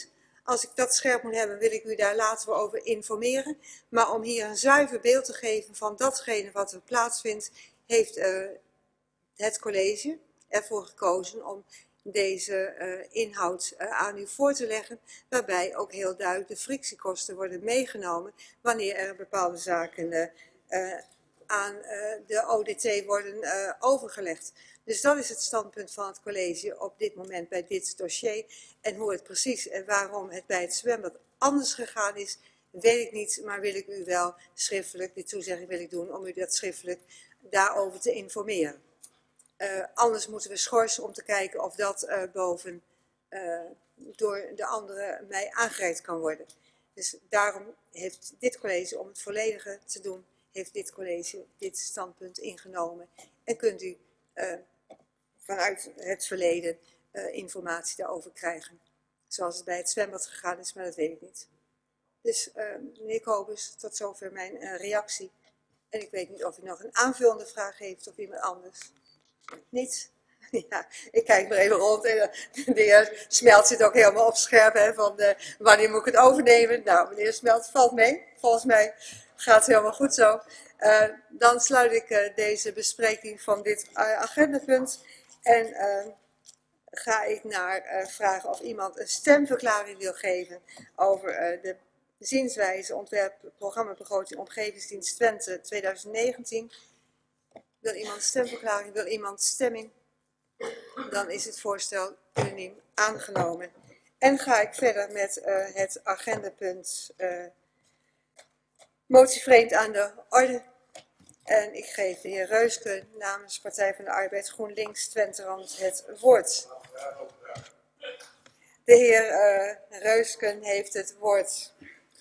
Als ik dat scherp moet hebben, wil ik u daar later over informeren. Maar om hier een zuiver beeld te geven van datgene wat er plaatsvindt, heeft uh, het college ervoor gekozen om deze uh, inhoud uh, aan u voor te leggen, waarbij ook heel duidelijk de frictiekosten worden meegenomen wanneer er bepaalde zaken uh, uh, aan uh, de O D T worden uh, overgelegd. Dus dat is het standpunt van het college op dit moment bij dit dossier. En hoe het precies en waarom het bij het zwembad anders gegaan is, weet ik niet, maar wil ik u wel schriftelijk, die toezegging wil ik doen om u dat schriftelijk daarover te informeren. Uh, anders moeten we schorsen om te kijken of dat uh, boven uh, door de anderen mij aangereikt kan worden. Dus daarom heeft dit college, om het volledige te doen, heeft dit college dit standpunt ingenomen. En kunt u uh, vanuit het verleden uh, informatie daarover krijgen. Zoals het bij het zwembad gegaan is, maar dat weet ik niet. Dus uh, meneer Kobus, tot zover mijn uh, reactie. En ik weet niet of u nog een aanvullende vraag heeft of iemand anders. Niet? Ja, ik kijk maar even rond en de heer Smelt zit ook helemaal op scherp, hè, van de, wanneer moet ik het overnemen? Nou, meneer Smelt, valt mee. Volgens mij gaat het helemaal goed zo. Uh, dan sluit ik uh, deze bespreking van dit uh, agendapunt en uh, ga ik naar uh, vragen of iemand een stemverklaring wil geven over uh, de zienswijze ontwerp programma begroting omgevingsdienst Twente twintig negentien. Wil iemand stemverklaring? Wil iemand stemming? Dan is het voorstel unaniem aangenomen. En ga ik verder met uh, het agendapunt uh, motie vreemd aan de orde. En ik geef de heer Reuske namens Partij van de Arbeid GroenLinks Twenterand het woord. De heer uh, Reusken heeft het woord.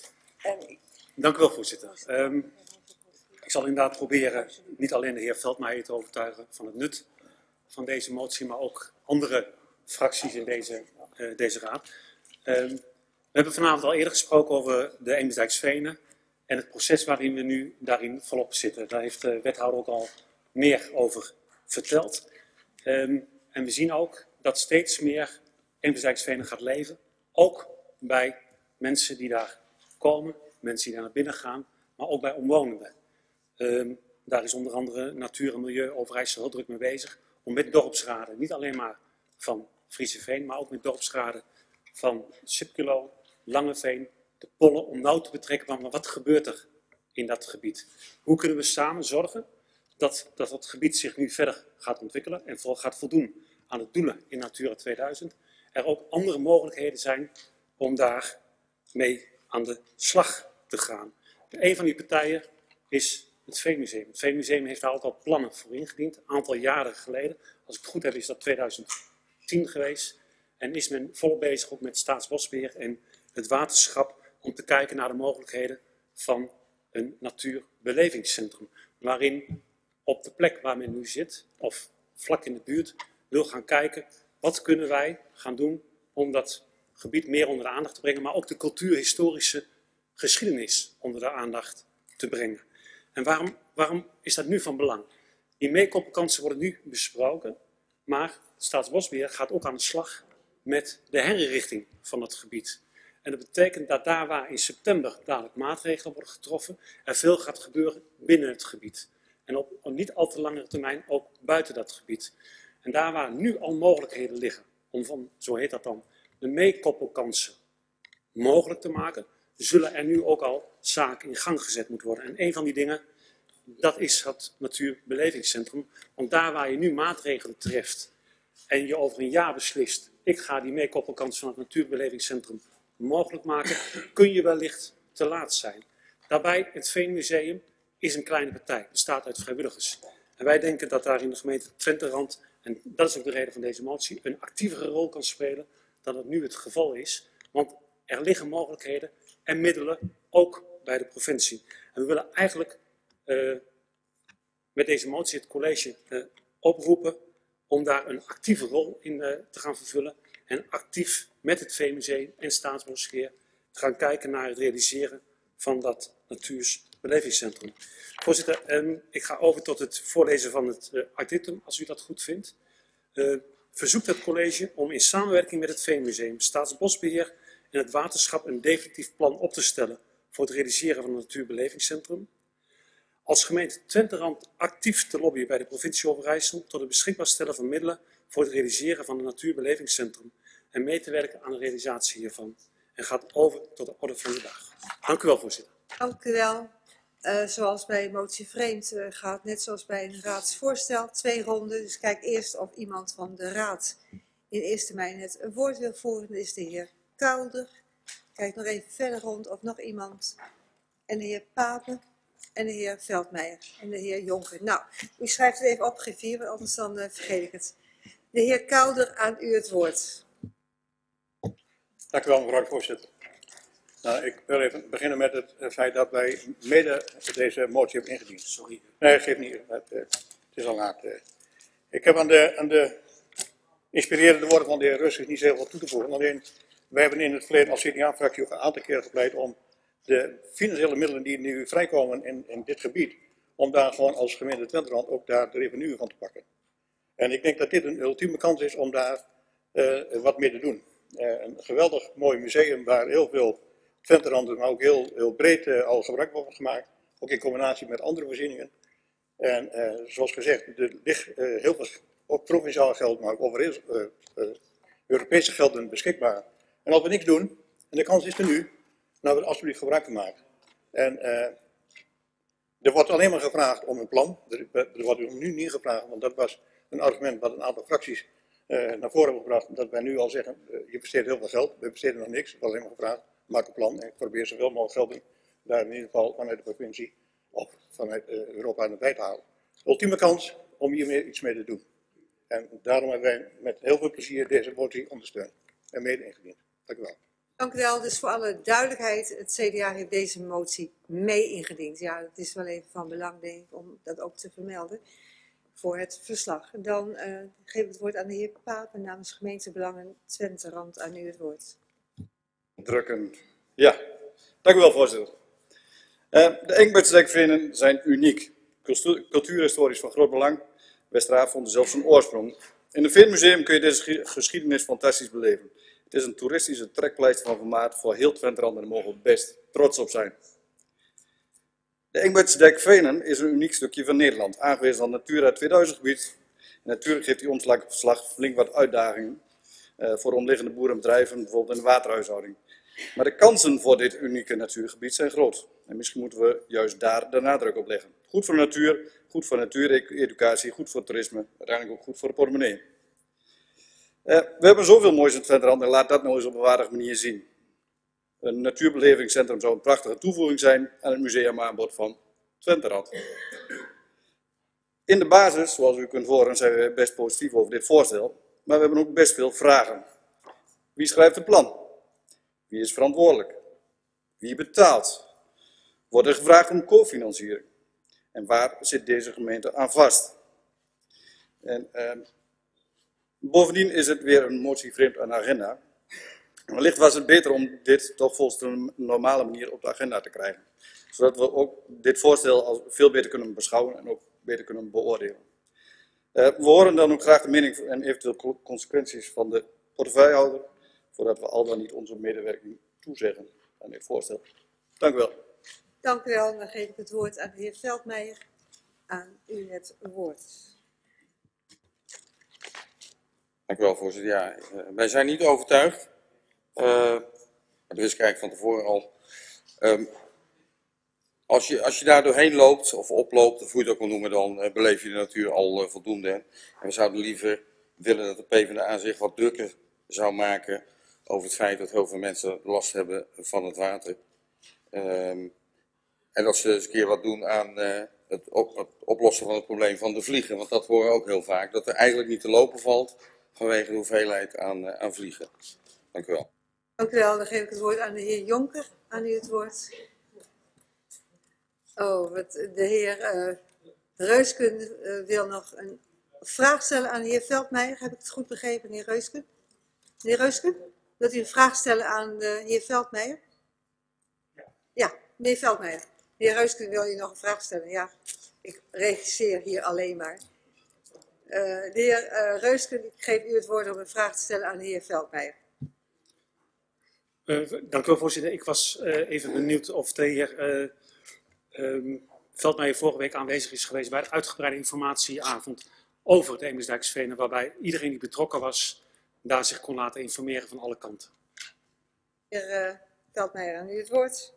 En ik... Dank u wel, voorzitter. Um, ik zal inderdaad proberen niet alleen de heer Veldmeijer te overtuigen van het nut van deze motie, maar ook andere fracties in deze, uh, deze raad. Um, we hebben vanavond al eerder gesproken over de Eemsdijksvenen en het proces waarin we nu daarin volop zitten. Daar heeft de wethouder ook al meer over verteld. Um, en we zien ook dat steeds meer Eemsdijksvenen gaat leven, ook bij mensen die daar komen, mensen die daar naar binnen gaan, maar ook bij omwonenden. Um, daar is onder andere Natuur en Milieu Overijssel heel druk mee bezig om met dorpsraden, niet alleen maar van Frieseveen, maar ook met dorpsraden van Sipculo, Langeveen, de Pollen, om nauw te betrekken van wat gebeurt er in dat gebied. Hoe kunnen we samen zorgen dat dat het gebied zich nu verder gaat ontwikkelen en vooral gaat voldoen aan de doelen in Natura tweeduizend. Er ook andere mogelijkheden zijn om daar mee aan de slag te gaan. Een van die partijen is het Veenmuseum. Het Veenmuseum heeft daar ook al plannen voor ingediend, een aantal jaren geleden. Als ik het goed heb is dat twintig tien geweest. En is men volop bezig ook met Staatsbosbeheer en het waterschap om te kijken naar de mogelijkheden van een natuurbelevingscentrum. Waarin op de plek waar men nu zit, of vlak in de buurt, wil gaan kijken wat kunnen wij gaan doen om dat gebied meer onder de aandacht te brengen, maar ook de cultuurhistorische geschiedenis onder de aandacht te brengen. En waarom, waarom is dat nu van belang? Die meekoppelkansen worden nu besproken, maar Staatsbosbeheer gaat ook aan de slag met de herinrichting van het gebied. En dat betekent dat daar waar in september dadelijk maatregelen worden getroffen, er veel gaat gebeuren binnen het gebied. En op, op niet al te langere termijn ook buiten dat gebied. En daar waar nu al mogelijkheden liggen om van, zo heet dat dan, de meekoppelkansen mogelijk te maken, zullen er nu ook al zaken in gang gezet moeten worden. En een van die dingen, dat is het natuurbelevingscentrum. Want daar waar je nu maatregelen treft en je over een jaar beslist, ik ga die meekoppelkansen van het natuurbelevingscentrum mogelijk maken, kun je wellicht te laat zijn. Daarbij, het Veenmuseum is een kleine partij, bestaat uit vrijwilligers. En wij denken dat daar in de gemeente Twenterand, en dat is ook de reden van deze motie, een actievere rol kan spelen dan het nu het geval is. Want er liggen mogelijkheden en middelen ook bij de provincie. En we willen eigenlijk uh, met deze motie het college uh, oproepen om daar een actieve rol in uh, te gaan vervullen. En actief met het Veenmuseum en Staatsbosbeheer te gaan kijken naar het realiseren van dat natuurbelevingscentrum. Voorzitter, um, ik ga over tot het voorlezen van het uh, addendum, als u dat goed vindt. Uh, verzoekt het college om in samenwerking met het Veenmuseum, Staatsbosbeheer in het waterschap een definitief plan op te stellen voor het realiseren van een natuurbelevingscentrum. Als gemeente Twenterand actief te lobbyen bij de provincie Overijssel tot het beschikbaar stellen van middelen voor het realiseren van een natuurbelevingscentrum en mee te werken aan de realisatie hiervan. En gaat over tot de orde van de dag. Dank u wel, voorzitter. Dank u wel. Uh, zoals bij motie vreemd uh, gaat, net zoals bij een raadsvoorstel, twee ronden. Dus kijk eerst of iemand van de raad in eerste termijn het woord wil voeren. Dat is de heer Kouder. Kijk nog even verder rond of nog iemand. En de heer Papen en de heer Veldmeijer en de heer Jonker. Nou, u schrijft het even op, G vier, want anders dan uh, vergeet ik het. De heer Kouder, aan u het woord. Dank u wel, mevrouw de voorzitter. Nou, ik wil even beginnen met het feit dat wij mede deze motie hebben ingediend. Sorry. Nee, dat geeft niet. Het, uh, het is al laat. Uh. Ik heb aan de, aan de inspirerende woorden van de heer Rusters niet zoveel toe te voegen. Alleen, wij hebben in het verleden als C D A-fractie ook een aantal keer gepleit om de financiële middelen die nu vrijkomen in, in dit gebied, om daar gewoon als gemeente Twenterand ook daar de revenue van te pakken. En ik denk dat dit een ultieme kans is om daar uh, wat mee te doen. Uh, een geweldig mooi museum waar heel veel Twenteranden, maar ook heel, heel breed uh, al gebruik wordt gemaakt. Ook in combinatie met andere voorzieningen. En uh, zoals gezegd, er ligt uh, heel veel ook provinciaal geld, maar ook overal uh, uh, Europese gelden beschikbaar. En als we niks doen, en de kans is er nu, nou we alsjeblieft gebruik van maken. En uh, er wordt alleen maar gevraagd om een plan. Er, er wordt nu niet gevraagd, want dat was een argument wat een aantal fracties uh, naar voren hebben gebracht. Dat wij nu al zeggen, uh, je besteedt heel veel geld, we besteden nog niks. Er wordt alleen maar gevraagd, maak een plan en probeer zoveel mogelijk geld in, daar in ieder geval vanuit de provincie of vanuit uh, Europa naar bij te halen. Ultieme kans om hiermee iets mee te doen. En daarom hebben wij met heel veel plezier deze motie ondersteund en mede ingediend. Dank u wel. Dank u wel. Dus voor alle duidelijkheid, het C D A heeft deze motie mee ingediend. Ja, dat is wel even van belang, denk ik, om dat ook te vermelden voor het verslag. Dan uh, geef ik het woord aan de heer Papen namens gemeentebelangen Twenterand. Aan u het woord. Drukkend. Ja, dank u wel, voorzitter. Uh, de Engbeidsdijkvenen zijn uniek. Cultuurhistorisch van groot belang. Westerhaaf vond zelfs een oorsprong. In het Veenmuseum kun je deze geschiedenis fantastisch beleven. Het is een toeristische trekpleister van formaat voor heel Twenterand en daar mogen we best trots op zijn. De Engbeidsdijkvenen is een uniek stukje van Nederland, aangewezen als Natura tweeduizend gebied. En natuurlijk geeft die omslag flink wat uitdagingen uh, voor omliggende boerenbedrijven, bijvoorbeeld in de waterhuishouding. Maar de kansen voor dit unieke natuurgebied zijn groot. En misschien moeten we juist daar de nadruk op leggen. Goed voor de natuur, goed voor natuureducatie, goed voor het toerisme, uiteindelijk ook goed voor de portemonnee. Uh, we hebben zoveel moois in Twenterand en laat dat nou eens op een waardige manier zien. Een natuurbelevingscentrum zou een prachtige toevoeging zijn aan het museumaanbod van Twenterand. In de basis, zoals u kunt horen, zijn we best positief over dit voorstel, maar we hebben ook best veel vragen. Wie schrijft het plan? Wie is verantwoordelijk? Wie betaalt? Wordt er gevraagd om cofinanciering? En waar zit deze gemeente aan vast? En, uh, bovendien is het weer een motie vreemd aan de agenda. Wellicht was het beter om dit toch volgens een normale manier op de agenda te krijgen. Zodat we ook dit voorstel als veel beter kunnen beschouwen en ook beter kunnen beoordelen. Uh, we horen dan ook graag de mening en eventueel consequenties van de portefeuillehouder, voordat we al dan niet onze medewerking toezeggen aan dit voorstel. Dank u wel. Dank u wel. Dan geef ik het woord aan de heer Veldmeijer. Aan u het woord. Dank u wel, voorzitter. Ja, uh, wij zijn niet overtuigd. Uh, dat wist ik eigenlijk van tevoren al. Um, als, je, als je daar doorheen loopt, of oploopt, of hoe je het ook wil noemen, dan uh, beleef je de natuur al uh, voldoende. En we zouden liever willen dat de PvdA zich wat drukker zou maken over het feit dat heel veel mensen last hebben van het water. Um, en dat ze eens een keer wat doen aan uh, het, op, het oplossen van het probleem van de vliegen. Want dat horen we ook heel vaak. Dat er eigenlijk niet te lopen valt vanwege de hoeveelheid aan, uh, aan vliegen. Dank u wel. Dank u wel. Dan geef ik het woord aan de heer Jonker. Aan u het woord. Oh, wat, de heer uh, Reusken uh, wil nog een vraag stellen aan de heer Veldmeijer. Heb ik het goed begrepen, meneer Reusken? Meneer Reusken, wilt u een vraag stellen aan de heer Veldmeijer? Ja, meneer Veldmeijer. Meneer Reusken, wil u nog een vraag stellen? Ja, ik regisseer hier alleen maar. Uh, de heer uh, Reusken, ik geef u het woord om een vraag te stellen aan de heer Veldmeijer. Uh, dank u wel, voorzitter. Ik was uh, even benieuwd of de heer uh, um, Veldmeijer vorige week aanwezig is geweest bij de uitgebreide informatieavond over het Engelsdijksvenen, waarbij iedereen die betrokken was, daar zich kon laten informeren van alle kanten. Heer uh, Veldmeijer, aan u het woord.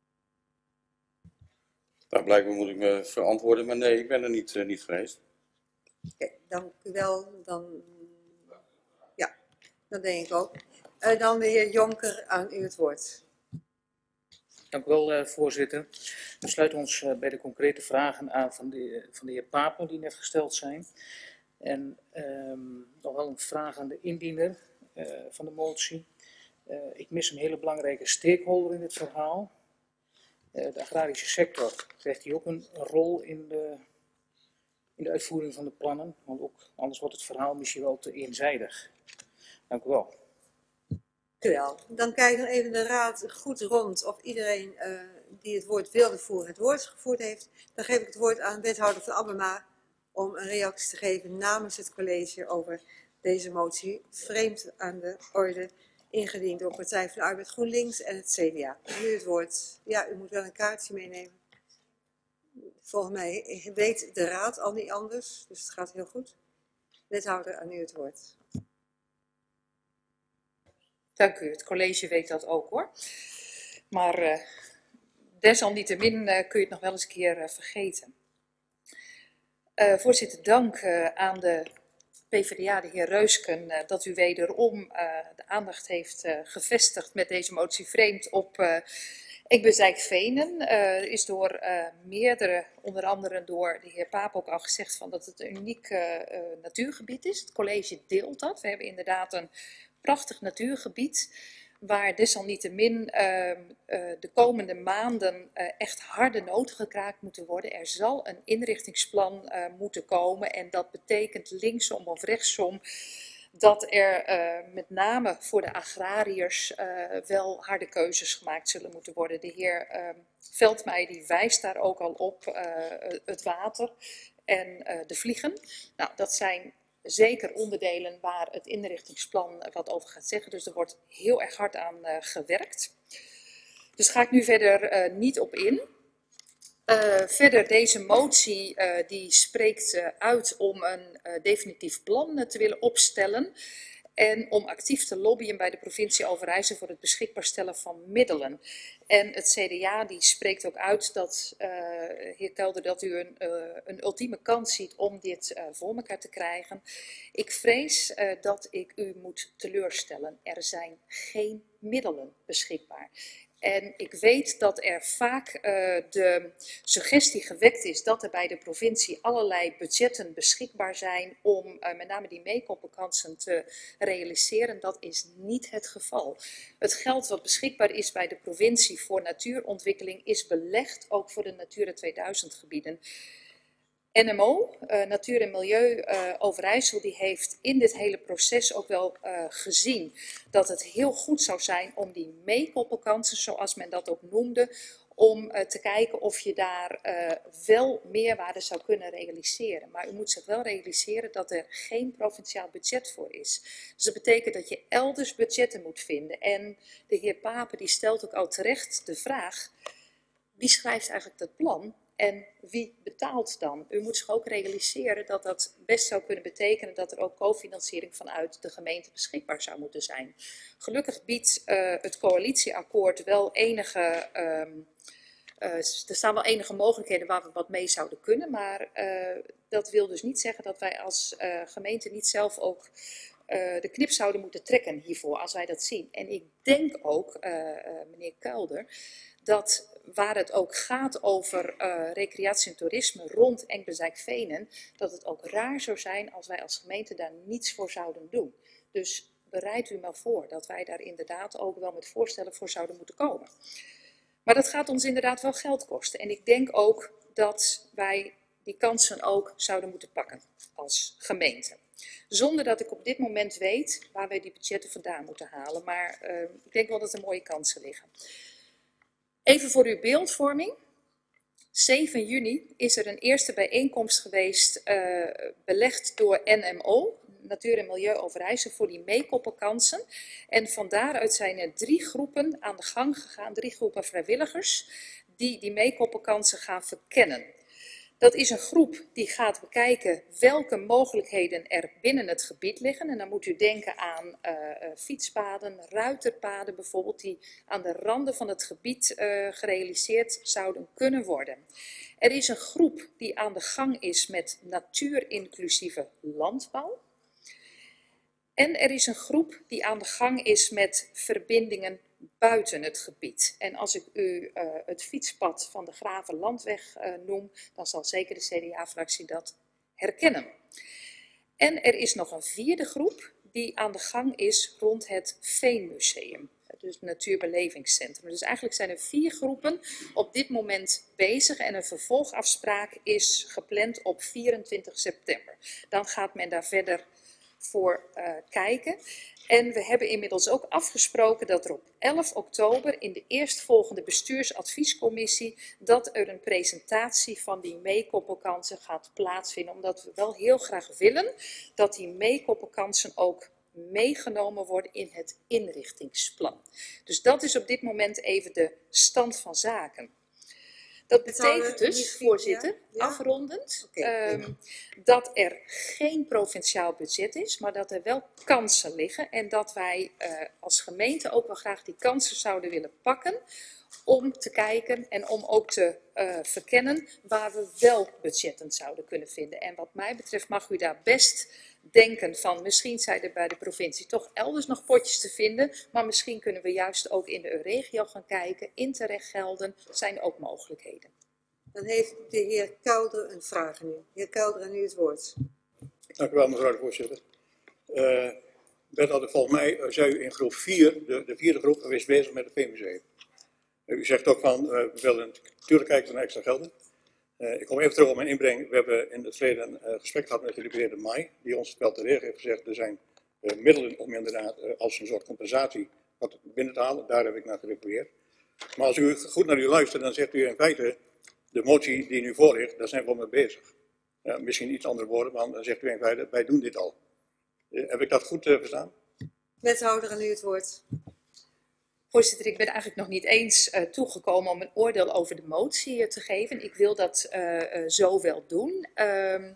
Nou, blijkbaar moet ik me verantwoorden, maar nee, ik ben er niet, uh, niet geweest. Oké, okay, dank u wel. Dan, ja, dat denk ik ook. Uh, dan de heer Jonker, aan u het woord. Dank u wel, uh, voorzitter. We sluiten ons uh, bij de concrete vragen aan van de, van de heer Papen die net gesteld zijn. En um, nog wel een vraag aan de indiener uh, van de motie. Uh, ik mis een hele belangrijke stakeholder in dit verhaal. Uh, de agrarische sector krijgt hier ook een rol in de, in de uitvoering van de plannen. Want ook anders wordt het verhaal misschien wel te eenzijdig. Dank u wel. Dank u wel. Dan kijk ik nog even de raad goed rond of iedereen uh, die het woord wilde voeren het woord gevoerd heeft. Dan geef ik het woord aan wethouder van Abema om een reactie te geven namens het college over deze motie. Vreemd aan de orde, ingediend door Partij van de Arbeid, GroenLinks en het C D A. Nu het woord. Ja, u moet wel een kaartje meenemen. Volgens mij weet de raad al niet anders, dus het gaat heel goed. Wethouder, aan u het woord. Dank u, het college weet dat ook hoor. Maar uh, desalniettemin uh, kun je het nog wel eens een keer uh, vergeten. Uh, voorzitter, dank uh, aan de PvdA, de heer Reusken, uh, dat u wederom uh, de aandacht heeft uh, gevestigd met deze motie vreemd op uh, Enkbustdijk-Venen. Uh, er is door uh, meerdere, onder andere door de heer Paap ook al gezegd van dat het een uniek uh, uh, natuurgebied is. Het college deelt dat. We hebben inderdaad een prachtig natuurgebied, waar desalniettemin uh, uh, de komende maanden uh, echt harde noten gekraakt moeten worden. Er zal een inrichtingsplan uh, moeten komen en dat betekent linksom of rechtsom dat er uh, met name voor de agrariërs uh, wel harde keuzes gemaakt zullen moeten worden. De heer uh, Veldmeijer die wijst daar ook al op, uh, het water en uh, de vliegen. Nou, dat zijn zeker onderdelen waar het inrichtingsplan wat over gaat zeggen. Dus er wordt heel erg hard aan uh, gewerkt. Dus ga ik nu verder uh, niet op in. Uh, verder, deze motie uh, die spreekt uh, uit om een uh, definitief plan uh, te willen opstellen. En om actief te lobbyen bij de provincie Overijssel voor het beschikbaar stellen van middelen. En het C D A die spreekt ook uit dat, uh, heer Kelder, dat u een, uh, een ultieme kans ziet om dit uh, voor elkaar te krijgen. Ik vrees uh, dat ik u moet teleurstellen. Er zijn geen middelen beschikbaar. En ik weet dat er vaak uh, de suggestie gewekt is dat er bij de provincie allerlei budgetten beschikbaar zijn om uh, met name die meekoppelkansen te realiseren. Dat is niet het geval. Het geld wat beschikbaar is bij de provincie voor natuurontwikkeling is belegd ook voor de Natura tweeduizend gebieden. N M O, uh, Natuur en Milieu uh, Overijssel, die heeft in dit hele proces ook wel uh, gezien dat het heel goed zou zijn om die meekoppelkansen, zoals men dat ook noemde, om uh, te kijken of je daar uh, wel meerwaarde zou kunnen realiseren. Maar u moet zich wel realiseren dat er geen provinciaal budget voor is. Dus dat betekent dat je elders budgetten moet vinden. En de heer Papen die stelt ook al terecht de vraag, wie schrijft eigenlijk dat plan? En wie betaalt dan? U moet zich ook realiseren dat dat best zou kunnen betekenen dat er ook cofinanciering vanuit de gemeente beschikbaar zou moeten zijn. Gelukkig biedt uh, het coalitieakkoord wel enige, um, uh, er staan wel enige mogelijkheden waar we wat mee zouden kunnen. Maar uh, dat wil dus niet zeggen dat wij als uh, gemeente niet zelf ook uh, de knip zouden moeten trekken hiervoor, als wij dat zien. En ik denk ook, uh, uh, meneer Kelder, dat waar het ook gaat over uh, recreatie en toerisme rond Enkbustdijk-Venen, dat het ook raar zou zijn als wij als gemeente daar niets voor zouden doen. Dus bereid u maar voor dat wij daar inderdaad ook wel met voorstellen voor zouden moeten komen. Maar dat gaat ons inderdaad wel geld kosten. En ik denk ook dat wij die kansen ook zouden moeten pakken als gemeente. Zonder dat ik op dit moment weet waar wij die budgetten vandaan moeten halen. Maar uh, ik denk wel dat er mooie kansen liggen. Even voor uw beeldvorming. zeven juni is er een eerste bijeenkomst geweest, uh, belegd door N M O, Natuur en Milieu Overijssel voor die meekoppelkansen. En van daaruit zijn er drie groepen aan de gang gegaan, drie groepen vrijwilligers, die die meekoppelkansen gaan verkennen. Dat is een groep die gaat bekijken welke mogelijkheden er binnen het gebied liggen. En dan moet u denken aan uh, uh, fietspaden, ruiterpaden bijvoorbeeld, die aan de randen van het gebied uh, gerealiseerd zouden kunnen worden. Er is een groep die aan de gang is met natuurinclusieve landbouw. En er is een groep die aan de gang is met verbindingen buiten het gebied. En als ik u uh, het fietspad van de Gravenlandweg uh, noem, dan zal zeker de C D A-fractie dat herkennen. En er is nog een vierde groep die aan de gang is rond het Veenmuseum. Dus het Natuurbelevingscentrum. Dus eigenlijk zijn er vier groepen op dit moment bezig en een vervolgafspraak is gepland op vierentwintig september. Dan gaat men daar verder voor uh, kijken. En we hebben inmiddels ook afgesproken dat er op elf oktober in de eerstvolgende bestuursadviescommissie dat er een presentatie van die meekoppelkansen gaat plaatsvinden. Omdat we wel heel graag willen dat die meekoppelkansen ook meegenomen worden in het inrichtingsplan. Dus dat is op dit moment even de stand van zaken. Dat betekent dus, voorzitter, ja, ja. afrondend, okay. um, dat er geen provinciaal budget is, maar dat er wel kansen liggen en dat wij uh, als gemeente ook wel graag die kansen zouden willen pakken om te kijken en om ook te uh, verkennen waar we wel budgetten zouden kunnen vinden. En wat mij betreft mag u daar best denken van misschien zijn er bij de provincie toch elders nog potjes te vinden, maar misschien kunnen we juist ook in de regio gaan kijken, interreggelden zijn ook mogelijkheden. Dan heeft de heer Kelder een vraag nu. Heer Kelder, aan u het woord. Dank u wel, mevrouw de voorzitter. Uh, wethouder, volgens mij uh, zijn u in groep vier, de, de vierde groep, geweest bezig met het Veenmuseum. Uh, u zegt ook van, uh, we willen natuurlijk kijken naar extra gelden. Uh, ik kom even terug op mijn inbreng. We hebben in het verleden een uh, gesprek gehad met de gedeputeerde Mai, die ons wel terecht heeft gezegd, er zijn uh, middelen om inderdaad uh, als een soort compensatie wat binnen te halen. Daar heb ik naar gerefereerd. Maar als u goed naar u luistert, dan zegt u in feite, de motie die nu voor ligt, daar zijn we wel mee bezig. Uh, misschien iets andere woorden, maar dan zegt u in feite, wij doen dit al. Uh, heb ik dat goed uh, verstaan? Wethouder, aan u het woord. Voorzitter, ik ben eigenlijk nog niet eens uh, toegekomen om een oordeel over de motie uh, te geven. Ik wil dat uh, uh, zo wel doen. Uh,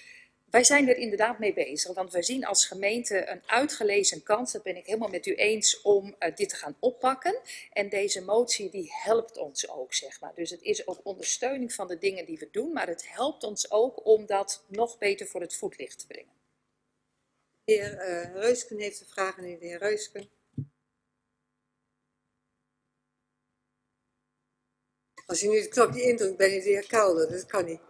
wij zijn er inderdaad mee bezig, want wij zien als gemeente een uitgelezen kans, dat ben ik helemaal met u eens, om uh, dit te gaan oppakken. En deze motie die helpt ons ook, zeg maar. Dus het is ook ondersteuning van de dingen die we doen, maar het helpt ons ook om dat nog beter voor het voetlicht te brengen. De heer uh, Reusken heeft een vraag aan u, de heer Reusken. Als u nu het knopje indrukt, ben je de heer Kelder. Dat kan niet.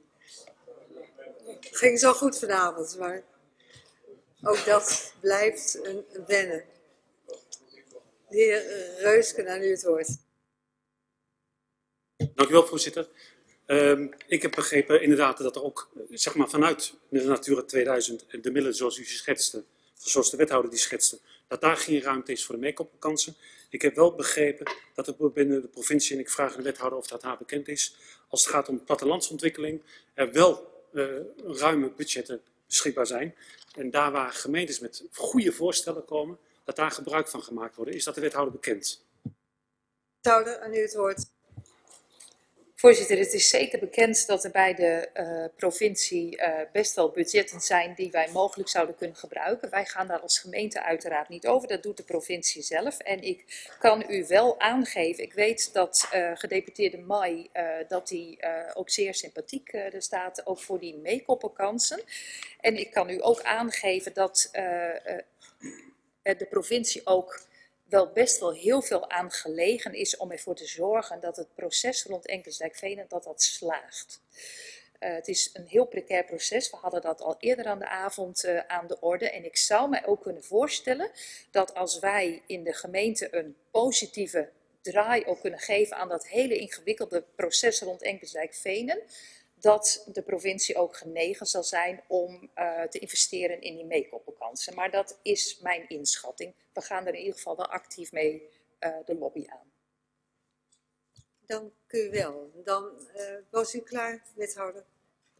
Het ging zo goed vanavond, maar ook dat blijft een wennen. De heer Reusken, aan u het woord. Dank u wel, voorzitter. Um, ik heb begrepen inderdaad dat er ook, zeg maar, vanuit de Natura tweeduizend de middelen zoals u schetste, zoals de wethouder die schetste, dat daar geen ruimte is voor de meekoppelkansen. Ik heb wel begrepen dat er binnen de provincie, en ik vraag aan de wethouder of dat haar bekend is, als het gaat om plattelandsontwikkeling, er wel uh, ruime budgetten beschikbaar zijn. En daar waar gemeentes met goede voorstellen komen, dat daar gebruik van gemaakt wordt. Is dat de wethouder bekend? Wethouder, aan u het woord. Voorzitter, het is zeker bekend dat er bij de uh, provincie uh, best wel budgetten zijn die wij mogelijk zouden kunnen gebruiken. Wij gaan daar als gemeente uiteraard niet over, dat doet de provincie zelf. En ik kan u wel aangeven, ik weet dat uh, gedeputeerde Mai, uh, dat die uh, ook zeer sympathiek uh, er staat, ook voor die meekoppelkansen. En ik kan u ook aangeven dat uh, uh, de provincie ook wel best wel heel veel aan gelegen is om ervoor te zorgen dat het proces rond Enkelsdijk-Venen dat dat slaagt. Uh, het is een heel precair proces. We hadden dat al eerder aan de avond uh, aan de orde. En ik zou mij ook kunnen voorstellen dat als wij in de gemeente een positieve draai ook kunnen geven aan dat hele ingewikkelde proces rond Enkelsdijk-Venen, dat de provincie ook genegen zal zijn om uh, te investeren in die meekoppelkansen. Maar dat is mijn inschatting. We gaan er in ieder geval wel actief mee uh, de lobby aan. Dank u wel. Dan uh, was u klaar, wethouder.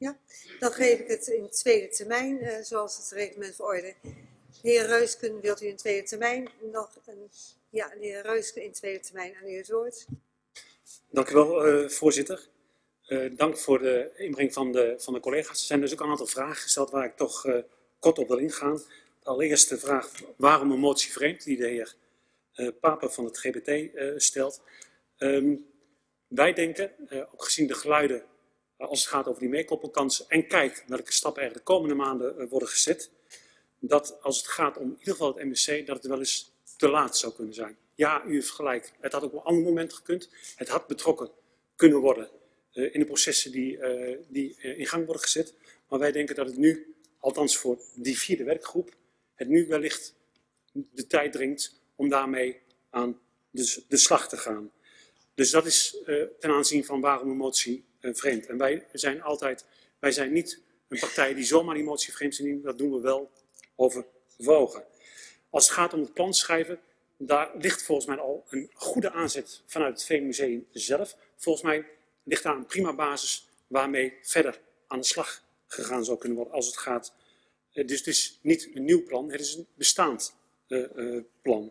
Ja, dan geef ik het in tweede termijn, uh, zoals het reglement verordent. De heer Reusken, wilt u in tweede termijn nog een... Ja, de heer Reusken in tweede termijn aan u het woord. Dank u wel, uh, voorzitter. Uh, dank voor de inbreng van de, van de collega's. Er zijn dus ook een aantal vragen gesteld waar ik toch uh, kort op wil ingaan. Allereerst de vraag waarom een motie vreemd, die de heer uh, Papen van het G B T uh, stelt. Um, wij denken, uh, ook gezien de geluiden uh, als het gaat over die meekoppelkansen en kijk welke stappen er de komende maanden uh, worden gezet, dat als het gaat om in ieder geval het M S C, dat het wel eens te laat zou kunnen zijn. Ja, u heeft gelijk. Het had ook op een ander moment gekund. Het had betrokken kunnen worden uh, in de processen die, uh, die uh, in gang worden gezet. Maar wij denken dat het nu, althans voor die vierde werkgroep, het nu wellicht de tijd dringt om daarmee aan de, de slag te gaan. Dus dat is uh, ten aanzien van waarom een motie uh, vreemd. En wij zijn altijd, wij zijn niet een partij die zomaar die motie vreemd zien. Dat doen we wel overwogen. Als het gaat om het plan schrijven, daar ligt volgens mij al een goede aanzet vanuit het Veenmuseum zelf. Volgens mij ligt daar een prima basis waarmee verder aan de slag gegaan zou kunnen worden als het gaat. Dus het is niet een nieuw plan, het is een bestaand uh, uh, plan.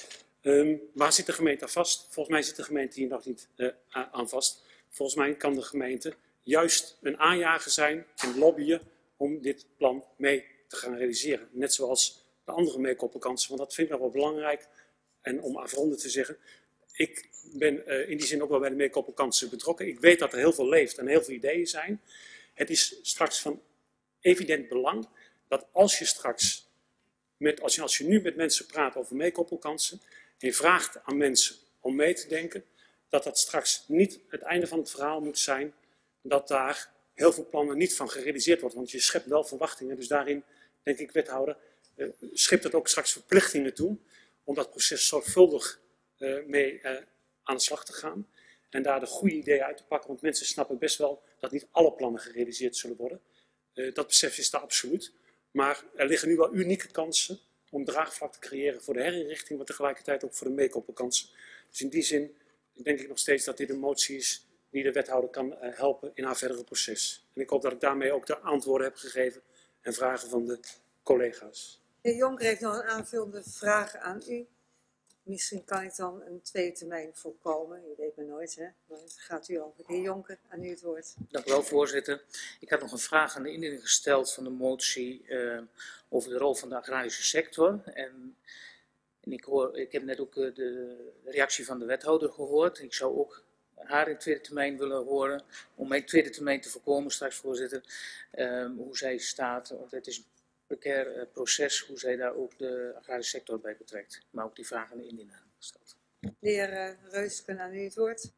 Um, waar zit de gemeente aan vast? Volgens mij zit de gemeente hier nog niet uh, aan vast. Volgens mij kan de gemeente juist een aanjager zijn en lobbyen om dit plan mee te gaan realiseren. Net zoals de andere meekoppelkansen, want dat vind ik nog wel belangrijk. En om afronden te zeggen, ik ben uh, in die zin ook wel bij de meekoppelkansen betrokken. Ik weet dat er heel veel leeft en heel veel ideeën zijn. Het is straks van evident belang dat als je straks, met, als je, als je nu met mensen praat over meekoppelkansen en je vraagt aan mensen om mee te denken, dat dat straks niet het einde van het verhaal moet zijn, dat daar heel veel plannen niet van gerealiseerd worden. Want je schept wel verwachtingen, dus daarin denk ik, wethouder, uh, schept het ook straks verplichtingen toe om dat proces zorgvuldig uh, mee uh, aan de slag te gaan. En daar de goede ideeën uit te pakken, want mensen snappen best wel dat niet alle plannen gerealiseerd zullen worden. Uh, dat besef is daar absoluut. Maar er liggen nu wel unieke kansen om draagvlak te creëren voor de herinrichting, maar tegelijkertijd ook voor de meekoppelkansen. Dus in die zin denk ik nog steeds dat dit een motie is die de wethouder kan uh, helpen in haar verdere proces. En ik hoop dat ik daarmee ook de antwoorden heb gegeven en vragen van de collega's. De heer Jonker heeft nog een aanvullende vraag aan u. Misschien kan ik dan een tweede termijn voorkomen. Je weet maar nooit, hè? Maar het gaat u over. De heer Jonker, aan u het woord. Dank u wel, voorzitter. Ik had nog een vraag aan de indiening gesteld van de motie uh, over de rol van de agrarische sector. En, en ik, hoor, ik heb net ook uh, de reactie van de wethouder gehoord. Ik zou ook haar in tweede termijn willen horen, om mijn tweede termijn te voorkomen straks, voorzitter, uh, hoe zij staat. Want het is een precair uh, proces, hoe zij daar ook de agrarische sector bij betrekt. Maar ook die vraag aan de indiener gesteld. De heer uh, Reusken, aan u het woord.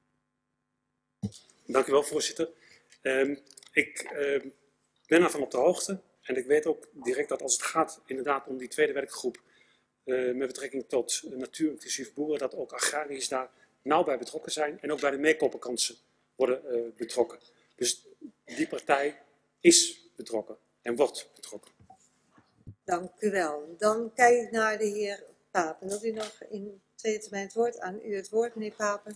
Dank u wel, voorzitter. Um, ik uh, ben ervan op de hoogte en ik weet ook direct dat als het gaat inderdaad om die tweede werkgroep uh, met betrekking tot uh, natuur inclusief boeren, dat ook agrariërs daar nauw bij betrokken zijn en ook bij de meekoppelkansen worden uh, betrokken. Dus die partij is betrokken en wordt betrokken. Dank u wel. Dan kijk ik naar de heer Papen. Wilt u nog in tweede termijn het woord? Aan u het woord, meneer Papen.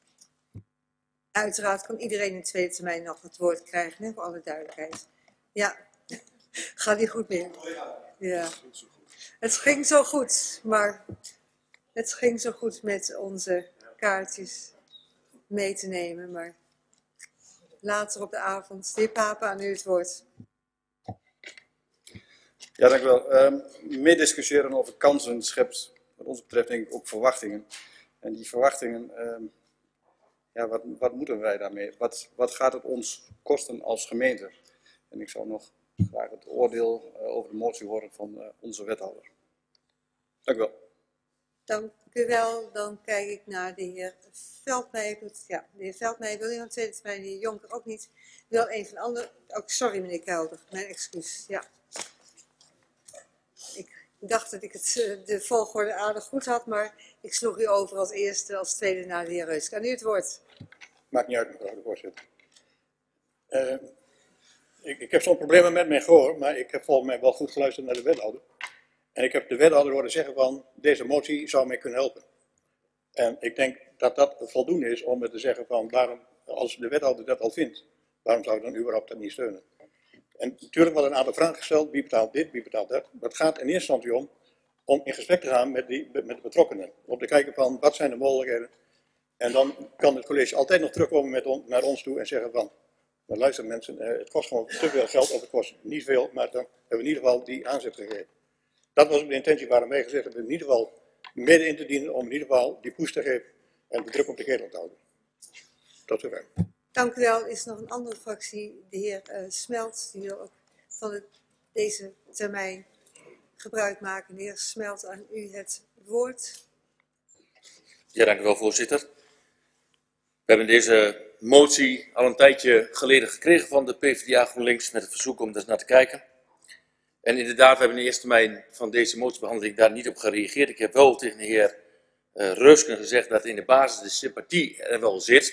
Uiteraard kan iedereen in tweede termijn nog het woord krijgen, hè, voor alle duidelijkheid. Ja, gaat niet goed meer. Ja. Het ging zo goed, maar het ging zo goed met onze kaartjes mee te nemen, maar later op de avond. De heer Papen, aan u het woord. Ja, dank u wel. Um, meer discussiëren over kansen schept wat ons betreft denk ik ook verwachtingen. En die verwachtingen, um, ja, wat, wat moeten wij daarmee? Wat, wat gaat het ons kosten als gemeente? En ik zou nog graag het oordeel uh, over de motie horen van uh, onze wethouder. Dank u wel. Dank u wel. Dan kijk ik naar de heer Veldmeijer. Ja, de heer Veldmeijer wil iemand tweede termijn, de heer Jonker ook niet. Wel een van de anderen. Oh, sorry meneer Kelder, mijn excuus. Ja. Ik dacht dat ik het, de volgorde aardig goed had, maar ik sloeg u over als eerste, als tweede naar de heer Reus. Kan u het woord? Maakt niet uit, mevrouw de voorzitter. Uh, ik, ik heb zo'n problemen met mijn gehoor, maar ik heb volgens mij wel goed geluisterd naar de wethouder. En ik heb de wethouder horen zeggen van, deze motie zou mij kunnen helpen. En ik denk dat dat voldoende is om te zeggen van, waarom, als de wethouder dat al vindt, waarom zou ik dan überhaupt dat niet steunen? En natuurlijk wel een aantal vragen gesteld, wie betaalt dit, wie betaalt dat. Maar het gaat in eerste instantie om, om in gesprek te gaan met, die, met de betrokkenen. Om te kijken van, wat zijn de mogelijkheden. En dan kan het college altijd nog terugkomen met on, naar ons toe en zeggen van, maar luister mensen, eh, het kost gewoon te veel geld, of het kost niet veel, maar dan hebben we in ieder geval die aanzet gegeven. Dat was ook de intentie waarom wij gezegd hebben, in ieder geval midden in te dienen om in ieder geval die push te geven en de druk op de ketel te houden. Tot zover. Dank u wel. Is er nog een andere fractie, de heer uh, Smelt, die wil ook van het, deze termijn gebruik maken. De heer Smelt, aan u het woord. Ja, dank u wel, voorzitter. We hebben deze motie al een tijdje geleden gekregen van de PvdA GroenLinks met het verzoek om er eens naar te kijken. En inderdaad, we hebben in de eerste termijn van deze motiebehandeling daar niet op gereageerd. Ik heb wel tegen de heer uh, Reusken gezegd dat in de basis de sympathie er wel zit.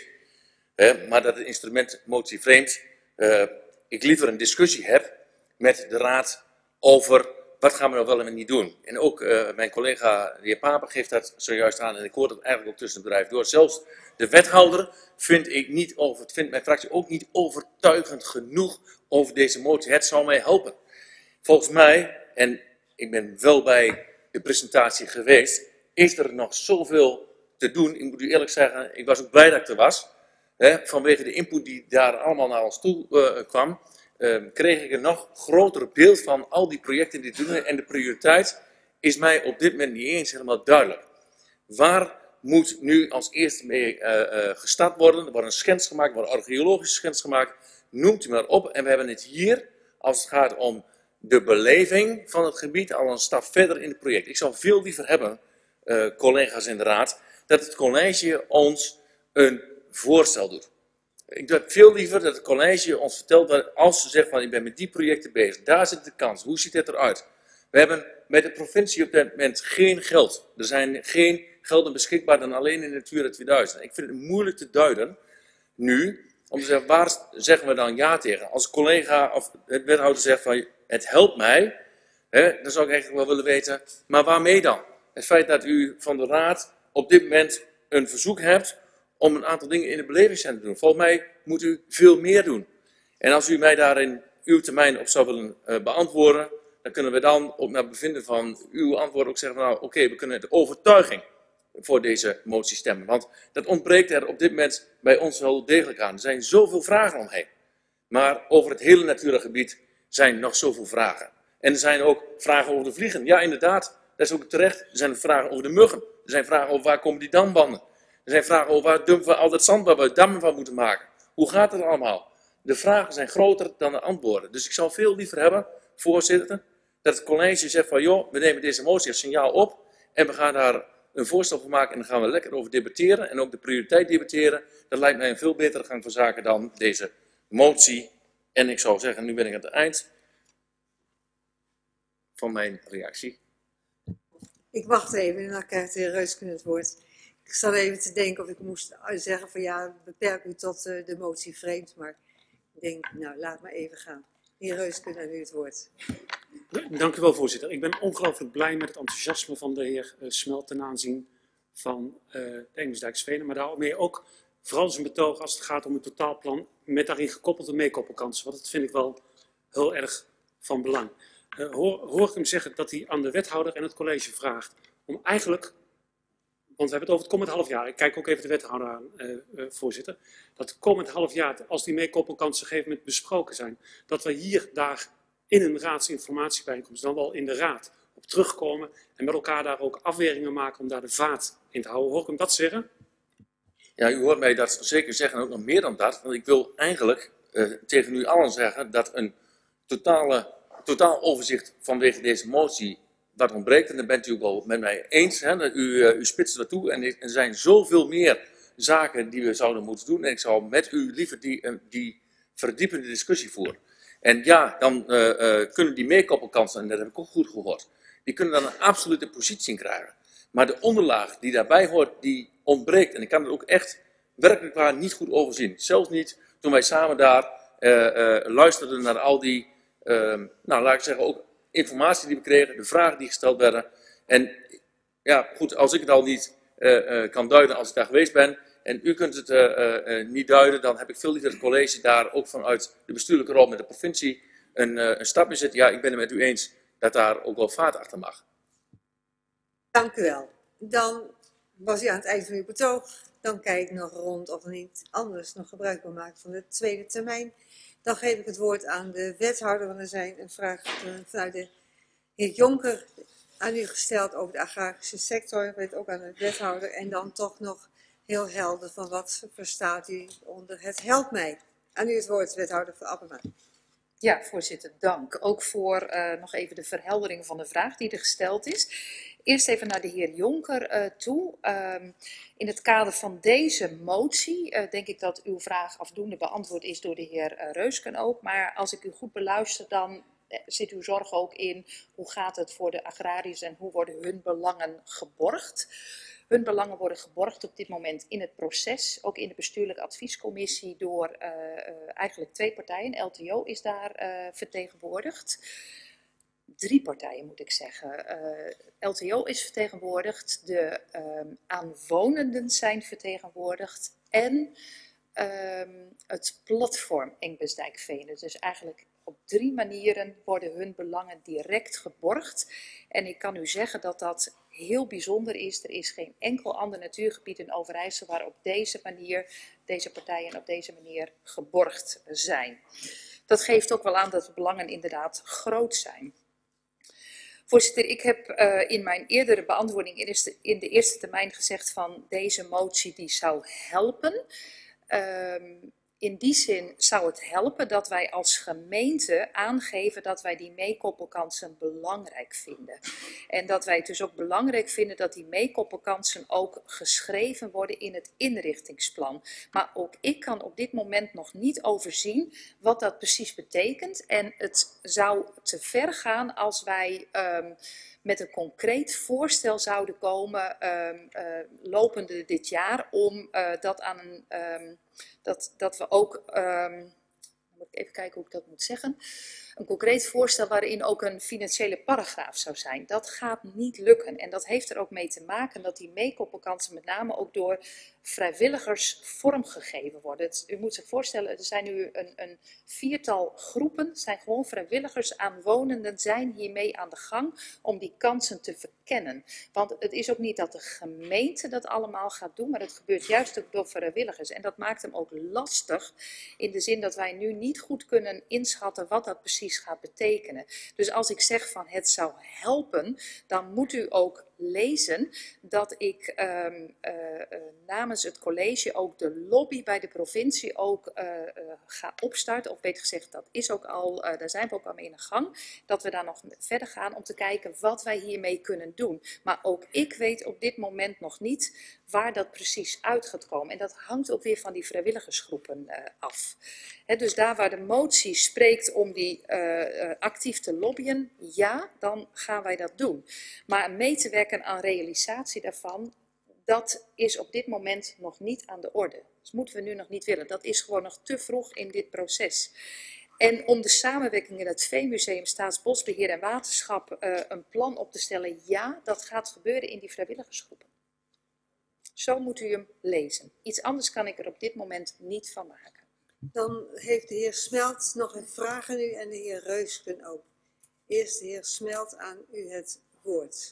Hè, maar dat het instrument motie vreemd, uh, ik liever een discussie heb met de raad over wat gaan we nou wel en niet doen. En ook uh, mijn collega de heer Paper geeft dat zojuist aan en ik hoor dat eigenlijk ook tussen het bedrijf door. Zelfs de wethouder vind ik niet over, vindt mijn fractie ook niet overtuigend genoeg over deze motie. Het zou mij helpen. Volgens mij, en ik ben wel bij de presentatie geweest, is er nog zoveel te doen. Ik moet u eerlijk zeggen, ik was ook blij dat ik er was. Hè, vanwege de input die daar allemaal naar ons toe uh, kwam, uh, kreeg ik een nog groter beeld van al die projecten die doen. En de prioriteit is mij op dit moment niet eens helemaal duidelijk. Waar moet nu als eerste mee uh, uh, gestart worden? Er wordt een schets gemaakt, er wordt een archeologische schets gemaakt. Noemt u maar op. En we hebben het hier, als het gaat om de beleving van het gebied, al een stap verder in het project. Ik zou veel liever hebben, uh, collega's in de raad, dat het college ons een voorstel doet. Ik doe het veel liever dat het college ons vertelt, dat als ze zegt van ik ben met die projecten bezig, daar zit de kans, hoe ziet het eruit? We hebben met de provincie op dit moment geen geld. Er zijn geen gelden beschikbaar dan alleen in Natura tweeduizend. Ik vind het moeilijk te duiden nu, om te zeggen waar zeggen we dan ja tegen? Als collega of het wethouder zegt van het helpt mij, hè, dan zou ik eigenlijk wel willen weten, maar waarmee dan? Het feit dat u van de raad op dit moment een verzoek hebt om een aantal dingen in de belevingscentrum te doen. Volgens mij moet u veel meer doen. En als u mij daar in uw termijn op zou willen uh, beantwoorden, dan kunnen we dan ook naar bevinden van uw antwoord ook zeggen van nou oké, okay, we kunnen de overtuiging voor deze motie stemmen. Want dat ontbreekt er op dit moment bij ons wel degelijk aan. Er zijn zoveel vragen omheen. Maar over het hele natuurgebied zijn nog zoveel vragen. En er zijn ook vragen over de vliegen. Ja, inderdaad, dat is ook terecht. Er zijn vragen over de muggen. Er zijn vragen over waar komen die dambanden. Er zijn vragen over waar dumpen we al dat zand waar we dammen van moeten maken. Hoe gaat het allemaal? De vragen zijn groter dan de antwoorden. Dus ik zou veel liever hebben, voorzitter, dat het college zegt van joh, we nemen deze motie als signaal op en we gaan daar een voorstel voor maken en dan gaan we lekker over debatteren en ook de prioriteit debatteren. Dat lijkt mij een veel betere gang van zaken dan deze motie. En ik zou zeggen, nu ben ik aan het eind van mijn reactie. Ik wacht even en dan krijgt de heer Reusken het woord. Ik zat even te denken of ik moest zeggen van ja, beperk u tot uh, de motie vreemd, maar ik denk, nou laat maar even gaan. De heer Reusken, aan u het woord. Dank u wel, voorzitter. Ik ben ongelooflijk blij met het enthousiasme van de heer uh, Smelt ten aanzien van uh, de Engelsdijksvenen, maar daarmee ook vooral zijn betoog als het gaat om het totaalplan met daarin gekoppelde meekoppelkansen, want dat vind ik wel heel erg van belang. Uh, hoor, hoor ik hem zeggen dat hij aan de wethouder en het college vraagt om eigenlijk, want we hebben het over het komend half jaar, ik kijk ook even de wethouder aan, uh, uh, voorzitter, dat het komend half jaar, als die meekoppelkansen op een gegeven moment besproken zijn, dat we hier, daar in een raadsinformatiebijeenkomst, dan wel in de raad, op terugkomen en met elkaar daar ook afweringen maken om daar de vaart in te houden. Hoor ik hem dat zeggen? Ja, u hoort mij dat zeker zeggen en ook nog meer dan dat, want ik wil eigenlijk uh, tegen u allen zeggen dat een totale, totaal overzicht vanwege deze motie wat ontbreekt, en daar bent u ook wel met mij eens, hè, dat u, uh, u spitst er toe en er zijn zoveel meer zaken die we zouden moeten doen en ik zou met u liever die, uh, die verdiepende discussie voeren. En ja, dan uh, uh, kunnen die meekoppelkansen, en dat heb ik ook goed gehoord, die kunnen dan een absolute positie in krijgen. Maar de onderlaag die daarbij hoort, die ontbreekt. En ik kan het ook echt werkelijk waar niet goed overzien. Zelfs niet toen wij samen daar uh, uh, luisterden naar al die, uh, nou laat ik zeggen, ook informatie die we kregen, de vragen die gesteld werden. En ja, goed, als ik het al niet uh, uh, kan duiden als ik daar geweest ben, en u kunt het uh, uh, niet duiden, dan heb ik veel liever het college daar ook vanuit de bestuurlijke rol met de provincie een, uh, een stap is zetten. Ja, ik ben het met u eens dat daar ook wel vaart achter mag. Dank u wel. Dan was u aan het eind van uw betoog. Dan kijk ik nog rond of er niet anders nog gebruik wil maken van de tweede termijn. Dan geef ik het woord aan de wethouder, want er zijn een vraag vanuit de heer Jonker aan u gesteld over de agrarische sector. Ik weet ook aan de wethouder. En dan toch nog heel helder van wat verstaat u onder het helpt mij. Aan u het woord, wethouder van Appema. Ja, voorzitter, dank. Ook voor uh, nog even de verheldering van de vraag die er gesteld is. Eerst even naar de heer Jonker uh, toe. Um, in het kader van deze motie uh, denk ik dat uw vraag afdoende beantwoord is door de heer uh, Reusken ook. Maar als ik u goed beluister, dan zit uw zorg ook in hoe gaat het voor de agrariërs en hoe worden hun belangen geborgd. Hun belangen worden geborgd op dit moment in het proces, ook in de bestuurlijke adviescommissie door uh, uh, eigenlijk twee partijen. L T O is daar uh, vertegenwoordigd. Drie partijen moet ik zeggen. Uh, L T O is vertegenwoordigd, de um, aanwonenden zijn vertegenwoordigd en um, het platform Engbesdijk-Venen. Dus eigenlijk op drie manieren worden hun belangen direct geborgd. En ik kan u zeggen dat dat heel bijzonder is. Er is geen enkel ander natuurgebied in Overijssel waar op deze manier, deze partijen op deze manier geborgd zijn. Dat geeft ook wel aan dat de belangen inderdaad groot zijn. Voorzitter, ik heb uh, in mijn eerdere beantwoording in, de, in de eerste termijn gezegd van deze motie die zou helpen. Um, In die zin zou het helpen dat wij als gemeente aangeven dat wij die meekoppelkansen belangrijk vinden. En dat wij het dus ook belangrijk vinden dat die meekoppelkansen ook geschreven worden in het inrichtingsplan. Maar ook ik kan op dit moment nog niet overzien wat dat precies betekent. En het zou te ver gaan als wij um, met een concreet voorstel zouden komen um, uh, lopende dit jaar om uh, dat aan een... Um, Dat, dat we ook, um, dan moet ik even kijken hoe ik dat moet zeggen, een concreet voorstel waarin ook een financiële paragraaf zou zijn. Dat gaat niet lukken en dat heeft er ook mee te maken dat die meekoppelkansen met name ook door vrijwilligers vormgegeven worden. Het, u moet zich voorstellen, er zijn nu een, een viertal groepen, het zijn gewoon vrijwilligers, aanwonenden zijn hiermee aan de gang om die kansen te verkennen. Want het is ook niet dat de gemeente dat allemaal gaat doen, maar het gebeurt juist ook door vrijwilligers. En dat maakt hem ook lastig in de zin dat wij nu niet goed kunnen inschatten wat dat precies gaat betekenen. Dus als ik zeg van het zou helpen, dan moet u ook lezen dat ik um, uh, uh, namens het college ook de lobby bij de provincie ook uh, uh, ga opstarten. Of beter gezegd, dat is ook al, uh, daar zijn we ook al mee in de gang. Dat we daar nog verder gaan om te kijken wat wij hiermee kunnen doen. Maar ook ik weet op dit moment nog niet waar dat precies uit gaat komen. En dat hangt ook weer van die vrijwilligersgroepen uh, af. He, dus daar waar de motie spreekt om die uh, uh, actief te lobbyen, ja, dan gaan wij dat doen. Maar mee te werken aan realisatie daarvan, dat is op dit moment nog niet aan de orde. Dat moeten we nu nog niet willen. Dat is gewoon nog te vroeg in dit proces. En om de samenwerking in het Veemuseum, Staatsbosbeheer en Waterschap uh, een plan op te stellen, ja, dat gaat gebeuren in die vrijwilligersgroepen. Zo moet u hem lezen. Iets anders kan ik er op dit moment niet van maken. Dan heeft de heer Smelt nog een vraag aan u en de heer Reusken ook. Eerst de heer Smelt, aan u het woord.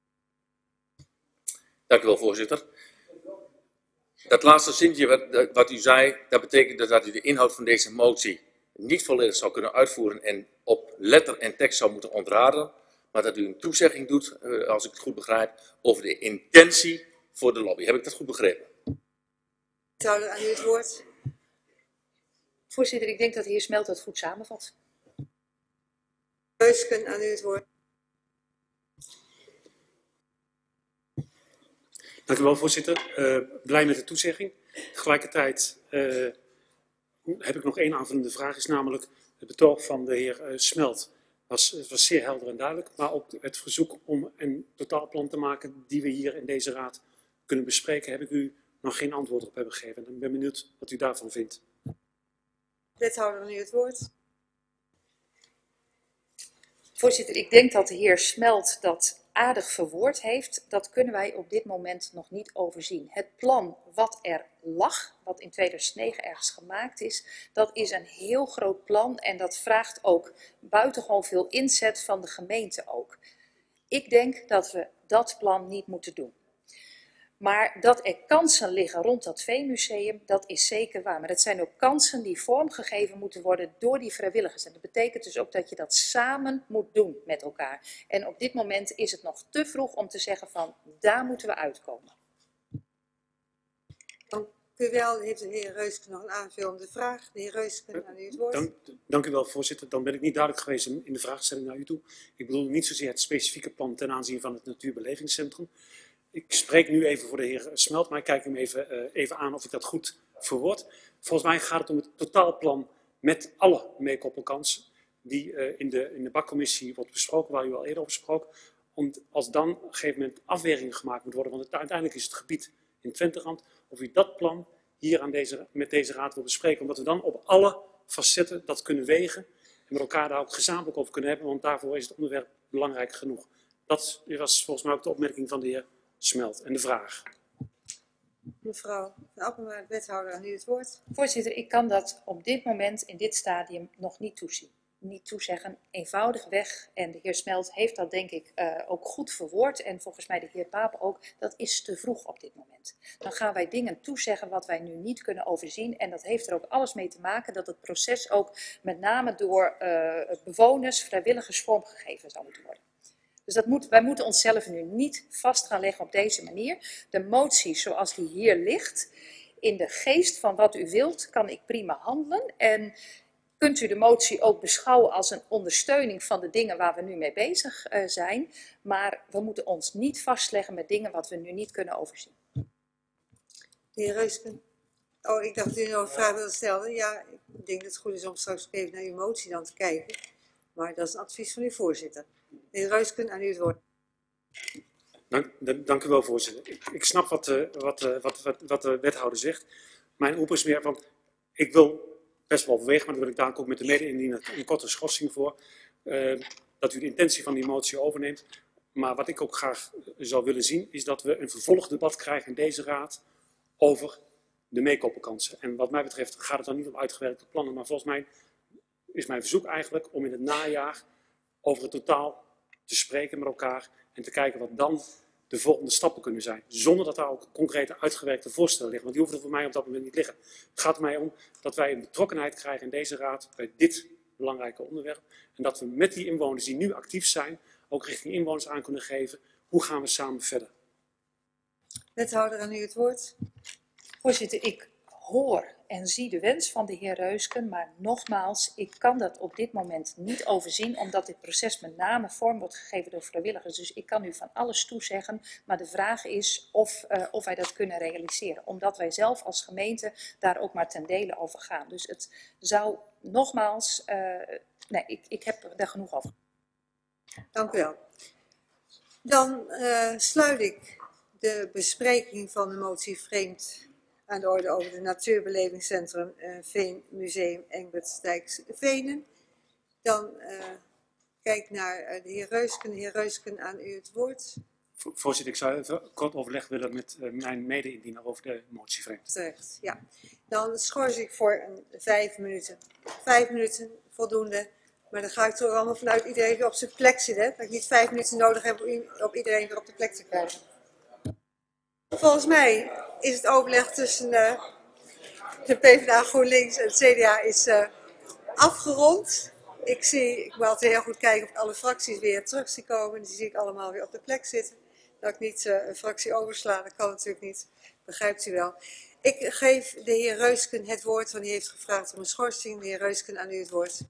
Dank u wel, voorzitter. Dat laatste zinnetje wat, wat u zei, dat betekent dat u de inhoud van deze motie niet volledig zou kunnen uitvoeren en op letter en tekst zou moeten ontraden, maar dat u een toezegging doet, als ik het goed begrijp, over de intentie voor de lobby. Heb ik dat goed begrepen? Wethouder, aan u het woord. Voorzitter, ik denk dat de heer Smelt dat goed samenvat. Reusken, aan u het woord. Dank u wel, voorzitter. Uh, blij met de toezegging. Tegelijkertijd uh, heb ik nog één aanvullende vraag, is namelijk het betoog van de heer uh, Smelt. Was, het was zeer helder en duidelijk, maar ook het verzoek om een totaalplan te maken die we hier in deze raad kunnen bespreken, heb ik u nog geen antwoord op hebben gegeven. En ik ben benieuwd wat u daarvan vindt. Wethouder, aan u het woord. Voorzitter, ik denk dat de heer Smelt dat aardig verwoord heeft, dat kunnen wij op dit moment nog niet overzien. Het plan wat er lag, wat in tweeduizend negen ergens gemaakt is, dat is een heel groot plan en dat vraagt ook buitengewoon veel inzet van de gemeente ook. Ik denk dat we dat plan niet moeten doen. Maar dat er kansen liggen rond dat Veenmuseum, dat is zeker waar. Maar dat zijn ook kansen die vormgegeven moeten worden door die vrijwilligers. En dat betekent dus ook dat je dat samen moet doen met elkaar. En op dit moment is het nog te vroeg om te zeggen van, daar moeten we uitkomen. Dank u wel. Heeft de heer Reusken nog een aanvullende vraag? De heer Reusken, aan u het woord. Dank, dank u wel, voorzitter. Dan ben ik niet duidelijk geweest in, in de vraagstelling naar u toe. Ik bedoel niet zozeer het specifieke plan ten aanzien van het natuurbelevingscentrum. Ik spreek nu even voor de heer Smelt, maar ik kijk hem even, uh, even aan of ik dat goed verwoord. Volgens mij gaat het om het totaalplan met alle meekoppelkansen die uh, in, de, in de bakcommissie wordt besproken, waar u al eerder over sprak. Om, als dan op een gegeven moment afwegingen gemaakt moet worden, want het, uiteindelijk is het gebied in Twenterand, of u dat plan hier aan deze, met deze raad wil bespreken, omdat we dan op alle facetten dat kunnen wegen en met elkaar daar ook gezamenlijk over kunnen hebben, want daarvoor is het onderwerp belangrijk genoeg. Dat was volgens mij ook de opmerking van de heer Smelt. En de vraag. Mevrouw Van Appelma, wethouder, aan u het woord. Voorzitter, ik kan dat op dit moment in dit stadium nog niet toezien. Niet toezeggen, eenvoudigweg. En de heer Smelt heeft dat denk ik uh, ook goed verwoord. En volgens mij de heer Papen ook. Dat is te vroeg op dit moment. Dan gaan wij dingen toezeggen wat wij nu niet kunnen overzien. En dat heeft er ook alles mee te maken dat het proces ook met name door uh, bewoners, vrijwilligers vormgegeven zou moeten worden. Dus dat moet, wij moeten onszelf nu niet vast gaan leggen op deze manier. De motie zoals die hier ligt, in de geest van wat u wilt, kan ik prima handelen. En kunt u de motie ook beschouwen als een ondersteuning van de dingen waar we nu mee bezig uh, zijn. Maar we moeten ons niet vastleggen met dingen wat we nu niet kunnen overzien. De heer Reusken. Oh, ik dacht dat u nog een vraag wilde stellen. Ja, ik denk dat het goed is om straks ook even naar uw motie dan te kijken. Maar dat is een advies van uw voorzitter. De heer Reusken, aan u het woord. Dank, dank u wel, voorzitter. Ik, ik snap wat, uh, wat, uh, wat, wat, wat de wethouder zegt. Mijn oproep is meer van, ik wil best wel overwegen, maar dan wil ik daar ook met de mede-indiener een korte schorsing voor, uh, dat u de intentie van die motie overneemt. Maar wat ik ook graag zou willen zien, is dat we een vervolgdebat krijgen in deze raad over de meekoppelkansen. En wat mij betreft gaat het dan niet om uitgewerkte plannen, maar volgens mij is mijn verzoek eigenlijk om in het najaar over het totaal te spreken met elkaar en te kijken wat dan de volgende stappen kunnen zijn. Zonder dat daar ook concrete uitgewerkte voorstellen liggen. Want die hoeven er voor mij op dat moment niet liggen. Het gaat er mij om dat wij een betrokkenheid krijgen in deze raad bij dit belangrijke onderwerp. En dat we met die inwoners die nu actief zijn, ook richting inwoners aan kunnen geven. Hoe gaan we samen verder? Wethouder, aan u het woord. Voorzitter, ik hoor en zie de wens van de heer Reusken, maar nogmaals, ik kan dat op dit moment niet overzien, omdat dit proces met name vorm wordt gegeven door vrijwilligers. Dus ik kan u van alles toezeggen, maar de vraag is of, uh, of wij dat kunnen realiseren. Omdat wij zelf als gemeente daar ook maar ten dele over gaan. Dus het zou nogmaals, uh, nee, ik, ik heb daar genoeg over. Dank u wel. Dan uh, sluit ik de bespreking van de motie vreemd aan de orde over het natuurbelevingscentrum uh, Veenmuseum Engbertsdijk Venen. Dan uh, kijk naar uh, de heer Reusken. De heer Reusken, aan u het woord. Voorzitter, ik zou even kort overleg willen met uh, mijn mede-indiener over de motie vreemd. Terecht, ja. Dan schors ik voor een vijf minuten. Vijf minuten, voldoende. Maar dan ga ik toch allemaal vanuit iedereen weer op zijn plek zitten. Hè? Dat ik niet vijf minuten nodig heb om op iedereen weer op de plek te krijgen. Volgens mij is het overleg tussen uh, de PvdA, GroenLinks en het C D A is uh, afgerond. Ik zie, ik wil altijd heel goed kijken of ik alle fracties weer terug zie komen. Die zie ik allemaal weer op de plek zitten. Dat ik niet uh, een fractie oversla, dat kan natuurlijk niet. Begrijpt u wel. Ik geef de heer Reusken het woord, want hij heeft gevraagd om een schorsing. De heer Reusken, aan u het woord.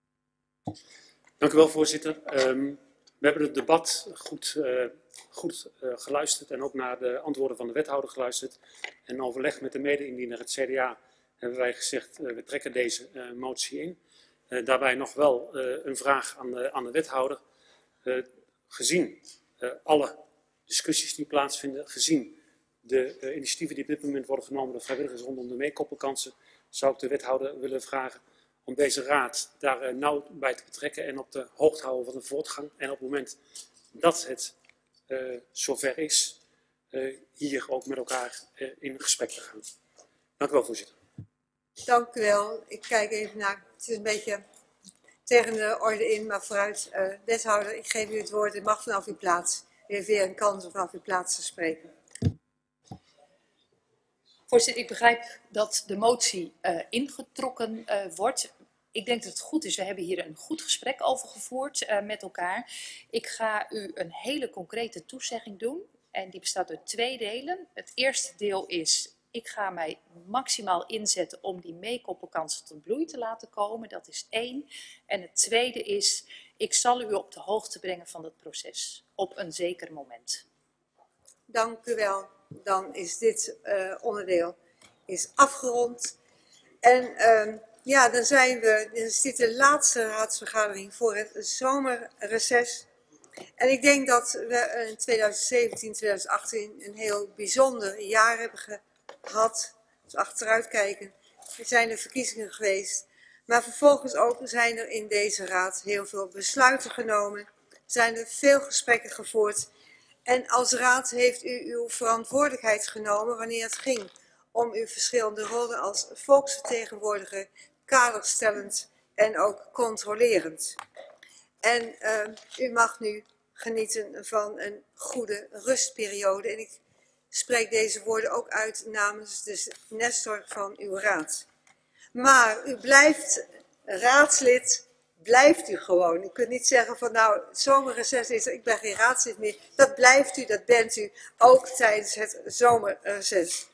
Dank u wel, voorzitter. Um, we hebben het debat goed, uh, goed uh, geluisterd en ook naar de antwoorden van de wethouder geluisterd. En overleg met de mede-indiener, het C D A, hebben wij gezegd, uh, we trekken deze uh, motie in. Uh, daarbij nog wel uh, een vraag aan de, aan de wethouder. Uh, gezien uh, alle discussies die plaatsvinden, gezien de uh, initiatieven die op dit moment worden genomen door vrijwilligers rondom de meekoppelkansen, zou ik de wethouder willen vragen om deze raad daar uh, nauw bij te betrekken en op de hoogte houden van de voortgang. En op het moment dat het uh, zover is, uh, hier ook met elkaar uh, in gesprek te gaan. Dank u wel, voorzitter. Dank u wel. Ik kijk even naar, het is een beetje tegen de orde in, maar vooruit. Uh, wethouder, ik geef u het woord, u mag vanaf uw plaats. U heeft weer een kans om vanaf uw plaats te spreken. Voorzitter, ik begrijp dat de motie uh, ingetrokken uh, wordt. Ik denk dat het goed is, we hebben hier een goed gesprek over gevoerd uh, met elkaar. Ik ga u een hele concrete toezegging doen en die bestaat uit twee delen. Het eerste deel is, ik ga mij maximaal inzetten om die meekoppenkansen tot bloei te laten komen. Dat is één. En het tweede is, ik zal u op de hoogte brengen van het proces op een zeker moment. Dank u wel. Dan is dit uh, onderdeel is afgerond. En uh, ja, dan zijn we, dan is dit de laatste raadsvergadering voor het zomerreces. En ik denk dat we in tweeduizend zeventien, tweeduizend achttien een heel bijzonder jaar hebben gehad. Dus achteruit kijken. Er zijn de verkiezingen geweest. Maar vervolgens ook zijn er in deze raad heel veel besluiten genomen. Zijn er veel gesprekken gevoerd. En als raad heeft u uw verantwoordelijkheid genomen wanneer het ging om uw verschillende rollen als volksvertegenwoordiger, kaderstellend en ook controlerend. En uh, u mag nu genieten van een goede rustperiode. En ik spreek deze woorden ook uit namens de Nestor van uw raad. Maar u blijft raadslid, blijft u gewoon. U kunt niet zeggen van nou, het zomerreces is er, ik ben geen raadslid meer. Dat blijft u, dat bent u, ook tijdens het zomerreces.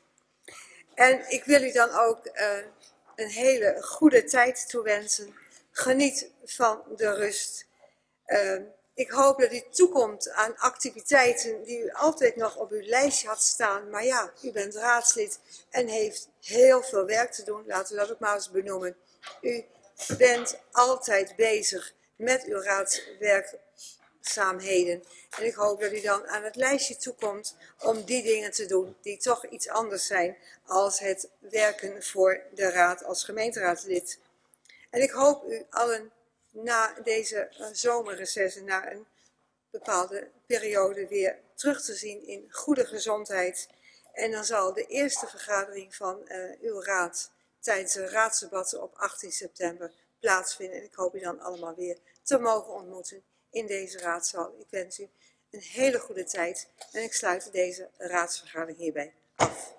En ik wil u dan ook uh, een hele goede tijd toewensen. Geniet van de rust. Uh, ik hoop dat u toekomt aan activiteiten die u altijd nog op uw lijstje had staan. Maar ja, u bent raadslid en heeft heel veel werk te doen. Laten we dat ook maar eens benoemen. U bent altijd bezig met uw raadswerkzaamheden. En ik hoop dat u dan aan het lijstje toekomt om die dingen te doen die toch iets anders zijn als het werken voor de raad als gemeenteraadslid. En ik hoop u allen na deze uh, zomerrecessen, na een bepaalde periode weer terug te zien in goede gezondheid. En dan zal de eerste vergadering van uh, uw raad tijdens de raadsdebatten op achttien september plaatsvinden. En ik hoop u dan allemaal weer te mogen ontmoeten in deze raadzaal. Ik wens u een hele goede tijd en ik sluit deze raadsvergadering hierbij af.